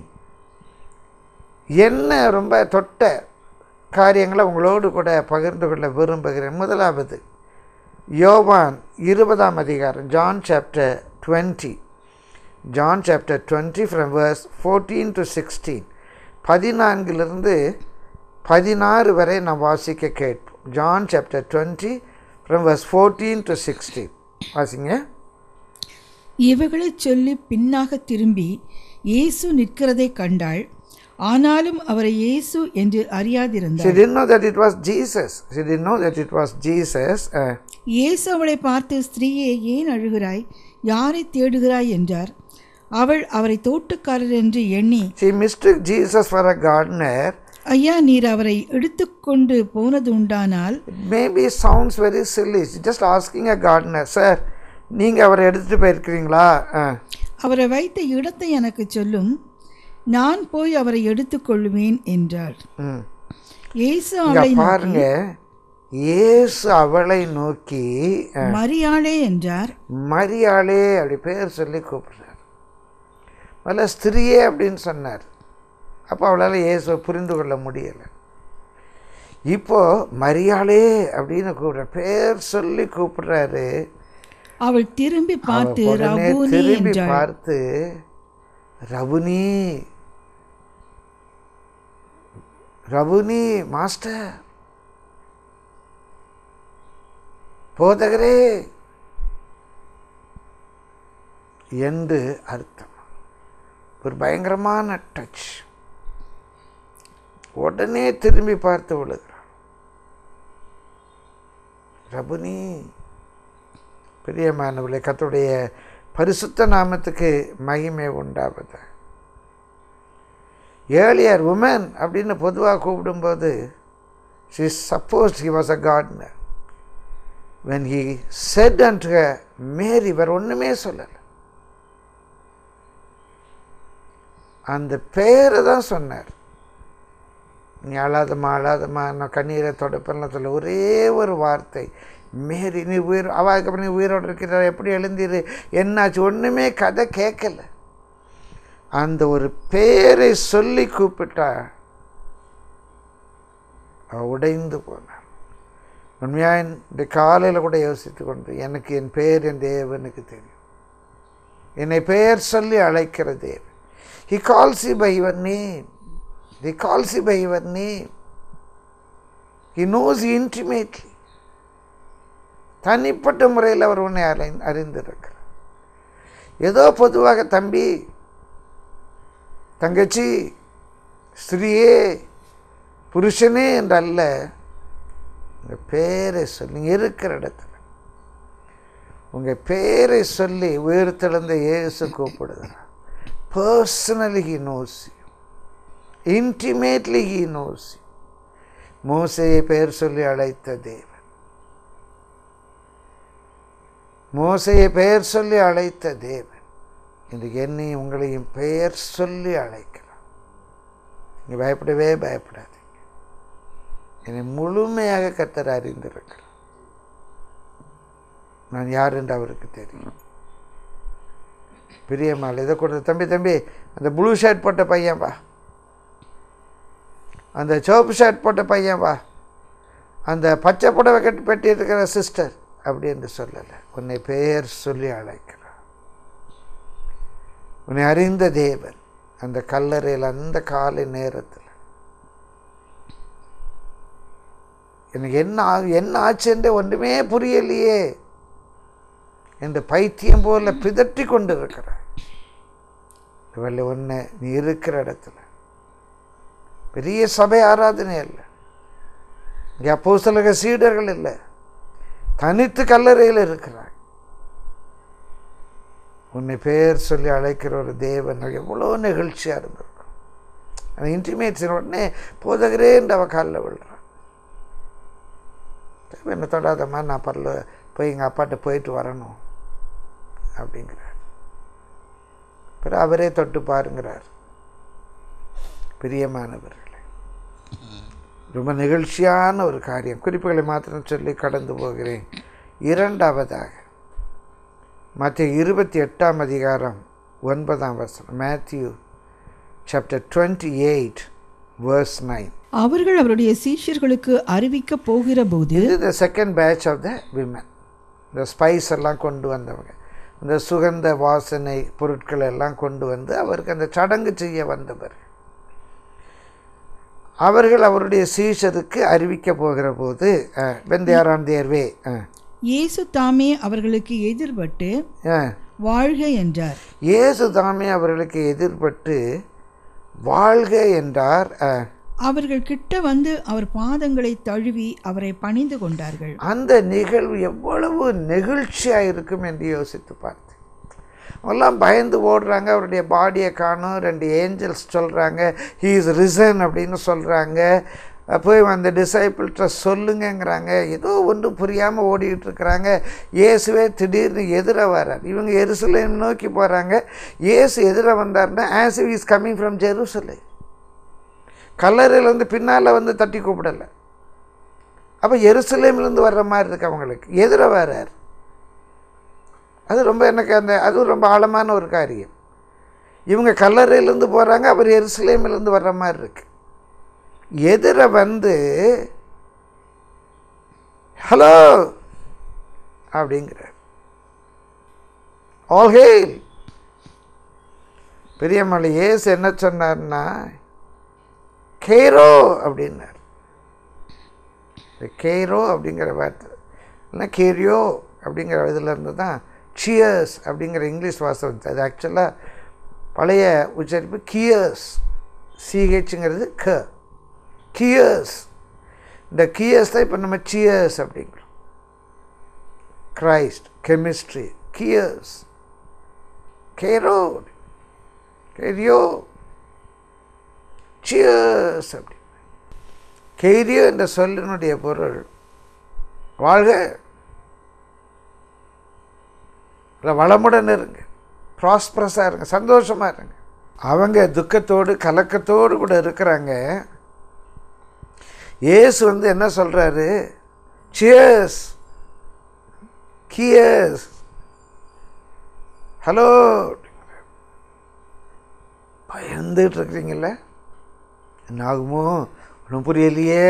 என்ன ரொம்ப தொட்ட காரியங்களை உங்களோடு கூட பகிர்ந்து கொள்ள விரும்புகிறேன். முதலாவது யோவான் 20ஆம் அதிகாரம், John chapter 20. John chapter 20 from verse 14 to 16. 14 16 வரை நாம் வாசிக்க கேட்போம். John chapter 20 from verse 14 to 16. வாசிங்க. இவைகளை சொல்லி பின்னாக திரும்பி இயேசு நிற்கிறதை கண்டாள். ஆனாலும் அவரை இயேசு என்று அறியாதிருந்தார். She didn't know that it was Jesus. She didn't know that it was Jesus. இயேசு அவளை பார்த்து, ஸ்திரீயே, ஏன் அழுகிறாய்? யாரை தேடுகிறாய் என்றார். அவள் அவரை தோட்டக்காரர் என்று எண்ணி, She mistook Jesus for a gardener. ஐயா, நீர் அவரை எடுத்துக்கொண்டு போனது உண்டானால், Maybe sounds very silly. Just asking a gardener, sir, நீங்க அவரை எடுத்துட்டு போயிருக்கிறீங்களா? அவரை வைத்த இடத்தை எனக்கு சொல்லும், நான் போய் அவரை எடுத்துக்கொள்வேன் என்றார். இயேசு அவளை நோக்கி மரியாளே என்றார். மரியாளே அப்படி பேர் சொல்லி கூப்பிடுறார். முதல்ல ஸ்திரியே அப்படின்னு சொன்னார். அப்போ அவளால் இயேசுவை புரிந்து கொள்ள முடியலை. இப்போ மரியாளே அப்படின்னு கூப்பிடுற, பேர் சொல்லி கூப்பிடுறாரு. அவள் திரும்பி பார்த்து ரபுனி, ரபுனி மாஸ்டர், போதகரே என்று அர்த்தம். ஒரு பயங்கரமான டச். உடனே திரும்பி பார்த்து விழுகிறார். ரபுனி. பிரியமானவர்களே, கர்த்தருடைய பரிசுத்த நாமத்துக்கு மகிமை உண்டாவது. ஏர்லியர் உமன் அப்படின்னு பொதுவாக கூப்பிடும்போது, she supposed he was a gardener. When he said unto her, Mary, வேறு ஒன்றுமே சொல்லலை. அந்த பேரை தான் சொன்னார். நீ அழாதம்மா அழாதம்மா, நான் கண்ணீரை தொடப்பெல்லாம் சொல்ல ஒரே ஒரு வார்த்தை, மேரி நீ உயிர், அதுக்கப்புறம் நீ உயிரோடு இருக்கிற, எப்படி எழுந்திரு, என்னாச்சு, ஒன்றுமே கதை கேட்கல. அந்த ஒரு பேரை சொல்லி கூப்பிட்டா உடைந்து போனார். உண்மையாக இந்த காலையில் கூட யோசித்து கொண்டு, எனக்கு என் பேர் என் தேவனுக்கு தெரியும், என்னை பெயர் சொல்லி அழைக்கிற தேவன். He calls you by your name. He calls you by your name. He knows you intimately. தனிப்பட்ட முறையில் அவர் உன்னை அறிந்திருக்கிறார். ஏதோ பொதுவாக தம்பி, தங்கச்சி, ஸ்திரியே, புருஷனே என்றல்ல, உங்கள் பேரை சொல்லி நீங்கள் இருக்கிற இடத்துல உங்கள் பேரை சொல்லி உயிர்த்தெழுந்த இயேசு கூப்பிடுகிறார். Personally he knows you. Intimately he knows you. மோசேயை பெயர் சொல்லி அழைத்த தேவன், மோசேயை பெயர் சொல்லி அழைத்த தேவன் இன்றைக்கு என்னையும் உங்களையும் பெயர் சொல்லி அழைக்கிறார். நீங்கள் பயப்படவே பயப்படாதீங்க. என்னை முழுமையாக கர்த்தர் அறிந்திருக்கிறார். நான் யார் என்று அவருக்கு தெரியும். பிரியமாள் இதை கொடுத்த தம்பி, தம்பி அந்த ப்ளூ ஷர்ட் போட்ட பையன் வா, அந்த சிவப்பு ஷர்ட் போட்ட பையன் வா, அந்த பச்சை புடவை கட்டி பெட்டி இருக்கிற சிஸ்டர் அப்படி என்று சொல்லலை. உன்னை பெயர் சொல்லி அழைக்கிறார். உன்னை அறிந்த தேவன் அந்த கல்லறையில் அந்த காலை நேரத்தில் எனக்கு என்ன ஆச்சு என்று ஒன்றுமே புரியலையே என்று பைத்தியம் போல பிதற்றி கொண்டு இருக்கிறார். இவளை ஒன்று நீ இருக்கிற இடத்துல பெரிய சபை ஆராதனை இல்லை, இங்கே அப்போஸ்தலக சீடர்கள் இல்லை, தனித்து கல்லறையில் இருக்கிறார். உன்னை பெயர் சொல்லி அழைக்கிற ஒரு தேவன் எவ்வளோ நெகிழ்ச்சியாக இருந்திருக்கும். அந்த இன்டிமேட்ஸின் உடனே போதகரே என்று அவள் காலில் விழுறான். என்னை தொடாதம்மா, நான் போய் எங்கள் அப்பாட்ட போயிட்டு வரணும் அப்படிங்கிறார். பிறகு அவரே தொட்டு பாருங்கிறார். பிரியமானவர்களே, ரொம்ப நிகழ்ச்சியான ஒரு காரியம். குறிப்புகளை மாத்திரம் சொல்லி கடந்து போகிறேன். இரண்டாவதாக மத்திய 28ஆம் அதிகாரம் 9ஆம் வசனம். Matthew chapter 28 verse 9. அவர்கள் அவருடைய சீஷர்களுக்கு அறிவிக்க போகிற போது, இது the second batch of the women. இந்த ஸ்பைஸ் எல்லாம் கொண்டு வந்தவங்க, இந்த சுகந்த வாசனை பொருட்களை எல்லாம் கொண்டு வந்து அவருக்கு அந்த சடங்கு செய்ய வந்தவர். அவர்கள் அவருடைய சீஷருக்கு அறிவிக்க போகிற போது when they are on their way, இயேசு தாமே அவர்களுக்கு எதிர்பட்டு வாழ்க என்றார். இயேசு தாமே அவர்களுக்கு எதிர்பட்டு வாழ்க என்றார். அவர்கள் கிட்ட வந்து அவர் பாதங்களை தழுவி அவரை பணிந்து கொண்டார்கள். அந்த நிகழ்வு எவ்வளவு நெகிழ்ச்சியாக இருக்கும் என்று யோசித்து பார்த்து எல்லாம் பயந்து ஓடுறாங்க. அவருடைய பாடியை காணும். 2 ஏஞ்சல்ஸ் சொல்கிறாங்க ஹீ இஸ் ரிசன் அப்படின்னு சொல்கிறாங்க. போய் அந்த டிசைபிள்கிட்ட சொல்லுங்கிறாங்க. ஏதோ ஒன்றும் புரியாமல் ஓடிக்கிட்டு இருக்கிறாங்க. இயேசுவே திடீர்னு எதிர வரார். இவங்க எருசலேம் நோக்கி போகிறாங்க. இயேசு எதிர வந்தார்னா as if is coming from Jerusalem. கல்லறையிலேருந்து பின்னால் வந்து தட்டி கூப்பிடலை. அப்போ எருசலேம்லேருந்து வர்ற மாதிரி இருக்கு அவங்களுக்கு. எதிர வரார். அது ரொம்ப எனக்கு அதுவும் ரொம்ப ஆழமான ஒரு காரியம். இவங்க கல்லறையிலேருந்து போகிறாங்க, அவர் எருசலேமிலேருந்து வர்ற மாதிரி இருக்கு. எதிர வந்து ஹலோ அப்படிங்கிறார். All Hale. பெரியமலை இயேசு என்ன சொன்னார்னா கேரோ அப்படின்னார். கேரோ அப்படிங்கிற வார்த்தை இல்லைன்னா கேரியோ அப்படிங்கிற இதில் இருந்து தான் சியர்ஸ் அப்படிங்கிற இங்கிலீஷ் வார்த்தை வந்து. அது ஆக்சுவலாக பழைய உச்சரிப்பு கியர்ஸ். சிஹெச்ங்கிறது கியர்ஸ். இந்த கியர்ஸ் தான் இப்போ நம்ம சியர்ஸ் அப்படிங்கிறோம். கிரைஸ்ட், கெமிஸ்ட்ரி, கியர்ஸ், கேரோ, கேரியோ, சியர்ஸ் அப்படி. கேரியோ என்ற சொல்லினுடைய பொருள் வாழ்க, வளமுடன் இருங்க, ப்ராஸ்பரஸாக இருங்க, சந்தோஷமாக இருங்க. அவங்க துக்கத்தோடு கலக்கத்தோடு கூட இருக்கிறாங்க. இயேசு என்ன சொல்கிறாரு? சியர்ஸ், கியர்ஸ், ஹலோ. பயந்துட்டு இருக்கிறீங்கள, என்ன ஆகுமோ ஒன்றும் புரியலையே.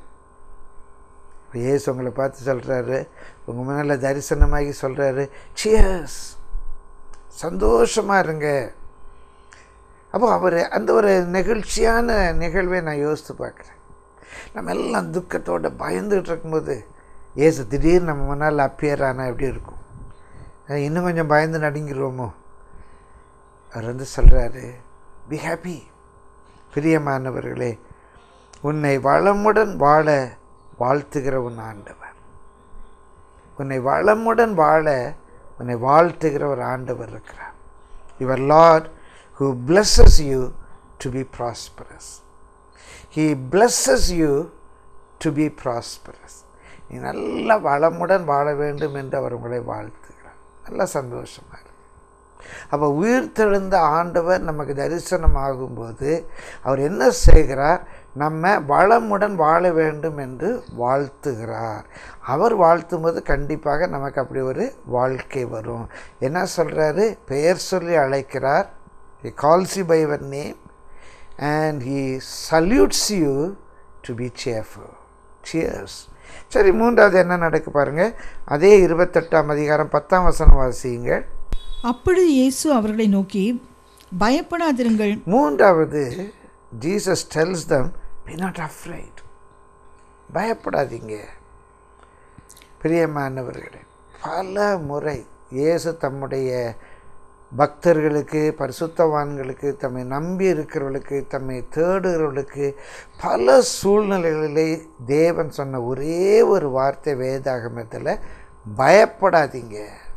இயேசு உங்களை பார்த்து சொல்கிறாரு, உங்கள் முன்னால் தரிசனமாகி சொல்கிறாரு, சியர்ஸ், சந்தோஷமாக இருங்க. அப்போ அவர் அந்த ஒரு நெகிழ்ச்சியான நிகழ்வை நான் யோசித்து பார்க்குறேன். நம்ம எல்லாம் துக்கத்தோடு பயந்துகிட்டு இருக்கும்போது இயேசு திடீர்னு நம்ம முன்னால் அப்பியர் ஆனால் எப்படி இருக்கும்? இன்னும் கொஞ்சம் பயந்து நடுங்கிடுவோமோ? அவர் சொல்கிறாரு, பி ஹாப்பி. பிரியமானவர்களே, உன்னை வளமுடன் வாழ வாழ்த்துகிற உன் ஆண்டவர், உன்னை வளமுடன் வாழ உன்னை வாழ்த்துகிற ஒரு ஆண்டவர் இருக்கிறார். Your Lord who blesses you to be prosperous. He blesses you to be prosperous. நீ நல்ல வளமுடன் வாழ வேண்டும் என்று அவர் உங்களை வாழ்த்துகிறார். நல்ல சந்தோஷமாக இருக்கு. அப்போ உயிர்த்தெழுந்த ஆண்டவர் நமக்கு தரிசனம் ஆகும்போது அவர் என்ன செய்கிறார்? நம்ம வளமுடன் வாழ வேண்டும் என்று வாழ்த்துகிறார். அவர் வாழ்த்தும்போது கண்டிப்பாக நமக்கு அப்படி ஒரு வாழ்க்கை வரும். என்ன சொல்கிறாரு? பெயர் சொல்லி அழைக்கிறார். He calls you by your name and he salutes you to be cheerful. Cheers. சரி, மூன்றாவது என்ன நடக்கு பாருங்க. அதே 28ஆம் அதிகாரம் 10ஆம் வசனம் வாசியுங்க. அப்பொழுது இயேசு அவர்களை நோக்கி, பயப்படாதிருங்கள். மூன்றாவது, Jesus tells them, be not afraid. பயப்படாதீங்க. பிரியமானவர்களே, பல முறை இயேசு தம்முடைய பக்தர்களுக்கு, பரிசுத்தவான்களுக்கு, தம்மை நம்பி இருக்கிறவர்களுக்கு, தம்மை தேடுகிறவர்களுக்கு பல சூழ்நிலைகளிலே தேவன் சொன்ன ஒரே ஒரு வார்த்தை வேதாகமத்தில், பயப்படாதீங்க,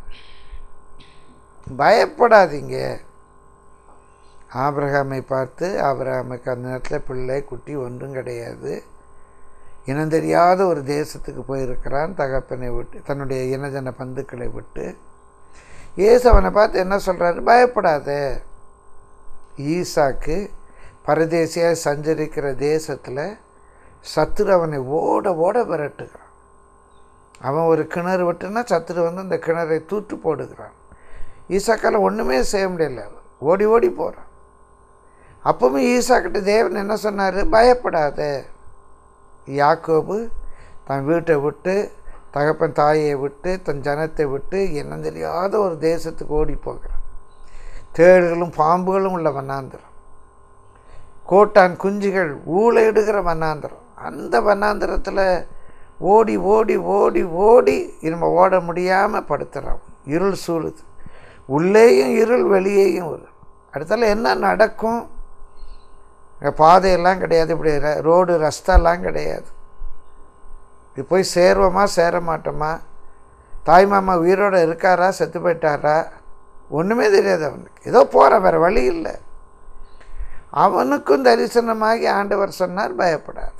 பயப்படாதீங்க. ஆபிரகாமை பார்த்து, ஆபிரகாமுக்கு அந்த நேரத்தில் பிள்ளை குட்டி ஒன்றும் கிடையாது, இனம் தெரியாத ஒரு தேசத்துக்கு போயிருக்கிறான், தகப்பனை விட்டு, தன்னுடைய இனஜன பந்துக்களை விட்டு. இயேசு அவனை பார்த்து என்ன சொல்கிறாரு? பயப்படாத. ஈசாக்கு பரதேசியாக சஞ்சரிக்கிற தேசத்தில் சத்துரு அவனை ஓட ஓட விரட்டுகிறான். அவன் ஒரு கிணறு விட்டுனா சத்துரு அந்த கிணறை தூத்து போடுகிறான். ஈசாக்கால் ஒன்றுமே செய்ய முடியல, ஓடி ஓடி போகிறான். அப்பவும் ஈசாக்கிட்ட தேவன் என்ன சொன்னார்? பயப்படாத. யாக்கோபு தன் வீட்டை விட்டு, தகப்பன் தாயை விட்டு, தன் ஜனத்தை விட்டு என்ன தெரியாத ஒரு தேசத்துக்கு ஓடி போகிறான். தேள்களும் பாம்புகளும் உள்ள வண்ணாந்திரம், கோட்டான் குஞ்சுகள் ஊழையிடுகிற வண்ணாந்திரம். அந்த வண்ணாந்திரத்தில் ஓடி ஓடி ஓடி ஓடி நம்ம ஓட முடியாமல் படுத்துகிறோம். இருள் சூழுது, உள்ளேயும் இருள், வெளியேயும் இருள். அடுத்தால என்ன நடக்கும்? பாதையெல்லாம் கிடையாது, இப்படி ரோடு ரஸ்தாலாம் கிடையாது. இது போய் சேருவோமா சேர மாட்டோமா? தாய் மாமா உயிரோடு இருக்காரா செத்து போயிட்டாரா? ஒன்றுமே தெரியாது அவனுக்கு. ஏதோ போகிற, வேறு வழி இல்லை. அவனுக்கும் தரிசனமாகி ஆண்டவர் சொன்னார், பயப்படாது.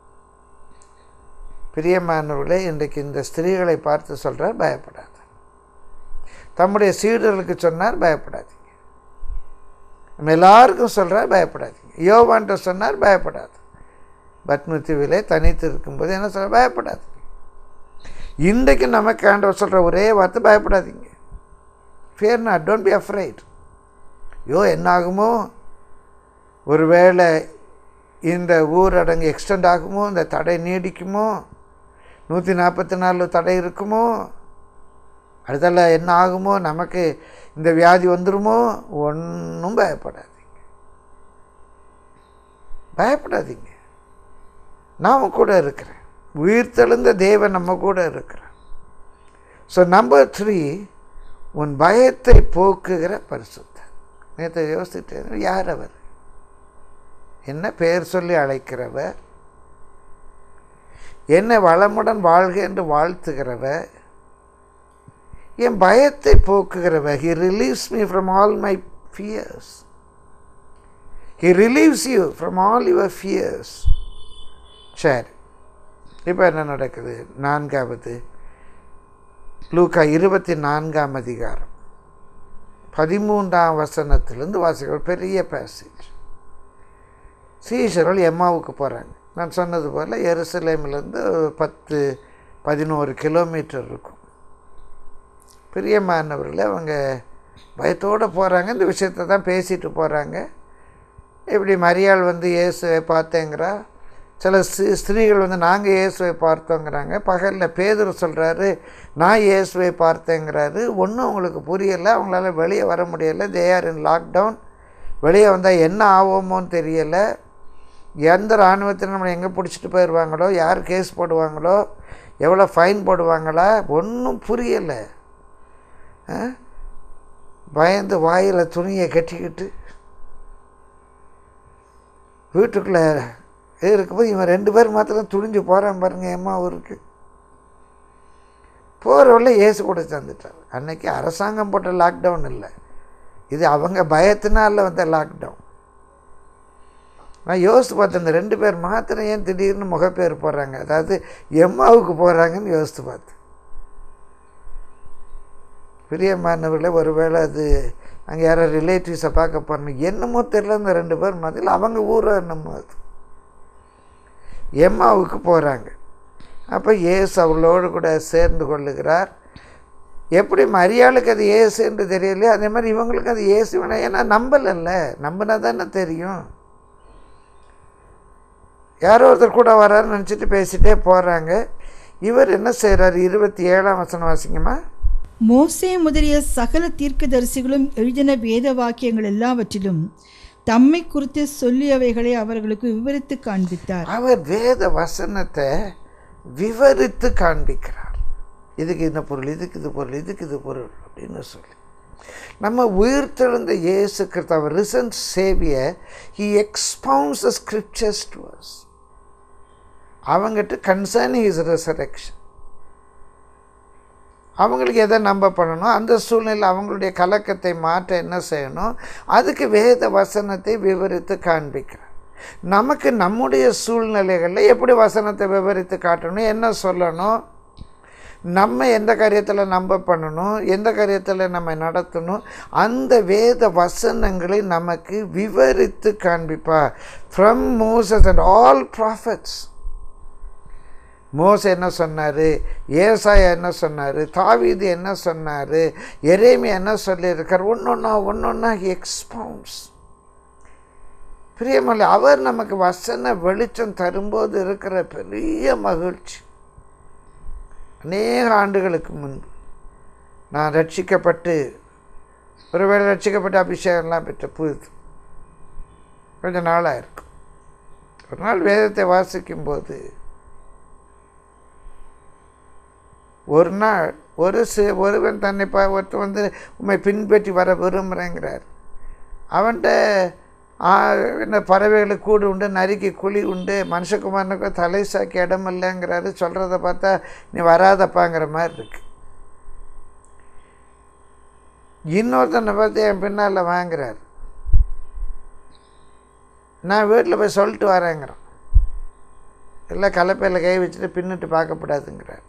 பிரியமானவர்களே, இன்றைக்கு இந்த ஸ்திரீகளை பார்த்து சொல்கிறார், பயப்படாது. தம்முடைய சீடர்களுக்கு சொன்னார், பயப்படாதீங்க. நம்ம எல்லாருக்கும் சொல்கிறார், பயப்படாதீங்க. யோவான்ட்ட சொன்னார், பயப்படாது. பத்மதிவிலே தனித்து இருக்கும்போது என்ன சொல்ற? பயப்படாது. இன்றைக்கு நமக்கு ஆண்டவர் சொல்கிற ஒரே வார்த்தை, பயப்படாதீங்க. Fear not, don't be afraid. என்ன ஆகுமோ? ஒருவேளை இந்த ஊரடங்கு எக்ஸ்டெண்ட் ஆகுமோ? இந்த தடை நீடிக்குமோ? 144 தடை இருக்குமோ? அடுத்தால என்ன ஆகுமோ? நமக்கு இந்த வியாதி வந்துடுமோ? ஒன்றும் பயப்படாதீங்க, பயப்படாதீங்க. நாம் கூட இருக்கிறேன். உயிர்த்தெழுந்த தேவன் நம்ம கூட இருக்கிறார். ஸோ நம்பர் 3, உன் பயத்தை போக்குகிற பரிசுத்தர். நேற்று யோசிச்சுட்டு, யார் அவர்? என்ன பெயர் சொல்லி அழைக்கிறவர், என்னை வளமுடன் வாழ்க என்று வாழ்த்துகிறவர், என் பயத்தை போக்குகிறவர். He relieves me from all my fears. He relieves you from all your fears. சரி, இப்போ என்ன நடக்குது? 4வது லூக்கா 24ஆம் அதிகாரம் 13ஆம் வசனத்திலிருந்து வாசிக்கிற பெரிய பேசேஜ். சீஷர்கள் எம்மாவுக்கு போகிறாங்க. நான் சொன்னது போல் எருசலேமிலேருந்து 10-11 கிலோமீட்டர் இருக்கும். பிரியமானவர்களே, அவங்க பயத்தோடு போகிறாங்க. இந்த விஷயத்தை தான் பேசிட்டு போகிறாங்க. இப்படி மரியாள் இயேசுவை பார்த்தேங்கிறா. சில ஸ்திரீகள் நாங்கள் இயேசுவை பார்த்தோங்கிறாங்க. பகலில் பேதுரு சொல்கிறாரு, நான் இயேசுவை பார்த்தேங்கிறாரு. ஒன்றும் அவங்களுக்கு புரியலை. அவங்களால வெளியே வர முடியலை. They are in lockdown. வெளியே வந்தால் என்ன ஆவோமோன்னு தெரியலை. எந்த இராணுவத்தில் நம்மளை எங்கே பிடிச்சிட்டு போயிடுவாங்களோ, யார் கேஸ் போடுவாங்களோ, எவ்வளோ ஃபைன் போடுவாங்களா, ஒன்றும் புரியலை. பயந்து வாயில் துணியை கட்டிக்கிட்டு வீட்டுக்குள்ளே இருக்கும்போது இவன் 2 பேர் மாத்திரம் துணிஞ்சு போகிறான் பாருங்கள். எம்மா ஊருக்கு போகிறவள்ள இயேசு கூட சேர்ந்துட்டார். அன்றைக்கி அரசாங்கம் போட்ட லாக்டவுன் இல்லை, இது அவங்க பயத்தினால வந்த லாக்டவுன். நான் யோசித்து பார்த்தேன், இந்த 2 பேர் மாத்திரம் ஏன் திடீர்னு முகப்பேர் போடுறாங்க, அதாவது எம்மாவுக்கு போகிறாங்கன்னு யோசித்து பார்த்தேன். பிரியமானவர்களே, ஒருவேளை அது அங்கே யாரோ ரிலேட்டிவ்ஸை பார்க்க போகிறோம், என்னமோ தெரியல. இந்த 2 பேர் மாதிரி அவங்க ஊரை என்னமோ அது எம்மாவுக்கு போகிறாங்க. அப்போ இயேசு அவளோடு கூட சேர்ந்து கொள்ளுகிறார். எப்படி மரியாளுக்கு அது இயேசு என்று தெரியலையோ அதே மாதிரி இவங்களுக்கு அது இயேசு வேணாம். ஏன்னா நம்பலைல்ல, நம்பினா தானே தெரியும். யாரோ ஒருத்தர் கூட வர்றாருன்னு நினச்சிட்டு பேசிகிட்டே போகிறாங்க. இவர் என்ன செய்கிறார்? 27ஆம் வசனம் வாசிங்கம்மா. மோசே முதலிய சகல தீர்க்கதரிசிகளும் எழுதின வேத வாக்கியங்கள் எல்லாவற்றிலும் தம்மை குறித்து சொல்லியவைகளை அவர்களுக்கு விவரித்து காண்பித்தார். அவர் வேத வசனத்தை விவரித்து காண்பிக்கிறார். இதுக்கு இந்த பொருள், இதுக்கு இது பொருள், இதுக்கு இது பொருள் அப்படின்னு சொல்லி. நம்ம உயிர்த்தெழுந்த இயேசு கிறிஸ்து, அவர் risen saviour, he expounds the scriptures to us. அவங்ககிட்ட கன்சர்னிங் his resurrection, அவங்களுக்கு எதை நம்ப பண்ணணும், அந்த சூழ்நிலை அவங்களுடைய கலக்கத்தை மாற்ற என்ன செய்யணும், அதுக்கு வேத வசனத்தை விவரித்து காண்பிக்கிறார். நமக்கு நம்முடைய சூழ்நிலைகளில் எப்படி வசனத்தை விவரித்து காட்டணும், என்ன சொல்லணும், நம்ம எந்த காரியத்தில் நம்ப பண்ணணும், எந்த காரியத்தில் நம்ம நடத்தணும், அந்த வேத வசனங்களை நமக்கு விவரித்து காண்பிப்பார். From Moses and all prophets. மோசே என்ன சொன்னார், ஏசாயா என்ன சொன்னார், தாவீது என்ன சொன்னார், எரேமியா என்ன சொல்லியிருக்கார், ஒன்றொன்னா எக்ஸ்பவுண்ட்ஸ். பிரியமல்ல, அவர் நமக்கு வசன வெளிச்சம் தரும்போது இருக்கிற பெரிய மகிழ்ச்சி. அநேக ஆண்டுகளுக்கு முன்பு நான் ரட்சிக்கப்பட்டு, ஒருவேளை ரட்சிக்கப்பட்டு அபிஷேகம்லாம் பெற்ற புது கொஞ்சம் நாளாக இருக்கும். ஒரு நாள் வேதத்தை வாசிக்கும்போது ஒரு நாள் ஒருவன் தன்னை ஒருத்தன் உண்மை பின்பற்றி வர விரும்புகிறேங்கிறார். அவன்கிட்ட என்ன பறவைகளுக்கு கூடு உண்டு, நரிக்கு குழி உண்டு, மனுஷகுமாரனுக்கு தலை சாக்கி இடம் இல்லைங்கிறாரு. சொல்கிறத பார்த்தா நீ வராதப்பாங்கிற மாதிரி இருக்கு. இன்னொருத்தனை பார்த்து என் பின்னால் வாங்குறார். நான் வீட்டில் போய் சொல்லிட்டு வரேங்கிறான். இல்லை கலப்பையில் கை வச்சுட்டு பின்னிட்டு பார்க்கப்படாதுங்கிறார்.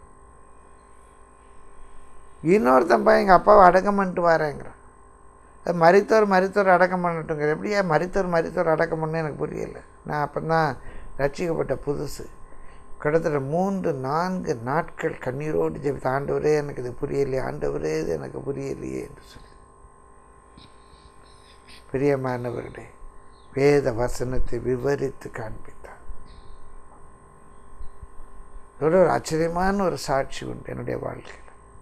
இன்னொருத்தன் பா எங்கள் அப்பாவை அடக்கம் பண்ணிட்டு வரேங்கிறான். மரித்தோர் அடக்கம் பண்ணட்டுங்கிற. எப்படியா மரித்தோர் அடக்கம் பண்ணு எனக்கு புரியலை. நான் அப்போ தான் ரட்சிக்கப்பட்ட புதுசு. கிட்டத்தட்ட 3-4 நாட்கள் கண்ணீரோடு ஜெபித்த, ஆண்டவரே எனக்கு இது புரியலையே, ஆண்டவரே இது எனக்கு புரியலையே என்று சொல்லி. பிரியமானவர்களே, வேத வசனத்தை விவரித்து காண்பித்தார். இதோட ஒரு ஆச்சரியமான ஒரு சாட்சி உண்டு என்னுடைய வாழ்க்கையில்.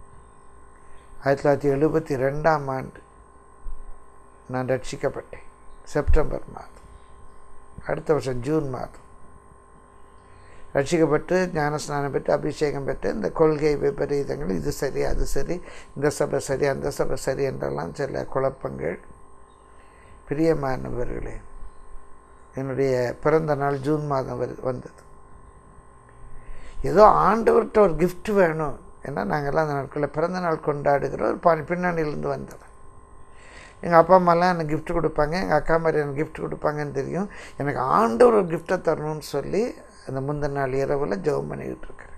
1972ஆம் ஆண்டு நான் ரட்சிக்கப்பட்டேன். செப்டம்பர் மாதம், அடுத்த வருஷம் ஜூன் மாதம் ரட்சிக்கப்பட்டு ஞானஸ்நானம் பெற்று அபிஷேகம் பெற்று இந்த கொள்கை விபரீதங்கள், இது சரி அது சரி, இந்த சபை சரி அந்த சபை சரி என்றெல்லாம் சில குழப்பங்கள். பிரியமானவர்களே, என்னுடைய பிறந்த நாள் ஜூன் மாதம் வந்தது. ஏதோ ஆண்டவர்கிட்ட ஒரு கிஃப்ட் வேணும். ஏன்னா நாங்கள்லாம் அந்த நாட்களில் பிறந்த நாள் கொண்டாடுகிற ஒரு பின்னணியிலேருந்து வந்தவன். எங்கள் அப்பா அம்மாலாம் எனக்கு கிஃப்ட் கொடுப்பாங்க, எங்கள் அக்கா மாதிரி எனக்கு கிஃப்ட் கொடுப்பாங்கன்னு தெரியும். எனக்கு ஆண்டவர் ஒரு கிஃப்டை தரணும்னு சொல்லி அந்த முந்தின நாள் இரவில் ஜெபம் பண்ணிக்கிட்டு இருக்கிறேன்.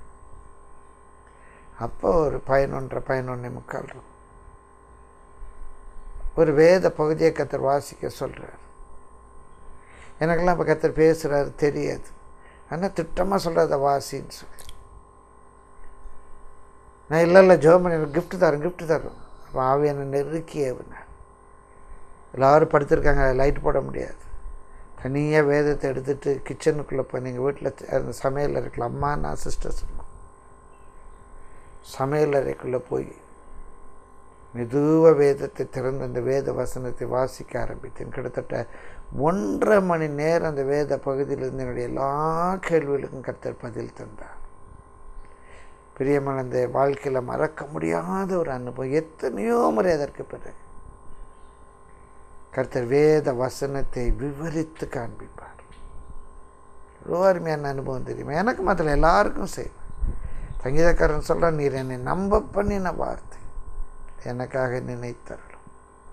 அப்போ ஒரு 11:30 11:45 இருக்கும். ஒரு வேத பகுதியை கர்த்தர் வாசிக்க சொல்கிறார். எனக்கெல்லாம் இப்போ கர்த்தர் பேசுகிறாரு தெரியாது, ஆனால் திட்டமாக சொல்கிறத வாசின்னு சொல்லி. நான் இல்லை ஜெர்மனி கிஃப்ட் தரும். அப்போ ஆவியான நெருக்கியவன எல்லோரும் படுத்திருக்காங்க, லைட் போட முடியாது. தனியாக வேதத்தை எடுத்துகிட்டு கிச்சனுக்குள்ளே போய் நீங்கள் வீட்டில் அந்த சமையல் அறைக்குள்ள அம்மா நான் சிஸ்டர்ஸ் இருக்கும், சமையல் அறைக்குள்ளே போய் மெதுவாக வேதத்தை திறந்து அந்த வேத வசனத்தை வாசிக்க ஆரம்பித்தேன். கிட்டத்தட்ட 1.5 மணி நேரம் அந்த வேத பகுதியிலிருந்து என்னுடைய எல்லா கேள்விகளுக்கும் கர்த்தர் பதில் தந்தார். பிரியமான அந்த வாழ்க்கையில் மறக்க முடியாத ஒரு அனுபவம். எத்தனையோ முறை அதற்கு பிறகு கர்த்தர் வேத வசனத்தை விவரித்து காண்பிப்பார். ரொம்ப அருமையான அனுபவம் தெரியுமா? எனக்கு மாத்திரம் எல்லாருக்கும் செய்வேன். சங்கீதக்காரன் சொல்கிறான், நீர் என்னை நம்ப பண்ணின வார்த்தை எனக்காக நினைத்தரலும்.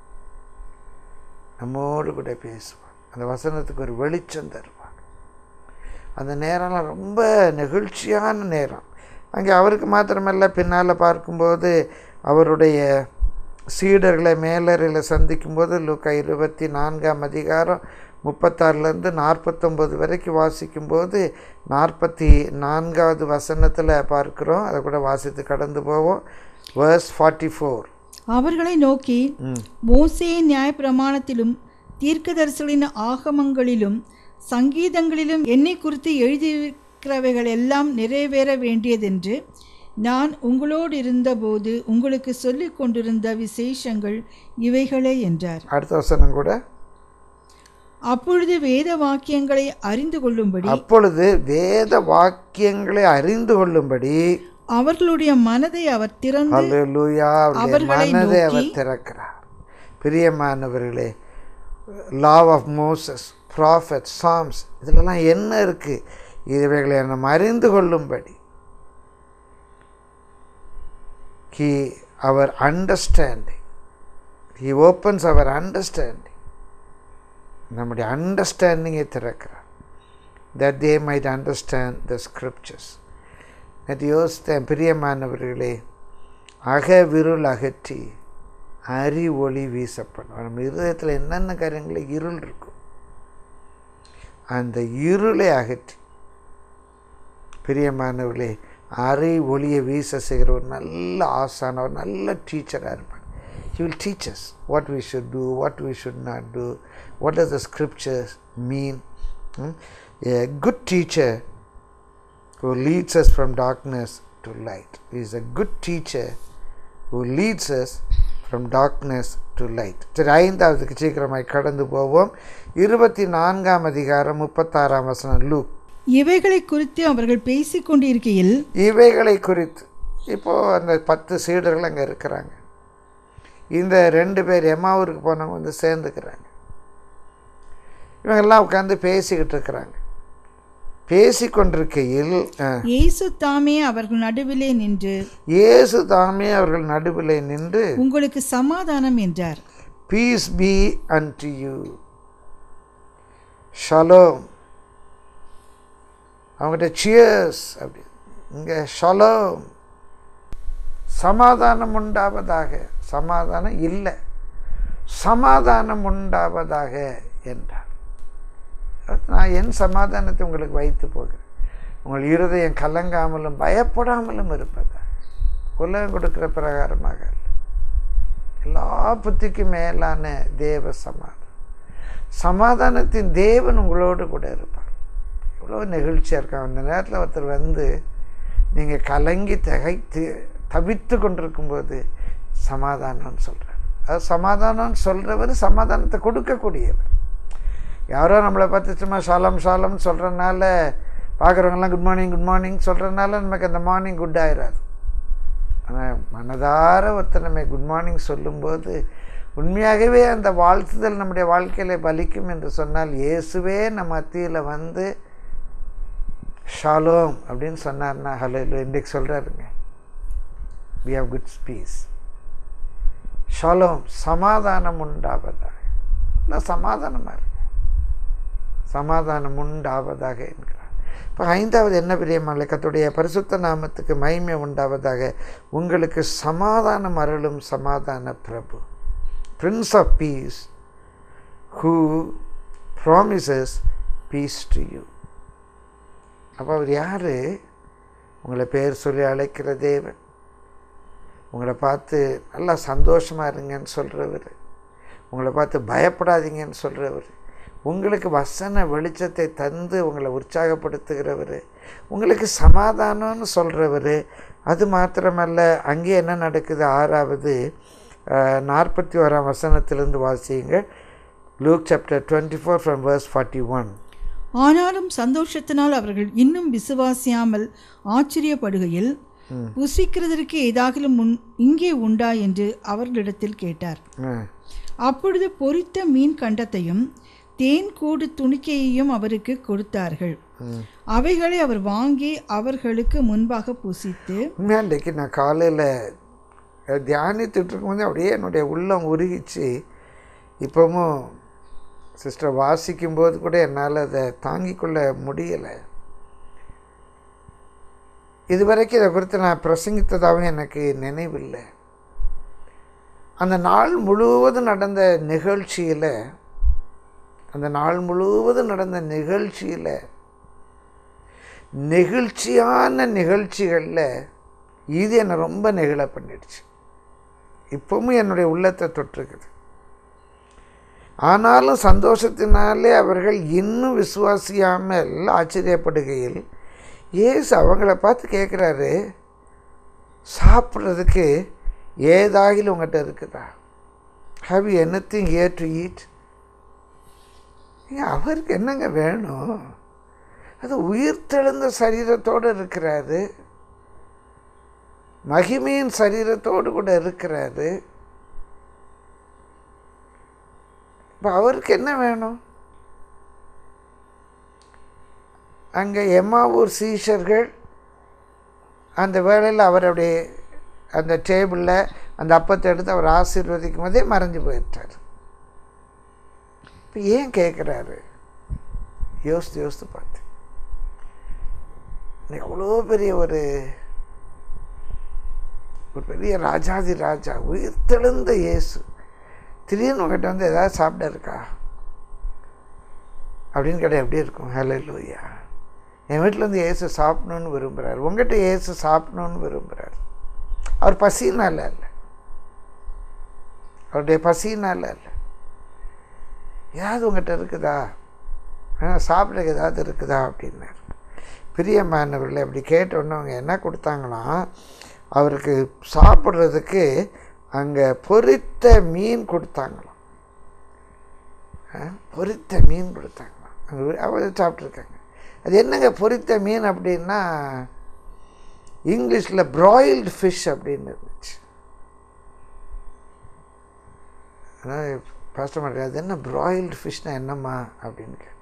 நம்மோடு கூட பேசுவான், அந்த வசனத்துக்கு ஒரு வெளிச்சம் தருவான். அந்த நேரம்லாம் ரொம்ப நெகிழ்ச்சியான நேரம். அங்கே அவருக்கு மாத்திரமல்ல, பின்னால் பார்க்கும்போது அவருடைய சீடர்களை மேலறையில் சந்திக்கும்போது லூக்கா 24ஆம் அதிகாரம் 36லேருந்து 49 வரைக்கும் வாசிக்கும்போது 44வது வசனத்தில் பார்க்குறோம். அதை கூட வாசித்து கடந்து போவோம். verse 44. அவர்களை நோக்கி, மோசேயின் நியாயப்பிரமாணத்திலும் தீர்க்கதரிசிகளின் ஆகமங்களிலும் சங்கீதங்களிலும் என்னை குறித்து எழுதியிருக்கிறவைகள் எல்லாம் நிறைவேற வேண்டியதென்று நான் உங்களோடு இருந்தபோது உங்களுக்கு சொல்லிக் கொண்டிருந்த விசேஷங்கள் இவைகளே என்றார். அடுத்த வசனம் கூட, அப்பொழுது வேத வாக்கியங்களை அறிந்து கொள்ளும்படி அவர்களுடைய மனதை அவர் திறந்து அவர்களை திறக்கிறார். பிரியமானவர்களே, law of Moses, prophets, psalms, இதெல்லாம் என்ன இருக்கு? இவைகளை நம்ம அறிந்து கொள்ளும்படி our understanding, he opens our understanding, நம்முடைய அண்டர்ஸ்டாண்டிங்கை திறக்கிறார். that they might understand the scriptures. அது யோசித்தேன். பிரியமானவர்களே, அகவிருள் அகற்றி அறி ஒளி வீசப்படும். நம்ம இருதயத்தில் என்னென்ன காரியங்களில் இருள் இருக்கும், அந்த இருளை அகற்றி பிரியமானவர்களே அரை ஒளியை வீச செய்கிற ஒரு நல்ல ஆசான, ஒரு நல்ல டீச்சராக இருப்பார். He will teach us what we should do, what we should not do, what does the scriptures mean. A good teacher who leads us from darkness to light. He is a good teacher who leads us from darkness to light. சரி, 5வதுக்கு சீக்கிரமாய் கடந்து போவோம். 24ஆம் அதிகாரம் 36ஆம் வசனம் look. இவைகளை குறித்து அவர்கள் பேசிக்கொண்டிருக்கையில், இவைகளை குறித்து இப்போது அந்த 10 சீடர்கள் அங்கே இருக்கிறாங்க. இந்த 2 பேர் எம்மாவூருக்கு போனவங்க வந்து சேர்ந்துக்கிறாங்க. இவங்கெல்லாம் உட்காந்து பேசிக்கிட்டு இருக்கிறாங்க. பேசிக்கொண்டிருக்கையில் இயேசு தாமே அவர்கள் நடுவிலே நின்று உங்களுக்கு சமாதானம் என்றார். Peace be unto you. Shalom. அவங்ககிட்ட சியர்ஸ் அப்படி, இங்கே ஷலோம், சமாதானம் உண்டாவதாக. சமாதானம் இல்லை, சமாதானம் உண்டாவதாக என்றார். நான் என் சமாதானத்தை உங்களுக்கு வைத்து போகிறேன், உங்கள் இருதயம் கலங்காமலும் பயப்படாமலும் இருப்பதாக. உலகம் கொடுக்கிற பிரகாரமாக இல்லை, எல்லா புத்திக்கும் மேலான தேவ சமாதானம். சமாதானத்தின் தேவன் உங்களோடு கூட இருப்பார். எவ்வளோ நெகிழ்ச்சியாக இருக்காங்க. அந்த நேரத்தில் ஒருத்தர் வந்து நீங்கள் கலங்கி தவித்து கொண்டிருக்கும்போது சமாதானம்னு சொல்கிறார். அது சமாதானம்னு சொல்கிறவர் சமாதானத்தை கொடுக்கக்கூடியவர். யாரோ நம்மளை பார்த்து சும்மா ஷாலம் ஷாலம்னு சொல்கிறனால, பார்க்குறவங்கலாம் குட் மார்னிங் குட் மார்னிங் சொல்கிறனால நமக்கு அந்த மார்னிங் குட் ஆகிடாது. ஆனால் மனதார ஒருத்தர் நம்ம குட் மார்னிங் சொல்லும்போது உண்மையாகவே அந்த வாழ்த்துதல் நம்முடைய வாழ்க்கையில் பலிக்கும் என்று சொன்னால், இயேசுவே நம்ம மத்தியில் வந்து ஷாலோம் அப்படின்னு சொன்னார்னா, ஹலோ இன்றைக்கு சொல்கிறாருங்க, we have good peace. Shalom, சமாதானம் உண்டாவதாக. நான் சமாதானமாக இருக்கேன், சமாதானம் உண்டாவதாக என்கிறார். இப்போ 5வது என்ன பிரியமான கர்த்தருடைய பரிசுத்த நாமத்துக்கு மகிமை உண்டாவதாக. உங்களுக்கு சமாதானம் அருளும் சமாதான பிரபு. Prince of Peace, who promises peace to you. அப்போ அவர் யார்? உங்களை பேர் சொல்லி அழைக்கிற தேவன், உங்களை பார்த்து நல்லா சந்தோஷமாக இருங்கன்னு சொல்கிறவர், உங்களை பார்த்து பயப்படாதீங்கன்னு சொல்கிறவர், உங்களுக்கு வசன வெளிச்சத்தை தந்து உங்களை உற்சாகப்படுத்துகிறவர், உங்களுக்கு சமாதானம்னு சொல்கிறவர். அது மாத்திரமல்ல, அங்கே என்ன நடக்குது? 6வது 41 வசனத்திலிருந்து வாசிங்க. Luke chapter 24 from verse 41. ஆனாலும் சந்தோஷத்தினால் அவர்கள் இன்னும் விசுவாசியாமல் ஆச்சரியப்படுகையில், புசிக்கிறதற்கு ஏதாகிலும் இங்கே உண்டா என்று அவர்களிடத்தில் கேட்டார். அப்பொழுது பொரித்த மீன் கண்டத்தையும் தேன் கூடு துணிக்கையையும் அவருக்கு கொடுத்தார்கள். அவைகளை அவர் வாங்கி அவர்களுக்கு முன்பாக புசித்து, இன்றைக்கு நான் காலையில் தியானித்துட்டு இருக்கும்போது அப்படியே என்னுடைய உள்ளம் உருகிச்சு. இப்போவும் சிஸ்டர் வாசிக்கும்போது கூட என்னால் அதை தாங்கிக் கொள்ள முடியலை. இதுவரைக்கும் இதை குறித்து நான் பிரசங்கித்ததாகவும் எனக்கு நினைவில்லை. அந்த நாள் முழுவதும் நடந்த நிகழ்ச்சியில் நெகிழ்ச்சியான நிகழ்ச்சிகளில் இது என்னை ரொம்ப நெகிழ பண்ணிடுச்சு. இப்பவும் என்னுடைய உள்ளத்தை தொற்றுக்குது. ஆனாலும் சந்தோஷத்தினாலே அவர்கள் இன்னும் விசுவாசியாமல் ஆச்சரியப்படுகையில், இயேசு அவங்கள பார்த்து கேட்குறாரு, சாப்பிட்றதுக்கு ஏதாகிலும் உங்கள்கிட்ட இருக்குதா? Have you anything here to eat? அவருக்கு என்னங்க வேணும்? அது உயிர்த்தெழுந்த சரீரத்தோடு இருக்கிறாரு, மகிமையின் சரீரத்தோடு கூட இருக்கிறாரு. இப்போ அவருக்கு என்ன வேணும்? அங்கே எம்மாவூர் சீஷர்கள் அந்த வேளையில் அவர் அப்படியே அந்த டேபிளில் அந்த அப்பத்தை எடுத்து அவர் ஆசீர்வதிக்கும் போதே மறைஞ்சு போயிட்டார். இப்போ ஏன் கேட்குறாரு? யோசித்து பார்த்து, எவ்வளோ பெரிய ஒரு பெரிய ராஜாதி ராஜா, உயிர்த்தெழுந்த இயேசு, திடீர்னு உங்கள்கிட்ட வந்து எதாவது சாப்பிட இருக்கா அப்படின்னு கேட்டால் எப்படி இருக்கும்? ஹல்லேலூயா. என் வீட்டில் வந்து இயேசு சாப்பிடணுன்னு விரும்புகிறார், உங்கள்கிட்ட இயேசு சாப்பிடணுன்னு விரும்புகிறார். அவர் பசினால இல்லை, அவருடைய பசினால இல்லை. ஏதாவது உங்கள்கிட்ட இருக்குதா, சாப்பிட்றதுக்கு ஏதாவது இருக்குதா அப்படின்னார். பிரியமானவர்கள் அப்படி கேட்டோன்னே அவங்க என்ன கொடுத்தாங்களாம், அவருக்கு சாப்பிட்றதுக்கு அங்கே பொரித்த மீன் கொடுத்தாங்களாம். பொரித்த மீன் கொடுத்தாங்களாம். அங்கே அவர் சாப்பிட்ருக்காங்க. அது என்னங்க பொரித்த மீன் அப்படின்னா, இங்கிலீஷில் ப்ராயில்டு ஃபிஷ் அப்படின்னு இருந்துச்சு. அதாவது பாஸ்டர் மாட்டேன், அது என்ன ப்ராயில்டு ஃபிஷ்னால் என்னம்மா அப்படின்னு கேட்டேன்.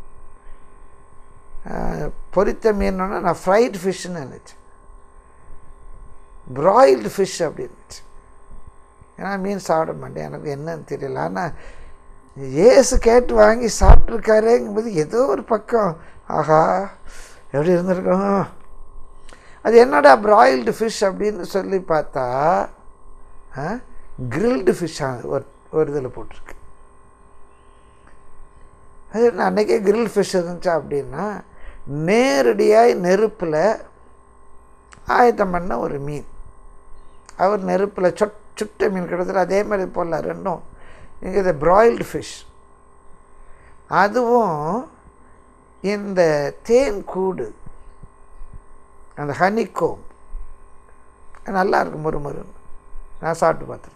பொரித்த மீன்னா நான் ஃப்ரைடு ஃபிஷ்ஷுன்னு நினச்சேன். ப்ராயில்டு ஃபிஷ் அப்படின்னுச்சு. ஏன்னா மீன் சாப்பிட மாட்டேன், எனக்கு என்னன்னு தெரியல. ஆனால் ஏசு கேட்டு வாங்கி சாப்பிட்ருக்காருங்கும்போது ஏதோ ஒரு பக்கம் ஆஹா எப்படி இருந்திருக்கும். அது என்னடா ப்ராயில்டு ஃபிஷ் அப்படின்னு சொல்லி பார்த்தா கிரில்டு ஃபிஷ்ஷாக ஒரு இதில் போட்டிருக்கு. அது என்ன அன்றைக்கே கிரில் ஃபிஷ் இருந்துச்சா அப்படின்னா, நேரடியாக நெருப்பில் ஆயத்தம் பண்ண ஒரு மீன். அவர் நெருப்பில் சுட்ட மீன் கிட்டத்தட்ட அதே மாதிரி போடலாம் ரெண்டும். இங்கே இது ப்ராயில்டு ஃபிஷ். அதுவும் இந்த தேன் கூடு, அந்த ஹனிகோம் நல்லாயிருக்கும், மொறுமொறுன்னு. நான் சாப்பிட்டு பார்த்துருக்கேன்.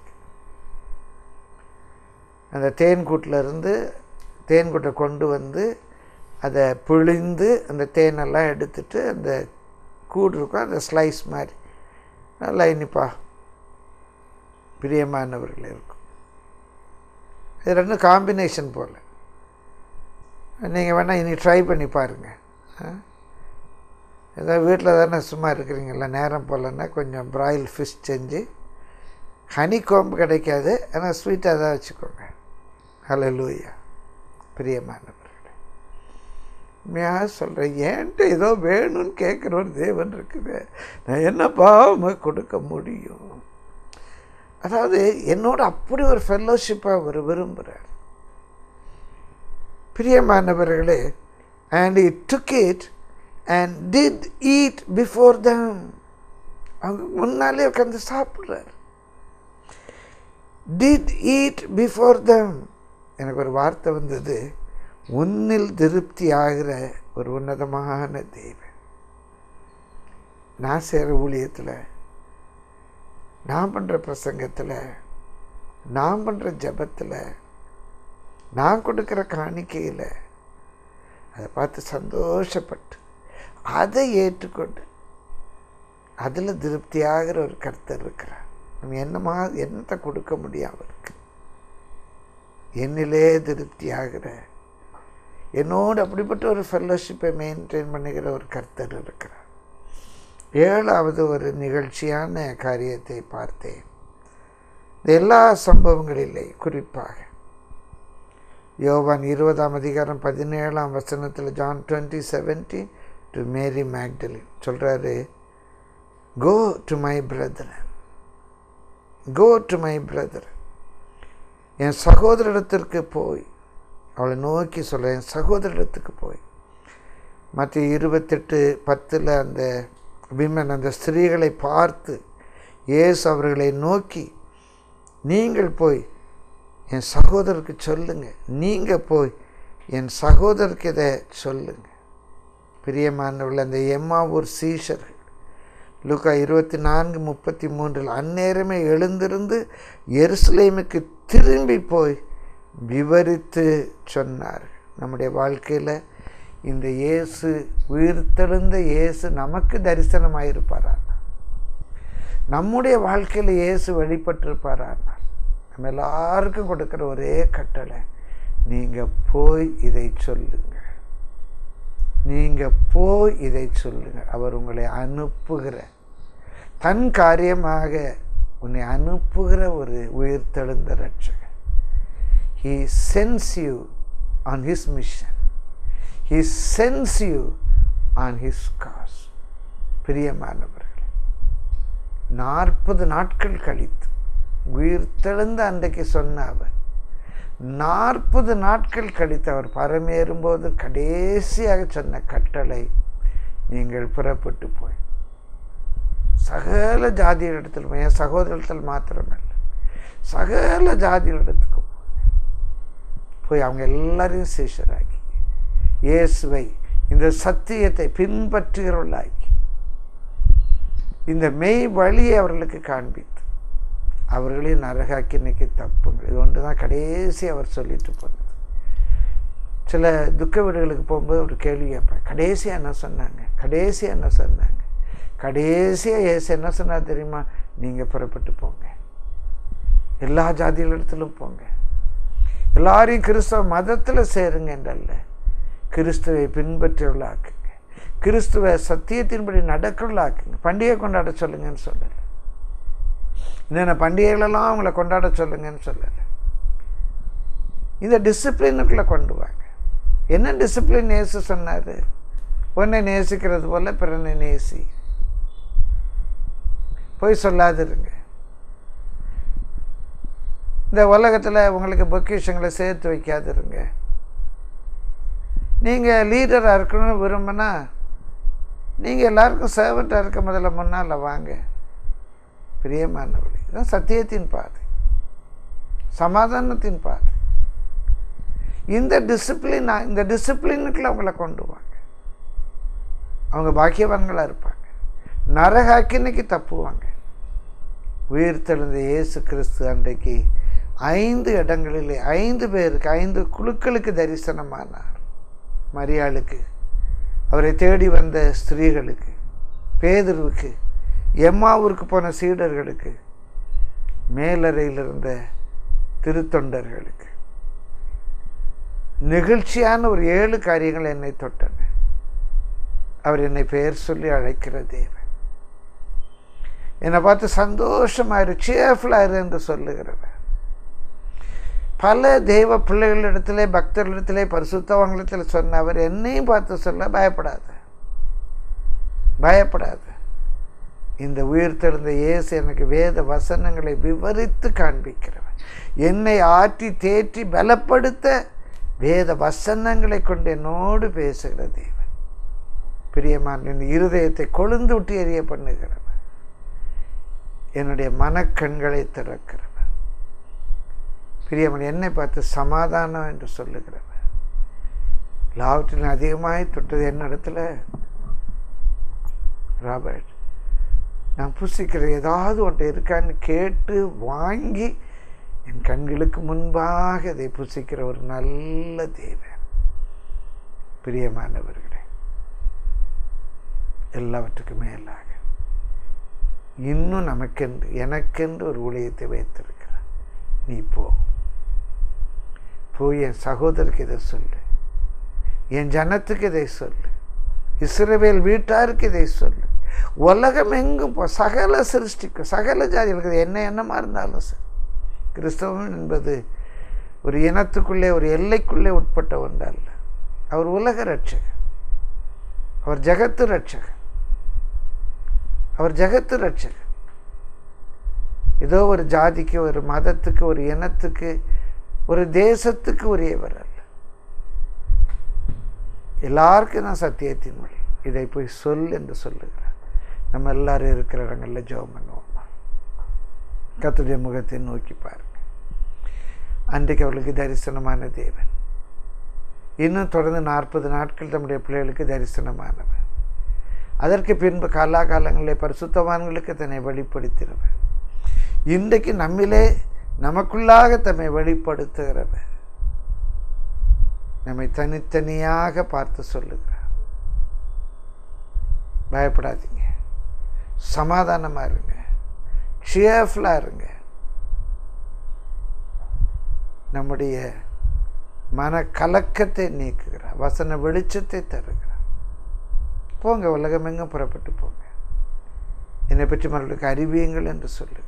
அந்த தேன்கூட்டிலேருந்து தேன்கூட்டை கொண்டு வந்து அதை பிழிந்து அந்த தேனெல்லாம் எடுத்துட்டு அந்த கூடு இருக்கும், அந்த ஸ்லைஸ் மாதிரி நல்லா இனிப்பா பிரியமானவர்கள் இருக்கும். இது ரெண்டும் காம்பினேஷன் போல். நீங்கள் வேணால் இனி ட்ரை பண்ணி பாருங்கள். ஏதாவது வீட்டில் தானே சும்மா இருக்கிறீங்களா, நேரம் போலன்னா கொஞ்சம் ப்ராயில் ஃபிஷ் செஞ்சு, ஹனி கோம்பு கிடைக்காது ஆனால் ஸ்வீட்டாக தான் வச்சுக்கோங்க. ஹல்லேலூயா. பிரியமானவர்களே, உண்மையாக சொல்கிறேன், ஏன்ட்டு ஏதோ வேணும்னு கேட்குற ஒரு தேவன் இருக்குது. நான் என்னப்பா கொடுக்க முடியும்? அதாவது என்னோட அப்படி ஒரு ஃபெல்லோஷிப்பை அவர் விரும்புகிறார். பிரியமானவர்களே, and he took it and did eat before them. அவங்க முன்னாலே உட்காந்து சாப்பிட்றார். did eat before them. எனக்கு ஒரு வார்த்தை வந்தது, உன்னில் திருப்தி ஆகிற ஒரு உன்னதமான தேவன். நான் செய்கிற ஊழியத்தில், நான் பண்ணுற பிரசங்கத்தில், நான் பண்ணுற ஜபத்தில், நான் கொடுக்குற காணிக்கையில் அதை பார்த்து சந்தோஷப்பட்டு அதை ஏற்றுக்கொண்டு அதில் திருப்தியாகிற ஒரு கர்த்தர் இருக்கிறார். நம்ம என்னத்தை கொடுக்க முடியும் அவருக்கு? என்னிலே திருப்தியாகிற, என்னோடு அப்படிப்பட்ட ஒரு ஃபெல்லோஷிப்பை மெயின்டைன் பண்ணுகிற ஒரு கர்த்தர் இருக்கிறார். 7வது ஒரு நிகழ்ச்சியான காரியத்தை பார்த்தேன். எல்லா சம்பவங்களிலே குறிப்பாக யோவான் 20:17 John 20:17 to Mary Magdalene சொல்கிறாரு, go to my brethren, go to my brethren. என் சகோதரிடத்திற்கு போய், அவளை நோக்கி சொல்ல, என் சகோதரிடத்துக்கு போய். மத்திய 28:10 அந்த விமன், அந்த ஸ்திரீகளை பார்த்து இயேசு அவர்களை நோக்கி, நீங்கள் போய் என் சகோதரருக்கு சொல்லுங்கள், நீங்கள் போய் என் சகோதரருக்கு இதை சொல்லுங்கள். பிரியமானவர்கள், அந்த எம்மாவூர் சீஷர்கள் லூக்கா 24:33 அந்நேரமே எழுந்திருந்து எருசலேமுக்கு திரும்பி போய் விவரித்து சொன்னார்கள். நம்முடைய வாழ்க்கையில் இந்த இயேசு, உயிர்த்தெழுந்த இயேசு நமக்கு தரிசனமாயிருப்பாரானால், நம்முடைய வாழ்க்கையில் இயேசு வெளிப்பட்டிருப்பாரானால், நம்ம எல்லாருக்கும் கொடுக்குற ஒரே கட்டளை, நீங்கள் போய் இதை சொல்லுங்கள், நீங்கள் போய் இதை சொல்லுங்கள். அவர் உங்களை அனுப்புகிற, தன் காரியமாக உன்னை அனுப்புகிற ஒரு உயிர்த்தெழுந்த இரட்சகர். He sends you on his mission. He sends you on his cause. பிரியமானவர்களே, 40 நாட்கள் கழித்து உயிர்த்தெழுந்த அன்றைக்கு சொன்ன அவர் 40 நாட்கள் கழித்து அவர் பரமேறும்போது கடைசியாக சொன்ன கட்டளை, நீங்கள் புறப்பட்டு போய் சகல ஜாதிகளிடத்தில், என் சகோதரத்தில் மாத்திரமல்ல, சகல ஜாதிகளிடத்துக்கு போய் அவங்க எல்லாரையும் சீஷராக்கி, இயேசுவை, இந்த சத்தியத்தை பின்பற்றுகிறவர்களாக்கி, இந்த மெய் வழியை அவர்களுக்கு காண்பித்து அவர்களையும் நரகாக்கினைக்கு தப்புங்கள். இது ஒன்று தான் கடைசி அவர் சொல்லிட்டு போனது. சில துக்க வீடுகளுக்கு போகும்போது ஒரு கேள்வி கேட்பேன், கடைசியாக என்ன சொன்னாங்க, கடைசியாக என்ன சொன்னாங்க? கடைசியாக இயேசு என்ன சொன்னார் தெரியுமா? நீங்கள் புறப்பட்டு போங்க, எல்லா ஜாதிகளிடத்திலும் போங்க, எல்லாரையும் கிறிஸ்தவ மதத்தில் சேருங்க என்றல்ல, கிறிஸ்துவை பின்பற்றுவர்களாக்குங்க, கிறிஸ்துவ சத்தியத்தின்படி நடக்கிறவர்களாக்குங்க. பண்டிகை கொண்டாட சொல்லுங்கன்னு சொல்லலை, என்னென்ன பண்டிகைகளெல்லாம் அவங்கள கொண்டாட சொல்லுங்கன்னு சொல்லலை. இந்த டிசிப்ளினுக்குள்ளே கொண்டு வாங்க. என்ன டிசிப்ளின் இயேசு சொன்னார்? உன்னை நேசிக்கிறது போல பிறனை நேசி, போய் சொல்லாதிருங்க. இந்த உலகத்தில் உங்களுக்கு பொக்கிஷங்களை சேர்த்து வைக்காதிருங்க. நீங்கள் லீடராக இருக்கணும்னு விரும்பினா நீங்கள் எல்லாருக்கும் சர்வெண்ட்டாக இருக்க முதல்ல முன்னால் வாங்க. பிரியமானவர்களே, இதுதான் சத்தியத்தின் பாதை, சமாதானத்தின் பாதை. இந்த டிசிப்ளினுக்குள்ள அவங்கள கொண்டு வாங்க. அவங்க பாக்கியவான்களாக இருப்பாங்க, நரகாக்கினைக்கு தப்புவாங்க. உயிர்த்தெழுந்த இயேசு கிறிஸ்து அன்றைக்கு 5 இடங்களிலே 5 பேருக்கு, 5 குழுக்களுக்கு தரிசனமானார். மரியாளுக்கு, அவரை தேடி வந்த ஸ்திரீகளுக்கு, பேதுருவுக்கு, எம்மாவூருக்கு போன சீடர்களுக்கு, மேலறையில் இருந்த திருத்தொண்டர்களுக்கு. நிகழ்ச்சியான ஒரு 7 காரியங்கள் என்னை தொட்டன. அவர் என்னை பெயர் சொல்லி அழைக்கிற தேவன், என்னை பார்த்து சந்தோஷமாயிரு, சேர்ஃபுல்லாயிரு என்று சொல்லுகிறவர். பல தெய்வ பிள்ளைகளிடத்திலே, பக்தர்களிடத்திலே, பரிசுத்தவங்களிடத்தில் சொன்ன அவர் என்னையும் பார்த்து சொல்ல, பயப்படாத, பயப்படாத, இந்த உயிர்த்தெழுந்த இயேசு எனக்கு வேத வசனங்களை விவரித்து காண்பிக்கிறவர். என்னை ஆற்றி தேற்றி பலப்படுத்த வேத வசனங்களை கொண்டு என்னோடு பேசுகிற தேவன். பிரியமான என் இருதயத்தை கொழுந்து விட்டு எரிய பண்ணுகிறவர். என்னுடைய மனக்கண்களை திறக்கிறவர். பிரியமான என்னை பார்த்து சமாதானம் என்று சொல்லுகிறவர். எல்லாவற்றிலும் அதிகமாய் தொட்டது என்னிடத்துல, ராபர்ட், நான் புசிக்கிற ஏதாவது ஒன்று இருக்கான்னு கேட்டு வாங்கி என் கண்களுக்கு முன்பாக அதை புசிக்கிற ஒரு நல்ல தேவன். பிரியமானவர்களே, எல்லாவற்றுக்கும் மேலாக இன்னும் நமக்கென்று எனக்கென்று ஒரு ஊழியத்தை வைத்திருக்கிறார். நீ போய் என் சகோதரருக்கு இதை சொல்லு, என் ஜனத்துக்கு இதை சொல்லு, இஸ்ரவேல் வீட்டாருக்கு இதை சொல்லு, உலகம் எங்கும் சகல சிருஷ்டிக்கும் சகல ஜாதிகளுக்கு என்னமா இருந்தாலும் சரி. கிறிஸ்தவம் என்பது ஒரு இனத்துக்குள்ளே ஒரு எல்லைக்குள்ளே உட்பட்ட ஒன்றல்ல. அவர் உலக ரட்சகர், அவர் ஜகத்து ரட்சகர், அவர் ஜகத்து ரட்சகர். ஏதோ ஒரு ஜாதிக்கு, ஒரு மதத்துக்கு, ஒரு இனத்துக்கு, ஒரு தேசத்துக்கு உரியவர் அல்ல. எல்லாருக்கும் நான் சத்தியத்தின் மொழி, இதை போய் சொல் என்று சொல்லுகிறேன். நம்ம எல்லாரும் இருக்கிற இடங்களில் ஜெபம் பண்ணுவோம். கர்த்தருடைய முகத்தை நோக்கி பாருங்க. அன்றைக்கு அவர்களுக்கு தரிசனமான தேவன் இன்னும் தொடர்ந்து 40 நாட்கள் தம்முடைய பிள்ளைகளுக்கு தரிசனமானவர். அதற்கு பின்பு காலாகாலங்களிலே பரிசுத்தவான்களுக்கு தன்னை வெளிப்படுத்தினவர். இன்றைக்கு நம்மிலே நமக்குள்ளாக தம்மை வெளிப்படுத்துகிறவர். நம்மை தனித்தனியாக பார்த்து சொல்லுகிறார். பயப்படாதீங்க, சமாதானமாக இருங்க, சியர்ஃபுல்லாக இருங்க. நம்முடைய மன கலக்கத்தை நீக்குகிறார், வசன வெளிச்சத்தை தருகிறார். போங்க, உலகமெங்கும் புறப்பட்டு போங்க, என்னை பற்றி மறுபடியும் அறிவியுங்கள் என்று சொல்லுகிறார்.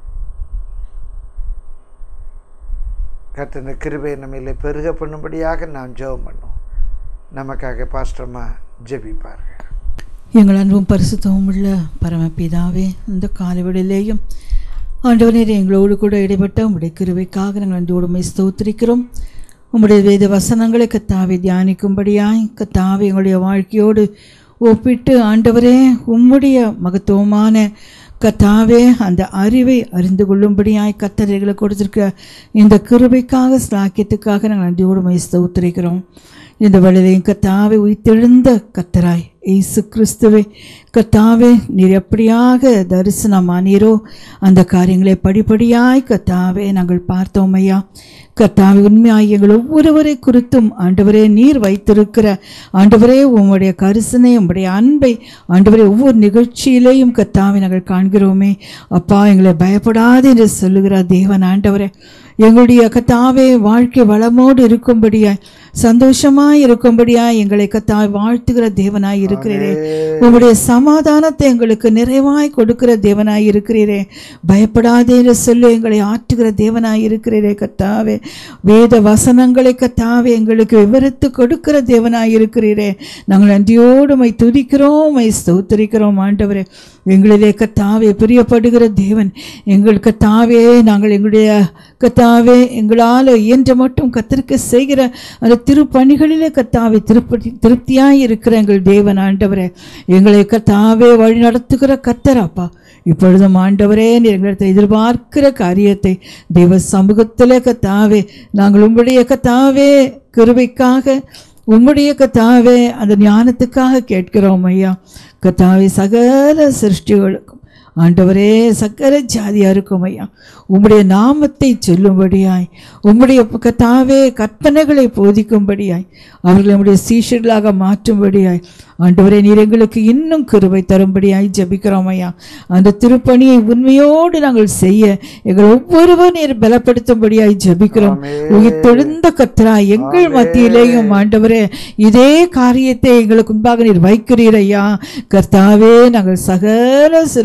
கர்த்தருடைய கிருபை நம்மிலே பெருக பண்ணும்படியாக நாம் ஜெபம் பண்ணுவோம். நமக்காக பாஸ்டர்மா ஜெபிப்பார்கள். எங்கள் அன்பும் பரிசுத்தமும் உள்ள பரமபிதாவே, இந்த காலைவேளையிலேயும் ஆண்டவரே எங்களோடு கூட இடைப்பட்ட உம்முடைய கிருபைக்காக நாங்கள் அன்போடு ஸ்தோத்திரிக்கிறோம். உம்முடைய வேத வசனங்களை கர்த்தாவே தியானிக்கும்படியாய் கர்த்தாவே எங்களுடைய வாழ்க்கையோடு ஒப்பிட்டு ஆண்டவரே உம்முடைய மகத்துவமான கர்த்தாவே அந்த அறிவை அறிந்து கொள்ளும்படியாய் கர்த்தர் எங்களுக்கு கொடுத்திருக்க இந்த கிருபைக்காக ஸ்லாக்கியத்துக்காக நாங்கள் நன்றியோடு ஸ்தோத்திரிக்கிறோம். இந்த வேளையிலேயும் கர்த்தாவே உயிர்த்தெழுந்த கர்த்தராய் இயேசு கிறிஸ்துவே கர்த்தாவே நீர் எப்படியாக தரிசனமானீரோ அந்த காரியங்களை படிப்படியாய் கர்த்தாவே நாங்கள் பார்த்தோம் ஐயா. கர்த்தாவே உண்மையாய் எங்கள் ஒவ்வொருவரை குறித்தும் ஆண்டவரே நீர் வைத்திருக்கிற ஆண்டவரே உம்முடைய கரிசனை உம்முடைய அன்பை ஆண்டவரே ஒவ்வொரு நிகழ்ச்சியிலேயும் கர்த்தாவே நாங்கள் காண்கிறோமே. அப்பா எங்களை பயப்படாது என்று சொல்லுகிற தேவன் ஆண்டவரே, எங்களுடைய கர்த்தாவே வாழ்க்கை வளமோடு இருக்கும்படியாய் சந்தோஷமாய் இருக்கும்படியாய் எங்களை கர்த்தாவே வாழ்த்துகிற தேவனாய் இருக்கிறீரே. உங்களுடைய சமாதானத்தை எங்களுக்கு நிறைவாய் கொடுக்கிற தேவனாய் இருக்கிறீரே. பயப்படாதே என்று சொல்லி எங்களை ஆற்றுகிற தேவனாய் இருக்கிறீரே கர்த்தாவே. வேத வசனங்களை கர்த்தாவே எங்களுக்கு விவரித்து கொடுக்கிற தேவனாய் இருக்கிறீரே. நாங்கள் நன்றியோடு மை துதிக்கிறோம், மை ஸ்தோத்திரிக்கிறோம் ஆண்டவரே. எங்களிலே கர்த்தாவே பிரியப்படுகிற தேவன் எங்கள் கர்த்தாவே, நாங்கள் எங்களுடைய கர்த்தாவே எங்களால் இயன்ற மட்டும் கர்த்தருக்கு செய்கிற அந்த திருப்பணிகளிலே கர்த்தாவே திருப்தியாய் இருக்கிற எங்கள் தேவன் ஆண்டவரே. எங்களை கர்த்தாவே வழி நடத்துகிற கர்த்தர் அப்பா, இப்பொழுதும் ஆண்டவரே நீர் எங்களிடத்தை எதிர்பார்க்கிற காரியத்தை தெய்வ சமூகத்தில் கர்த்தாவே நாங்கள் உம்முடைய கர்த்தாவே கிருபைக்காக உம்முடைய கர்த்தாவே அந்த ஞானத்துக்காக கேட்கிறோம் ஐயா. கர்த்தாவே சகல சிருஷ்டிகளுக்கும் ஆண்டவரே சகல ஜாதியாக இருக்கும் ஐயா உம்முடைய நாமத்தை சொல்லும்படியாய் உம்முடைய கர்த்தாவே கற்பனைகளை போதிக்கும்படியாய் அவர்களை நம்முடைய சீஷர்களாக மாற்றும்படியாய் ஆண்டவரே நீர் எங்களுக்கு இன்னும் கிருபை தரும்படியாய் ஜெபிக்கிறோம் ஐயா. அந்த திருப்பணியை உண்மையோடு நாங்கள் செய்ய எங்கள் ஒவ்வொருவர் நீர் பலப்படுத்தும்படியாய் ஜெபிக்கிறோம். உயிர்த்தெழுந்த கர்த்தராய் எங்கள் மத்தியிலேயும் ஆண்டவரே இதே காரியத்தை எங்களுக்கு முன்பாக நீர் வைக்கிறீர் ஐயா. கர்த்தாவே நாங்கள் சகல சிருஷ்டிகளும்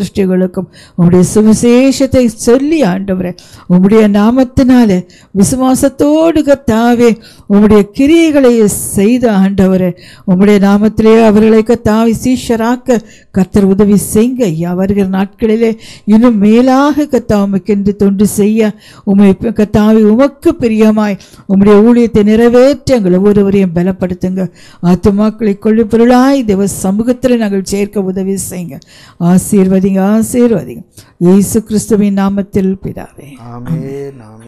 ஜனங்களுக்கும் உம்முடைய சுவிசேஷத்தை சொல்லி ஆண்டவரே உம்முடைய நாமத்தினாலே விசுவாசத்தோடு கர்த்தாவே உம்முடைய கிரியைகளை செய்த ஆண்டவரே உம்முடைய நாமத்திலே அவர்களை கர்த்தாவே சீஷராக்க கர்த்தர் உதவி செய்யுங்க ஐயா. வருகிற நாட்களிலே இன்னும் மேலாக கர்த்தாவுக்கென்று தொண்டு செய்ய உம்மை கர்த்தாவே உமக்கு பிரியமாய் உம்முடைய ஊழியத்தை நிறைவேற்ற எங்கள் ஒவ்வொருவரையும் பலப்படுத்துங்க. ஆத்துமாக்களை கொள்ளும் பொருளாய் தேவ சமூகத்தில் நாங்கள் சேர்க்க உதவி செய்யுங்க. ஆசீர்வதிங்க ஆசீர்வதிங்க இயேசு கிறிஸ்துவின் நாமத்தில் பிதாவே. ஆமென் ஆமென்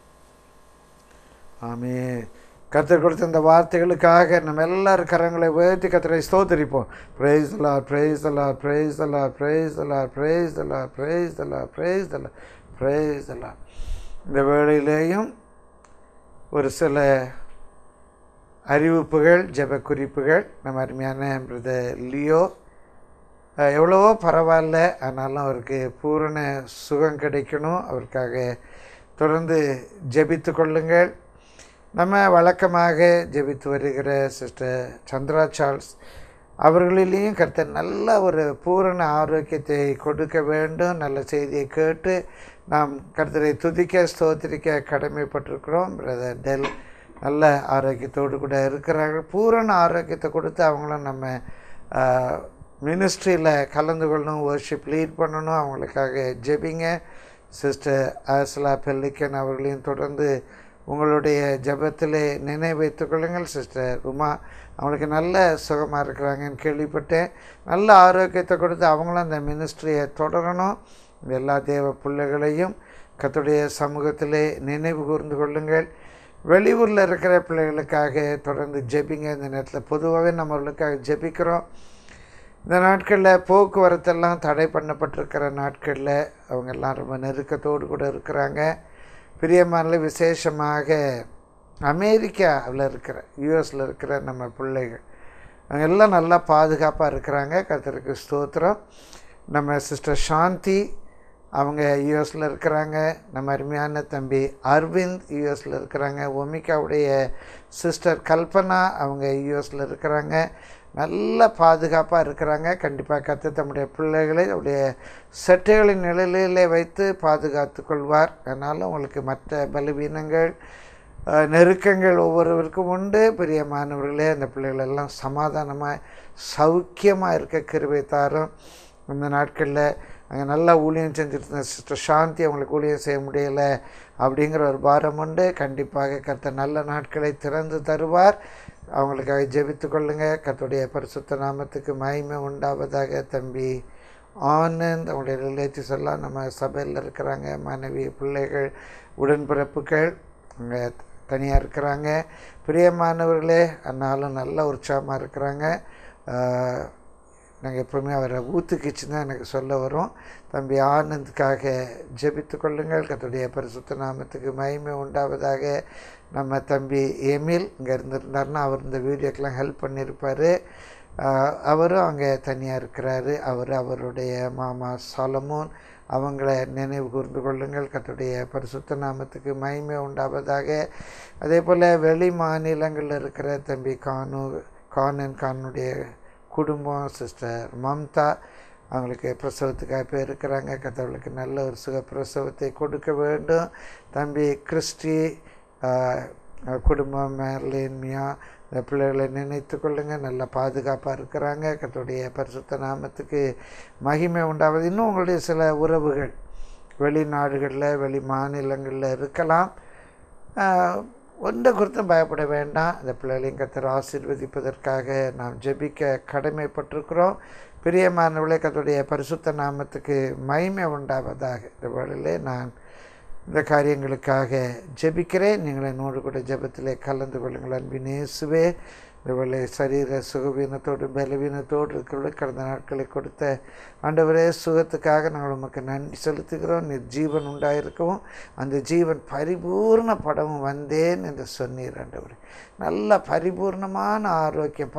ஆமென். கர்த்தர் கொடுத்த இந்த வார்த்தைகளுக்காக நம்ம எல்லாரும் கரங்களை உயர்த்தி கர்த்தரை ஸ்தோத்திரிப்போம். Praise the Lord, praise the Lord, praise the Lord, praise the Lord, praise the Lord, praise the Lord, praise the Lord, praise the Lord. இந்த வேளையிலேயும் ஒரு சில அறிவிப்புகள், ஜெப குறிப்புகள். நம்ம அருமையான பிரதர் லியோ எவ்வளவோ பரவாயில்ல, ஆனாலும் அவருக்கு பூரண சுகம் கிடைக்கணும். அவருக்காக தொடர்ந்து ஜெபித்து கொள்ளுங்கள். நம்ம வழக்கமாக ஜெபித்து வருகிற சிஸ்டர் சந்திரா சார்ல்ஸ் அவர்களிலேயும் கர்த்தர் நல்ல ஒரு பூரண ஆரோக்கியத்தை கொடுக்க வேண்டும். நல்ல செய்தியை கேட்டு நாம் கர்த்தரை துதிக்க ஸ்தோத்திரிக்க கடமைப்பட்டிருக்கிறோம். பிரதர் டெல் நல்ல ஆரோக்கியத்தோடு கூட இருக்கிறார்கள். பூரண ஆரோக்கியத்தை கொடுத்து அவங்களும் நம்ம மினிஸ்ட்ரியில் கலந்து கொள்ளணும், வர்ஷிப் லீட் பண்ணணும். அவங்களுக்காக ஜெபிங்க. சிஸ்டர் ஆஸ்லா பெல்லிக்கன் அவர்களையும் தொடர்ந்து உங்களுடைய ஜெபத்திலே நினைவைத்துக் கொள்ளுங்கள். சிஸ்டர் உமா அவங்களுக்கு நல்ல சுகமாக இருக்கிறாங்கன்னு கேள்விப்பட்டேன். நல்ல ஆரோக்கியத்தை கொடுத்து அவங்களும் அந்த மினிஸ்ட்ரியை தொடரணும். எல்லா தேவ பிள்ளைகளையும் கர்த்தருடைய சமூகத்திலே நினைவு கூர்ந்து கொள்ளுங்கள். வெளியூரில் இருக்கிற பிள்ளைகளுக்காக தொடர்ந்து ஜெபிங்க. இந்த நேரத்தில் பொதுவாகவே நம்மளுக்காக ஜெபிக்கிறோம். இந்த நாட்களில் போக்குவரத்தெல்லாம் தடை பண்ணப்பட்டிருக்கிற நாட்களில் அவங்க எல்லாம் ரொம்ப நெருக்கத்தோடு கூட இருக்கிறாங்க. பிரியமான விசேஷமாக அமெரிக்காவில் இருக்கிற யூஎஸில் இருக்கிற நம்ம பிள்ளைகள் அவங்க எல்லாம் நல்லா பாதுகாப்பாக இருக்கிறாங்க. கர்த்தருக்கு ஸ்தோத்திரம். நம்ம சிஸ்டர் சாந்தி அவங்க யூஎஸில் இருக்கிறாங்க. நம்ம அருமையான தம்பி அரவிந்த் யூஎஸில் இருக்கிறாங்க. ஒமிகாவுடைய சிஸ்டர் கல்பனா அவங்க யூஎஸில் இருக்கிறாங்க. நல்ல பாதுகாப்பாக இருக்கிறாங்க. கண்டிப்பாக கர்த்தர் தம்முடைய பிள்ளைகளை அவருடைய செட்டைகளின் நிழலிலே வைத்து பாதுகாத்து கொள்வார். அதனால் உங்களுக்கு மற்ற பலவீனங்கள் நெருக்கங்கள் ஒவ்வொருவருக்கும் உண்டு. பிரியமானவர்களே, அந்த பிள்ளைகளெல்லாம் சமாதானமாக சௌக்கியமாக இருக்க கிருபை தாரும். இந்த நாட்களில் அங்கே நல்லா ஊழியம் செஞ்சுட்டு இருந்த சிஸ்டர் சாந்தி அவங்களுக்கு ஊழியம் செய்ய முடியலை அப்படிங்கிற ஒரு பாரம் உண்டு. கண்டிப்பாக கர்த்தர் நல்ல நாட்களை திறந்து தருவார். அவங்களுக்காக ஜெபித்து கொள்ளுங்க. கர்த்தருடைய பரிசுத்த நாமத்துக்கு மகிமை உண்டாவதாக. தம்பி ஆனந்த் அவங்களுடைய ரிலேட்டிவ்ஸ் எல்லாம் நம்ம சபையில் இருக்கிறாங்க. மனைவி, பிள்ளைகள், உடன்பிறப்புகள் அங்கே தனியாக இருக்கிறாங்க. பிரியமானவர்களே, ஆனாலும் நல்ல உற்சாகமாக இருக்கிறாங்க. நாங்கள் எப்போவுமே அவரை ஊற்றுக்கிச்சு தான் எனக்கு சொல்ல வரும். தம்பி ஆனந்துக்காக ஜெபித்து கொள்ளுங்கள். கர்த்தருடைய பரிசுத்த நாமத்துக்கு மகிமை உண்டாவதாக. நம்ம தம்பி எமில் இங்கே இருந்திருந்தாருன்னா அவர் இந்த வீடியோக்கெலாம் ஹெல்ப் பண்ணியிருப்பார். அவரும் அங்கே தனியாக இருக்கிறாரு. அவருடைய மாமா சாலமோன் அவங்கள நினைவு கூர்ந்து கொள்ளுங்கள். கர்த்தருடைய பரிசுத்த நாமத்துக்கு மகிமை உண்டாவதாக. அதே போல் வெளி மாநிலங்களில் இருக்கிற தம்பி கானுடைய குடும்பம், சிஸ்டர் மம்தா அவங்களுக்கு பிரசவத்துக்காக போய் இருக்கிறாங்க. கர்த்தர்களுக்கு நல்ல ஒரு சுக பிரசவத்தை கொடுக்க வேண்டும். தம்பி கிறிஸ்டி குடும்பம், மேர்லின், மியா இந்த பிள்ளைகளை நினைத்து கொள்ளுங்கள். நல்ல பாதுகாப்பாக இருக்கிறாங்க. கர்த்தருடைய பரிசுத்த நாமத்துக்கு மகிமை உண்டாவது. இன்னும் உங்களுடைய சில உறவுகள் வெளிநாடுகளில் வெளி மாநிலங்களில் இருக்கலாம். ஒன்றை குறித்தும் பயப்பட வேண்டாம். இந்த பிள்ளைகளையும் கர்த்தர் ஆசீர்வதிப்பதற்காக நாம் ஜெபிக்க கடமைப்பட்டிருக்கிறோம். பிரியமானவர்களே, கர்த்தருடைய பரிசுத்த நாமத்துக்கு மகிமை உண்டாவதாக. இந்த வேளையிலே நான் இந்த காரியங்களுக்காக ஜெபிக்கிறேன். நீங்கள் என்னோடு கூட ஜெபத்திலே கலந்து கொள்ளுங்கள். அன்பின் இயேசுவே, இந்த வேளை சரீர சுகவீனத்தோடு பலவீனத்தோடு இருக்கிறவர்கள் கடந்த நாட்களை கொடுத்த ஆண்டவரே சுகத்துக்காக நாங்கள் உமக்கு நன்றி செலுத்துகிறோம். நீர் ஜீவன் உண்டாயிருக்கவும் அந்த ஜீவன் பரிபூர்ணப்படவும் வந்தேன் என்று சொன்னீர். ஆண்டவரே, நல்ல பரிபூர்ணமான ஆரோக்கியம்,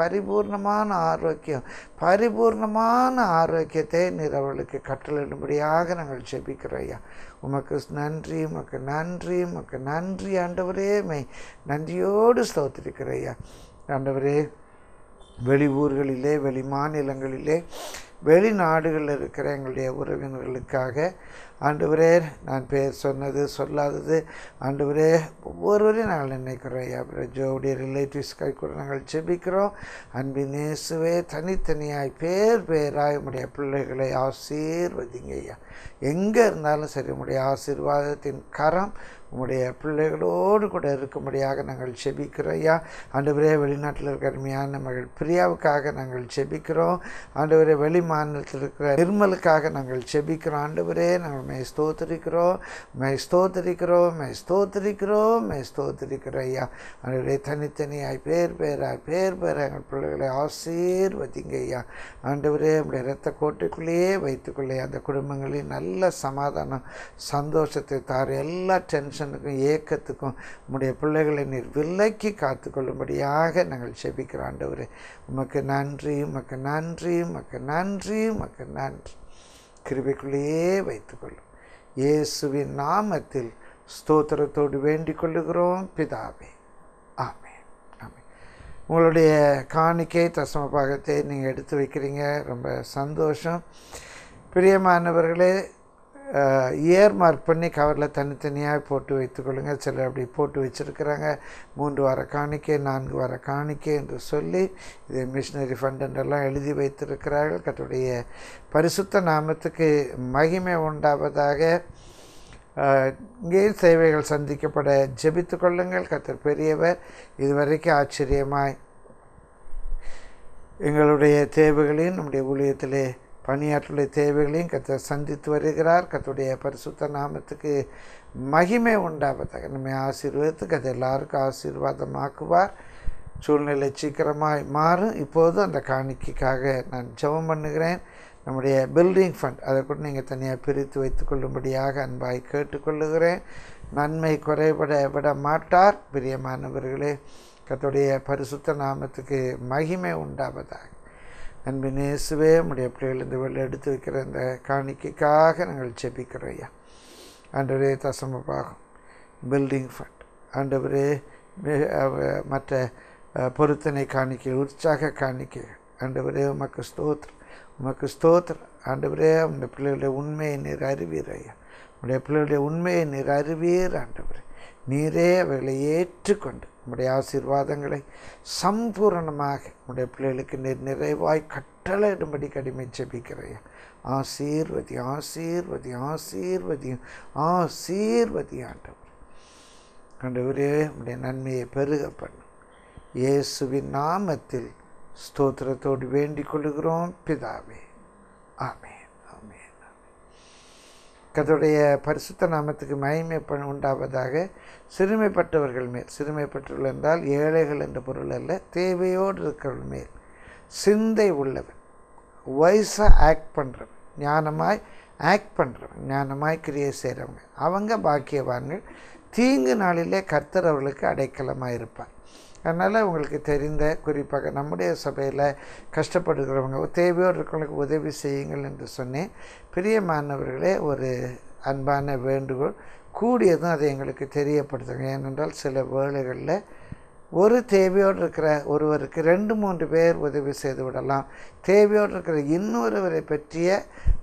பரிபூர்ணமான ஆரோக்கியத்தை நீர் அவர்களுக்கு கட்டளையிடும்படியாக நாங்கள் ஜெபிக்கிறோம். ஐயா, உமக்கு நன்றி, உமக்கு நன்றி ஆண்டவரே. நன்றியோடு ஸ்தோத்திரிக்கிறோம். ஐயா ஆண்டவரே, வெளி ஊர்களிலே வெளி மாநிலங்களிலே வெளிநாடுகளில் இருக்கிற எங்களுடைய உறவினர்களுக்காக ஆண்டவரே, நான் பேர் சொன்னது சொல்லாதது ஆண்டவரே ஒவ்வொருவரையும் நாங்கள் நினைக்கிறோம் ஐயா. ஜோவுடைய ரிலேட்டிவ்ஸ்க்காக கூட நாங்கள் ஜெபிக்கிறோம். அன்பின் இயேசுவே, தனித்தனியாய் பேராய் உம்முடைய பிள்ளைகளை ஆசீர்வதிங்க ஐயா. எங்கே இருந்தாலும் சரி உம்முடைய ஆசீர்வாதத்தின் கரம் உம்முடைய பிள்ளைகளோடு கூட இருக்கும்படியாக நாங்கள் ஜெபிக்கிறோம் ஐயா. ஆண்டவரே, வெளிநாட்டில் இருக்கிற அருமையான மகள் பிரியாவுக்காக நாங்கள் ஜெபிக்கிறோம். ஆண்டவரே, வெளி மாநிலத்தில் இருக்கிற நிர்மலுக்காக நாங்கள் ஜெபிக்கிறோம். ஆண்டவரே, நாங்கள் ஸ்தோத்திரிக்கிறோம் ஐயா. ஆண்டவரே, தனித்தனியாய் பேராய் எங்கள் பிள்ளைகளை ஆசீர்வதிங்க ஐயா. ஆண்டவரே, உடைய இரத்த கோட்டைக்குள்ளேயே வைத்துக்கொள்ளே அந்த குடும்பங்களில் நல்ல சமாதானம் சந்தோஷத்தை தார். எல்லா டென்ஷனுக்கும் ஏக்கத்துக்கும் உம்முடைய பிள்ளைகளை நீர் விலக்கி காத்துக்கொள்ளும்படியாக நாங்கள் ஜெபிக்கிறோம். ஆண்டவரே, உமக்கு நன்றி. கிருபைக்குள்ளேயே வைத்துக்கொள்ளும். இயேசுவின் நாமத்தில் ஸ்தோத்திரத்தோடு வேண்டிக் கொள்ளுகிறோம் பிதாவே. ஆமென். ஆமென். உங்களுடைய காணிக்கை தசம பாகத்தை நீங்கள் எடுத்து வைக்கிறீங்க, ரொம்ப சந்தோஷம். பிரியமானவர்களே, இயர் மார்க் பண்ணி கவரில் தனித்தனியாக போட்டு வைத்துக்கொள்ளுங்கள். சிலர் அப்படி போட்டு வச்சுருக்கிறாங்க. 3 வார காணிக்கை, 4 வார காணிக்கை என்று சொல்லி இது மிஷினரி ஃபண்ட் என்றெல்லாம் எழுதி வைத்திருக்கிறார்கள். கர்த்தருடைய பரிசுத்த நாமத்துக்கு மகிமை உண்டாவதாக. இங்கே சேவைகள் சந்திக்கப்பட ஜெபித்து கொள்ளுங்கள். கர்த்தர் பெரியவர். இதுவரைக்கும் ஆச்சரியமாய் எங்களுடைய தேவைகளையும் நம்முடைய ஊழியத்திலே பணியாற்றுடைய தேவைகளையும் கர்த்தர் சந்தித்து வருகிறார். கர்த்தருடைய பரிசுத்த நாமத்துக்கு மகிமை உண்டாவதாக. நம்மை ஆசீர்வதித்து கர்த்தர் எல்லாருக்கும் ஆசீர்வாதமாக்குவார். சூழ்நிலை சீக்கிரமாய் மாறும். இப்போது அந்த காணிக்கைக்காக நான் ஜெபம் பண்ணுகிறேன். நம்முடைய பில்டிங் ஃபண்ட் அதை கூட நீங்கள் தனியாக பிரித்து வைத்து கொள்ளும்படியாக அன்பாய் கேட்டுக்கொள்ளுகிறேன். நன்மை குறைபட விட மாட்டார். பிரியமானவர்களே, கர்த்தருடைய பரிசுத்த நாமத்துக்கு மகிமை உண்டாவதாக. அன்பின் இயேசுவே, உம்முடைய பிள்ளைகள் இந்த வேலை எடுத்து வைக்கிற இந்த காணிக்கைக்காக நாங்கள் ஜெபிக்கிறோம் ஐயா. ஆண்டவரே, தசம பாகம், பில்டிங் ஃபண்ட், ஆண்டவரே மற்ற பொருத்தனை காணிக்கை, உற்சாக காணிக்கை, ஆண்டவரே உமக்கு ஸ்தோத்திரம். ஆண்டவரே, உடைய பிள்ளைகளுடைய உண்மையை நீர் அறிவீர் ஐயா. உடைய பிள்ளைகளுடைய உண்மையை நீர் அறிவீர். ஆண்டவரே, நீரே அவைகளை ஏற்றுக்கொண்டு உம்முடைய ஆசீர்வாதங்களை சம்பூரணமாக உடைய பிள்ளைகளுக்கு நீர் நிறைவாய் கட்டளையிடும்படி கடிமை ஜெபிக்கிறையா. ஆசீர்வதி ஆண்டவர். ஆண்டவரே, உடைய நன்மையை பெருக பண்ணும். இயேசுவின் நாமத்தில் ஸ்தோத்திரத்தோடு வேண்டிக் கொள்ளுகிறோம் பிதாவே. ஆமென். கர்த்தருடைய பரிசுத்த நாமத்துக்கு மகிமை உண்டாவதாக. சிறுமைப்பட்டவர்கள் மேல், சிறுமைப்பட்டவர்கள் என்றால் ஏழைகள் என்ற பொருள் அல்ல, தேவையோடு இருக்கிறவர்கள் மேல் சிந்தை உள்ளவன், வயசாக ஆக்ட் பண்ணுறவன், ஞானமாய் ஆக்ட் பண்ணுறவன், ஞானமாய் கிரியை செய்கிறவங்க, அவங்க பாக்கியவான்கள். தீங்கு நாளிலே கர்த்தர் அவர்களுக்கு அடைக்கலமாக இருப்பார். அதனால் உங்களுக்கு தெரிந்த, குறிப்பாக நம்முடைய சபையில் கஷ்டப்படுகிறவங்க, தேவையோடு இருக்கிறவங்களுக்கு உதவி செய்யுங்கள் என்று சொன்னேன். பிரியமானவர்களே, ஒரு அன்பான வேண்டுகோள், கூடியதும் அதை எங்களுக்கு தெரியப்படுத்துங்க. ஏனென்றால் சில வேளைகளில் ஒரு தேவையோடு இருக்கிற ஒருவருக்கு 2-3 பேர் உதவி செய்து விடலாம். தேவையோடு இருக்கிற இன்னொருவரை பற்றிய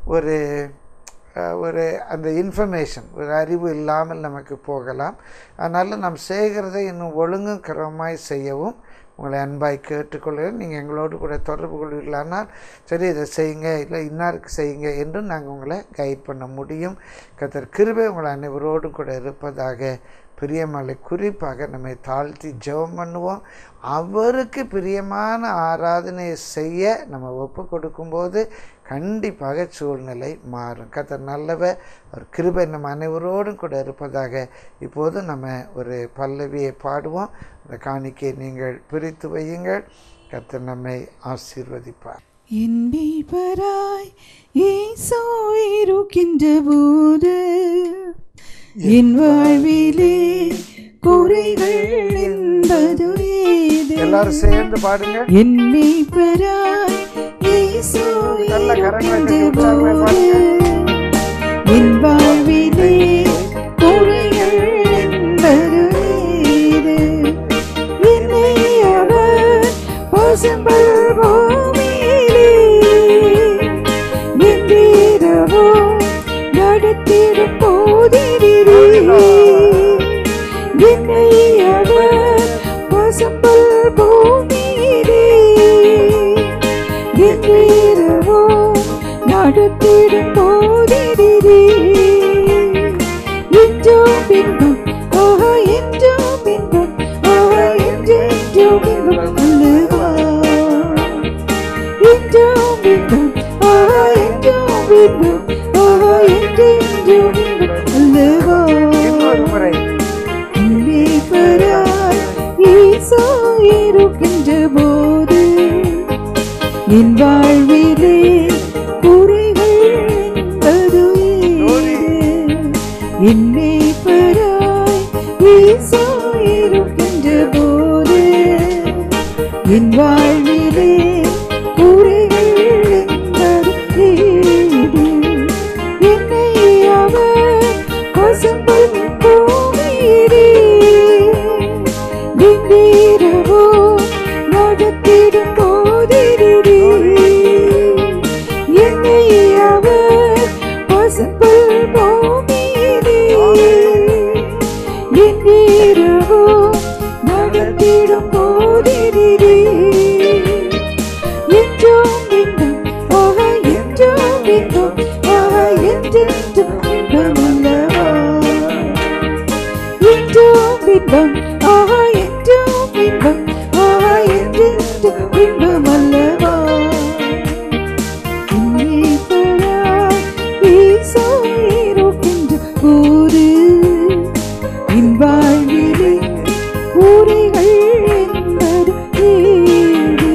ஒரு அந்த இன்ஃபர்மேஷன், ஒரு அறிவு இல்லாமல் நமக்கு போகலாம். அதனால் நாம் செய்கிறதை இன்னும் ஒழுங்கும் கிரமமாய் செய்யவும் உங்களை அன்பாய் கேட்டுக்கொள்கிறேன். நீங்கள் எங்களோடு கூட தொடர்பு கொள்வீர்களானால், சரி இதை செய்யுங்க, இல்லை இன்னாருக்கு செய்யுங்க என்று நாங்கள் உங்களை கைட் பண்ண முடியும். கர்த்தர் கிருபை உங்களை அனைவரோடும் கூட இருப்பதாக. பிரியமலை குறிப்பாக நம்மை தாழ்த்தி ஜெபம் பண்ணுவோம். அவருக்கு பிரியமான ஆராதனையை செய்ய நம்ம ஒப்பு கொடுக்கும்போது கண்டிப்பாக சூழ்நிலை மாறும். கர்த்தர் நல்லவர், அவர் கிருபை நம்ம அனைவரோடும் கூட இருப்பதாக. இப்போது நம்ம ஒரு பல்லவியை பாடுவோம். அந்த காணிக்கையை நீங்கள் பிரித்து வையுங்கள். கர்த்தர் நம்மை ஆசீர்வதிப்பார். என் மீட்பராய் இயேசு இருக்கின்ற போது என் வாழ்விலே குறைகள் என்பது ஏது? எல்லாரும் சேர்ந்து பாடுங்க. என் மீட்பராய் இயேசு இருக்கின்ற போது என் வாழ்விலே குறைகள் என்பது ஏது? என்னை அவர் பசும்புல் பூமியிலே இரவோ நடத்திடும் போதிரே என்றும் பின்பம் ஆஹா என்றும் பின்பம் ஆஹா என்றென்றும் பின்பம் அல்லவா என்றும் பின்பம் ஆஹா என்றும் பின்பம் ஆஹா என்றென்றும் பின்பம் அல்லவா மீட்பராய் ஈசா இருக்கின்ற போது என் வாழ்விலே குறைகள் என்பது என் மீட்பராய் ஈசா இருக்கின்ற போது என் வாழ்விலே குறைகள் என்பது என்னை அவர் பசும்புல் பூமியிலே நின்றீரவோ நடத்திடும் போதிரே என்னை அவர் பசும்புல் பூமியிலே நின்றீரவோ நடத்திடும் போதிரே என்றும் பின்பம் ஆஹா என்றும் பின்பம் ஆஹா என்றென்றும் பின்பம் அல்லவா என்றும் பின்பம் ஆஹா என்றும் பின்பம் ஆஹா என்றென்றும் பின்பம் அல்லவா மீட்பராய் ஈசா இருக்கின்ற போது என் வாழ்விலே குறைகள் என்பது ஏது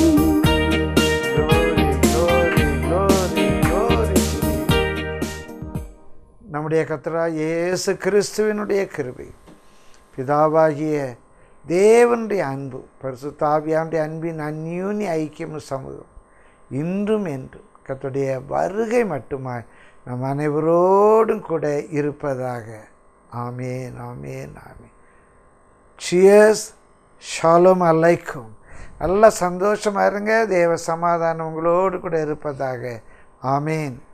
நம்முடைய கர்த்தராகிய இயேசு கிறிஸ்துவினுடைய கிருபை பிதாவாகிய தேவனுடைய அன்பு பரிசுத்த ஆவியானுடைய அன்பின் அந்யூன்ய ஐக்கியமும் சமூகம் இன்றும் என்றும் கர்த்தருடைய வருகை மட்டுமாய் நம் அனைவரோடும் கூட இருப்பதாக. ஆமேன் ஆமேன் ஆமேன். சியர்ஸ். ஷாலோம் அலைக்கும். நல்ல சந்தோஷமாக இருங்க. தேவ சமாதானம் உங்களோடு கூட இருப்பதாக. ஆமேன்.